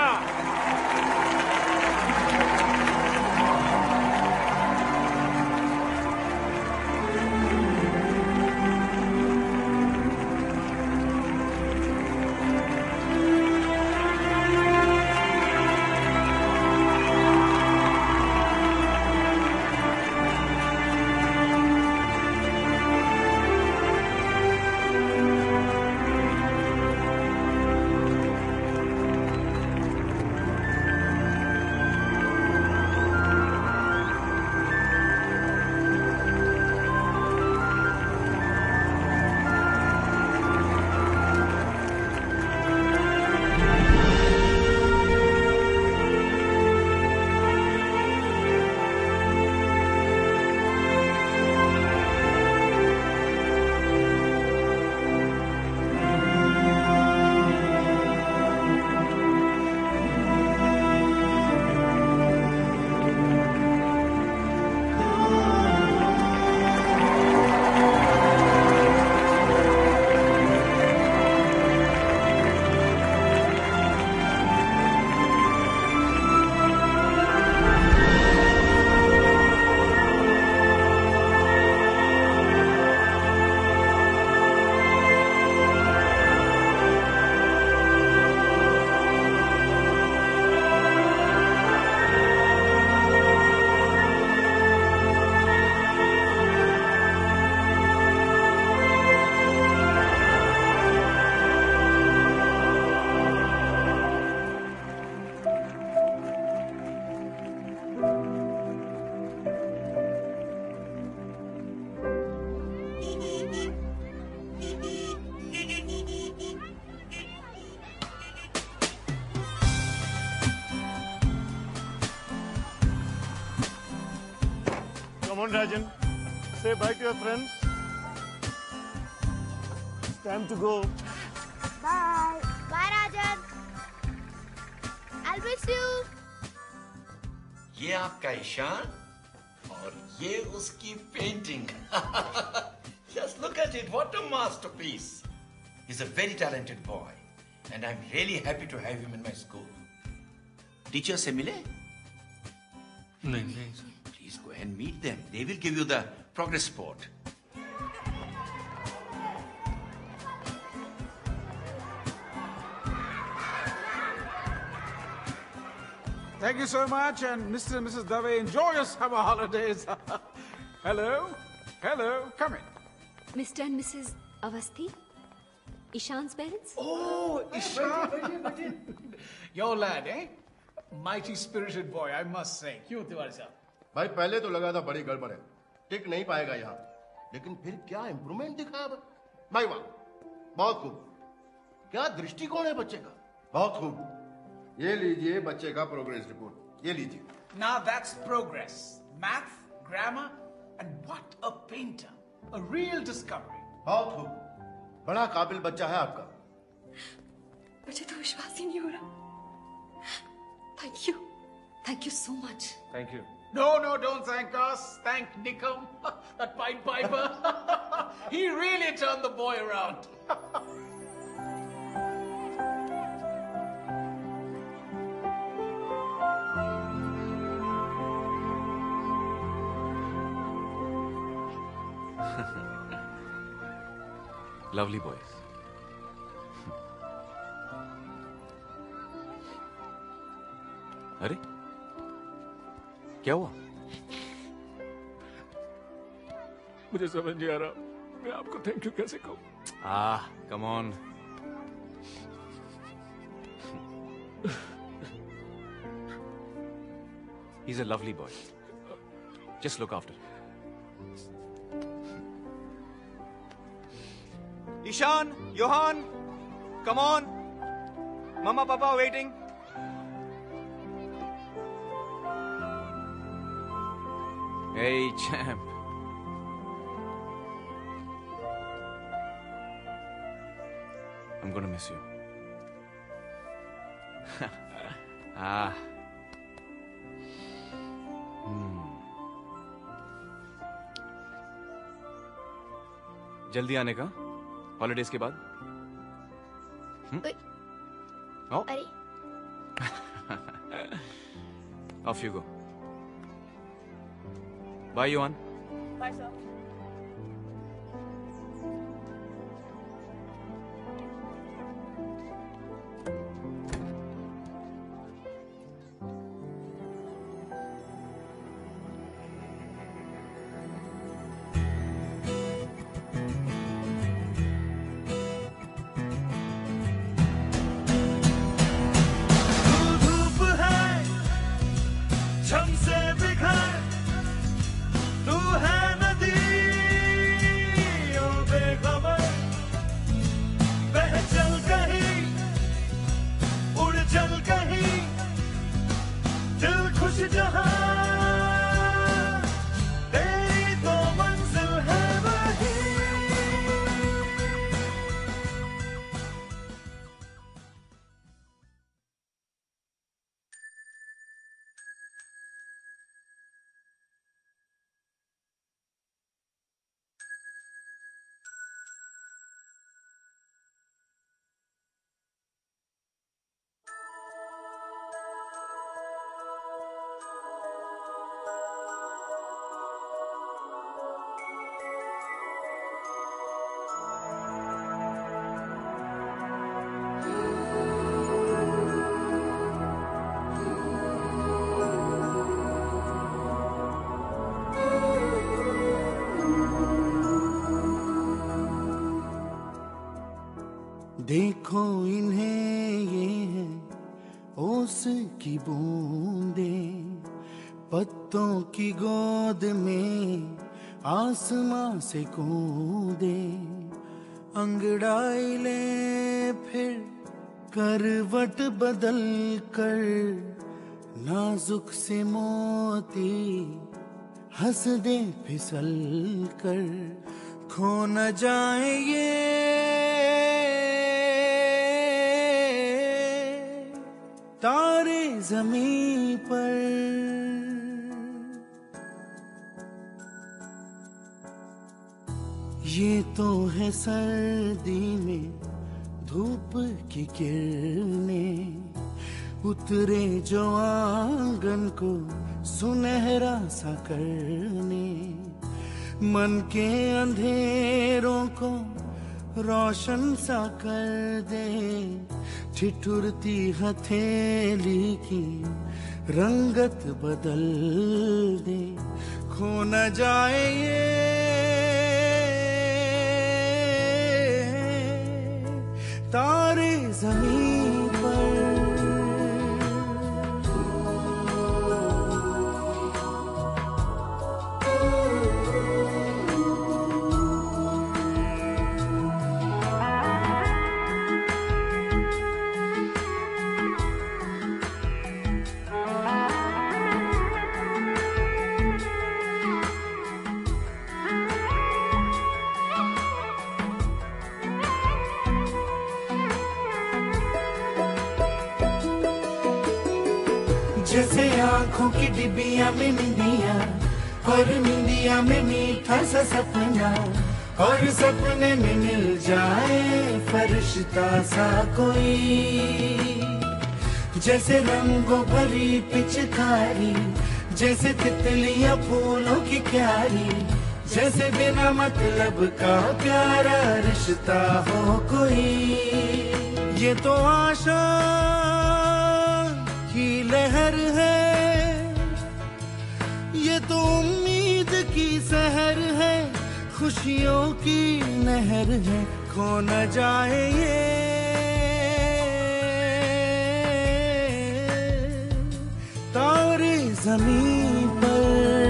on, Rajan. Say bye to your friends. It's time to go. Bye. Bye, Rajan. I'll miss you. ये आपका ईशान और ये उसकी painting. Just look at it. What a masterpiece. He's a very talented boy, and I'm really happy to have him in my school. Teacher से मिले? नहीं. Please go and meet them. They will give you the progress report. Thank you so much, and Mr. and Mrs. Dave, enjoy your summer holidays. Hello, come in. Mr. and Mrs. Avasthi, Ishan's parents? Oh, Ishan. Your lad, eh? Mighty spirited boy, I must say. क्यों तिवारी साहब? भाई पहले तो लगा था बड़ी गड़बड़ है, टिक नहीं पाएगा यहाँ, लेकिन फिर क्या इम्प्रूवमेंट दिखाया भाई, वाह, बहुत खूब. क्या दृष्टिकोण है बच्चे का, बहुत खूब. ये लीजिए बच्चे का प्रोग्रेस रिपोर्ट, ये लीजिए. Now that's progress. Math, grammar, and what a painter. A real discovery. बहुत खूब, बड़ा काबिल बच्चा है आपका. मुझे तो विश्वास ही नहीं हो रहा. Thank you so much. Thank you. No, don't thank us. Thank Nikom, that Pied Piper. He really turned the boy around. Lovely boys. अरे क्या हुआ? मुझे समझ नहीं आ रहा मैं आपको थैंक यू कैसे कहूँ. Come on. He's a lovely boy. Just look after him. Ishan, Johan, come on. Mama, Papa are waiting. Hey, champ. I'm gonna miss you. जल्दी आने का हॉलिडेज के बाद. अरे Off you go. Bye, Johan. Bye, sir. देखो इन्हें ये है ओस की बूंदें, पत्तों की गोद में आसमां से कूदे, अंगड़ाई ले फिर करवट बदल कर, नाजुक से मोती हंस दे फिसल कर, खो न जाए ये तारे ज़मीं पर। ये तो है सर्दी में धूप की किरणें, उतरे जो आंगन को सुनहरा सा करने, मन के अंधेरों को रोशन सा कर दे, ठिठुरती हथेली की रंगत बदल दे, खो न जाए ये तारे ज़मीं पर। जैसे आँखों की डिबिया में निंदिया, और निंदिया में मीठा सा सपना, और सपने में मिल जाए फरिश्ता सा कोई। जैसे रंगों भरी पिचकारी, जैसे तितलियां फूलों की क्यारी, जैसे बिना मतलब का प्यारा रिश्ता हो कोई। ये तो आशा की लहर है, ये तो उम्मीद की सहर है, खुशियों की नहर है, खो न जाए ये तारे ज़मीं पर।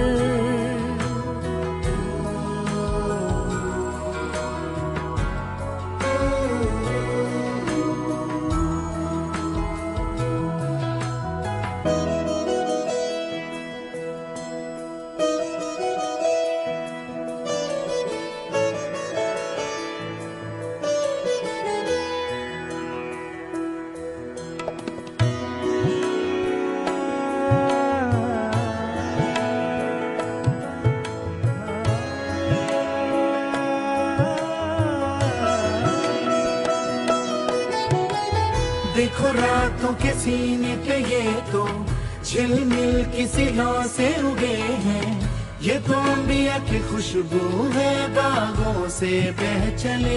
देखो रातों के सीने पे ये तो झिलमिल किसी लौ से उगे हैं, ये तो अंबिया की खुशबू है बागों से बह चले।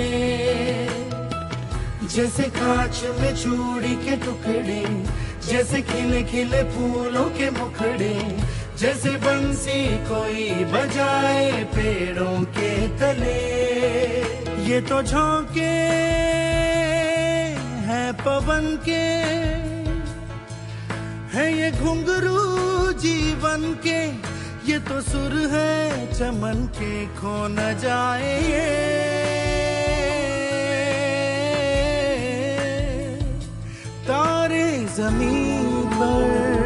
जैसे कांच में चूड़ी के टुकड़े, जैसे खिले खिले फूलों के मुखड़े, जैसे बंसी कोई बजाए पेड़ों के तले। ये तो झोंके है पवन के, है ये घुंघरू जीवन के, ये तो सुर है चमन के, खो न जाए ये तारे ज़मीं पर।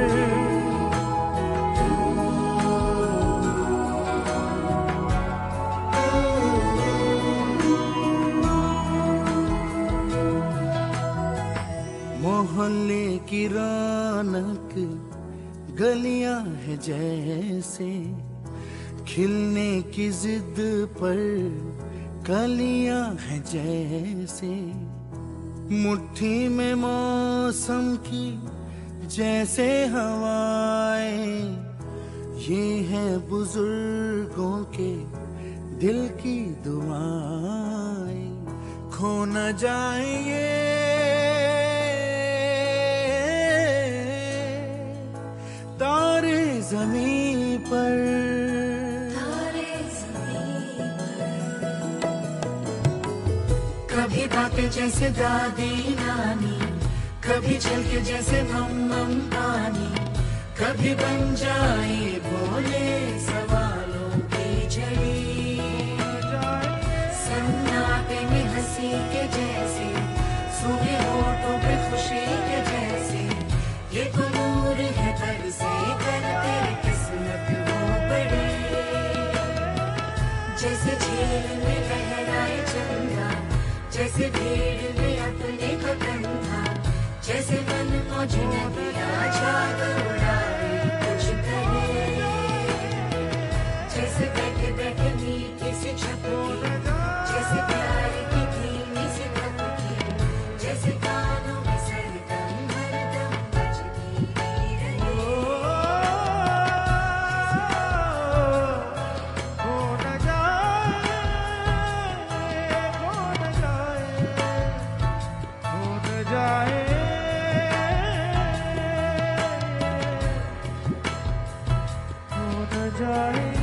मोहल्ले की रौनक गलियां है जैसे, खिलने की जिद पर कलियां है जैसे, मुट्ठी में मौसम की जैसे हवाएं, ये है बुजुर्गों के दिल की दुआएं, खो न जाए ये तारे ज़मीं पर। कभी बातें जैसे दादी नानी, कभी चल के जैसे मम पानी, कभी बन जाए बोले सवालों की झड़ी, सन्नाटे में हंसी के जैसे, सूखे होठों पे खुशी के जैसे, ये तो नूर है पर से कर तेरी किस्मत हो बड़ी। जैसे भीड़ में अपने को कंधा, जैसे मन मौजी नदिया झाग उड़ाए कुछ करे, जैसे बैठे बैठे मीठी सी छपकी, जैसे प्यार की धीमी सी थपकी, जैसे कानों में सरगम हरदम बजती रहे। हो न जाए, हो न जाए, हो न जाए, हो न जाए।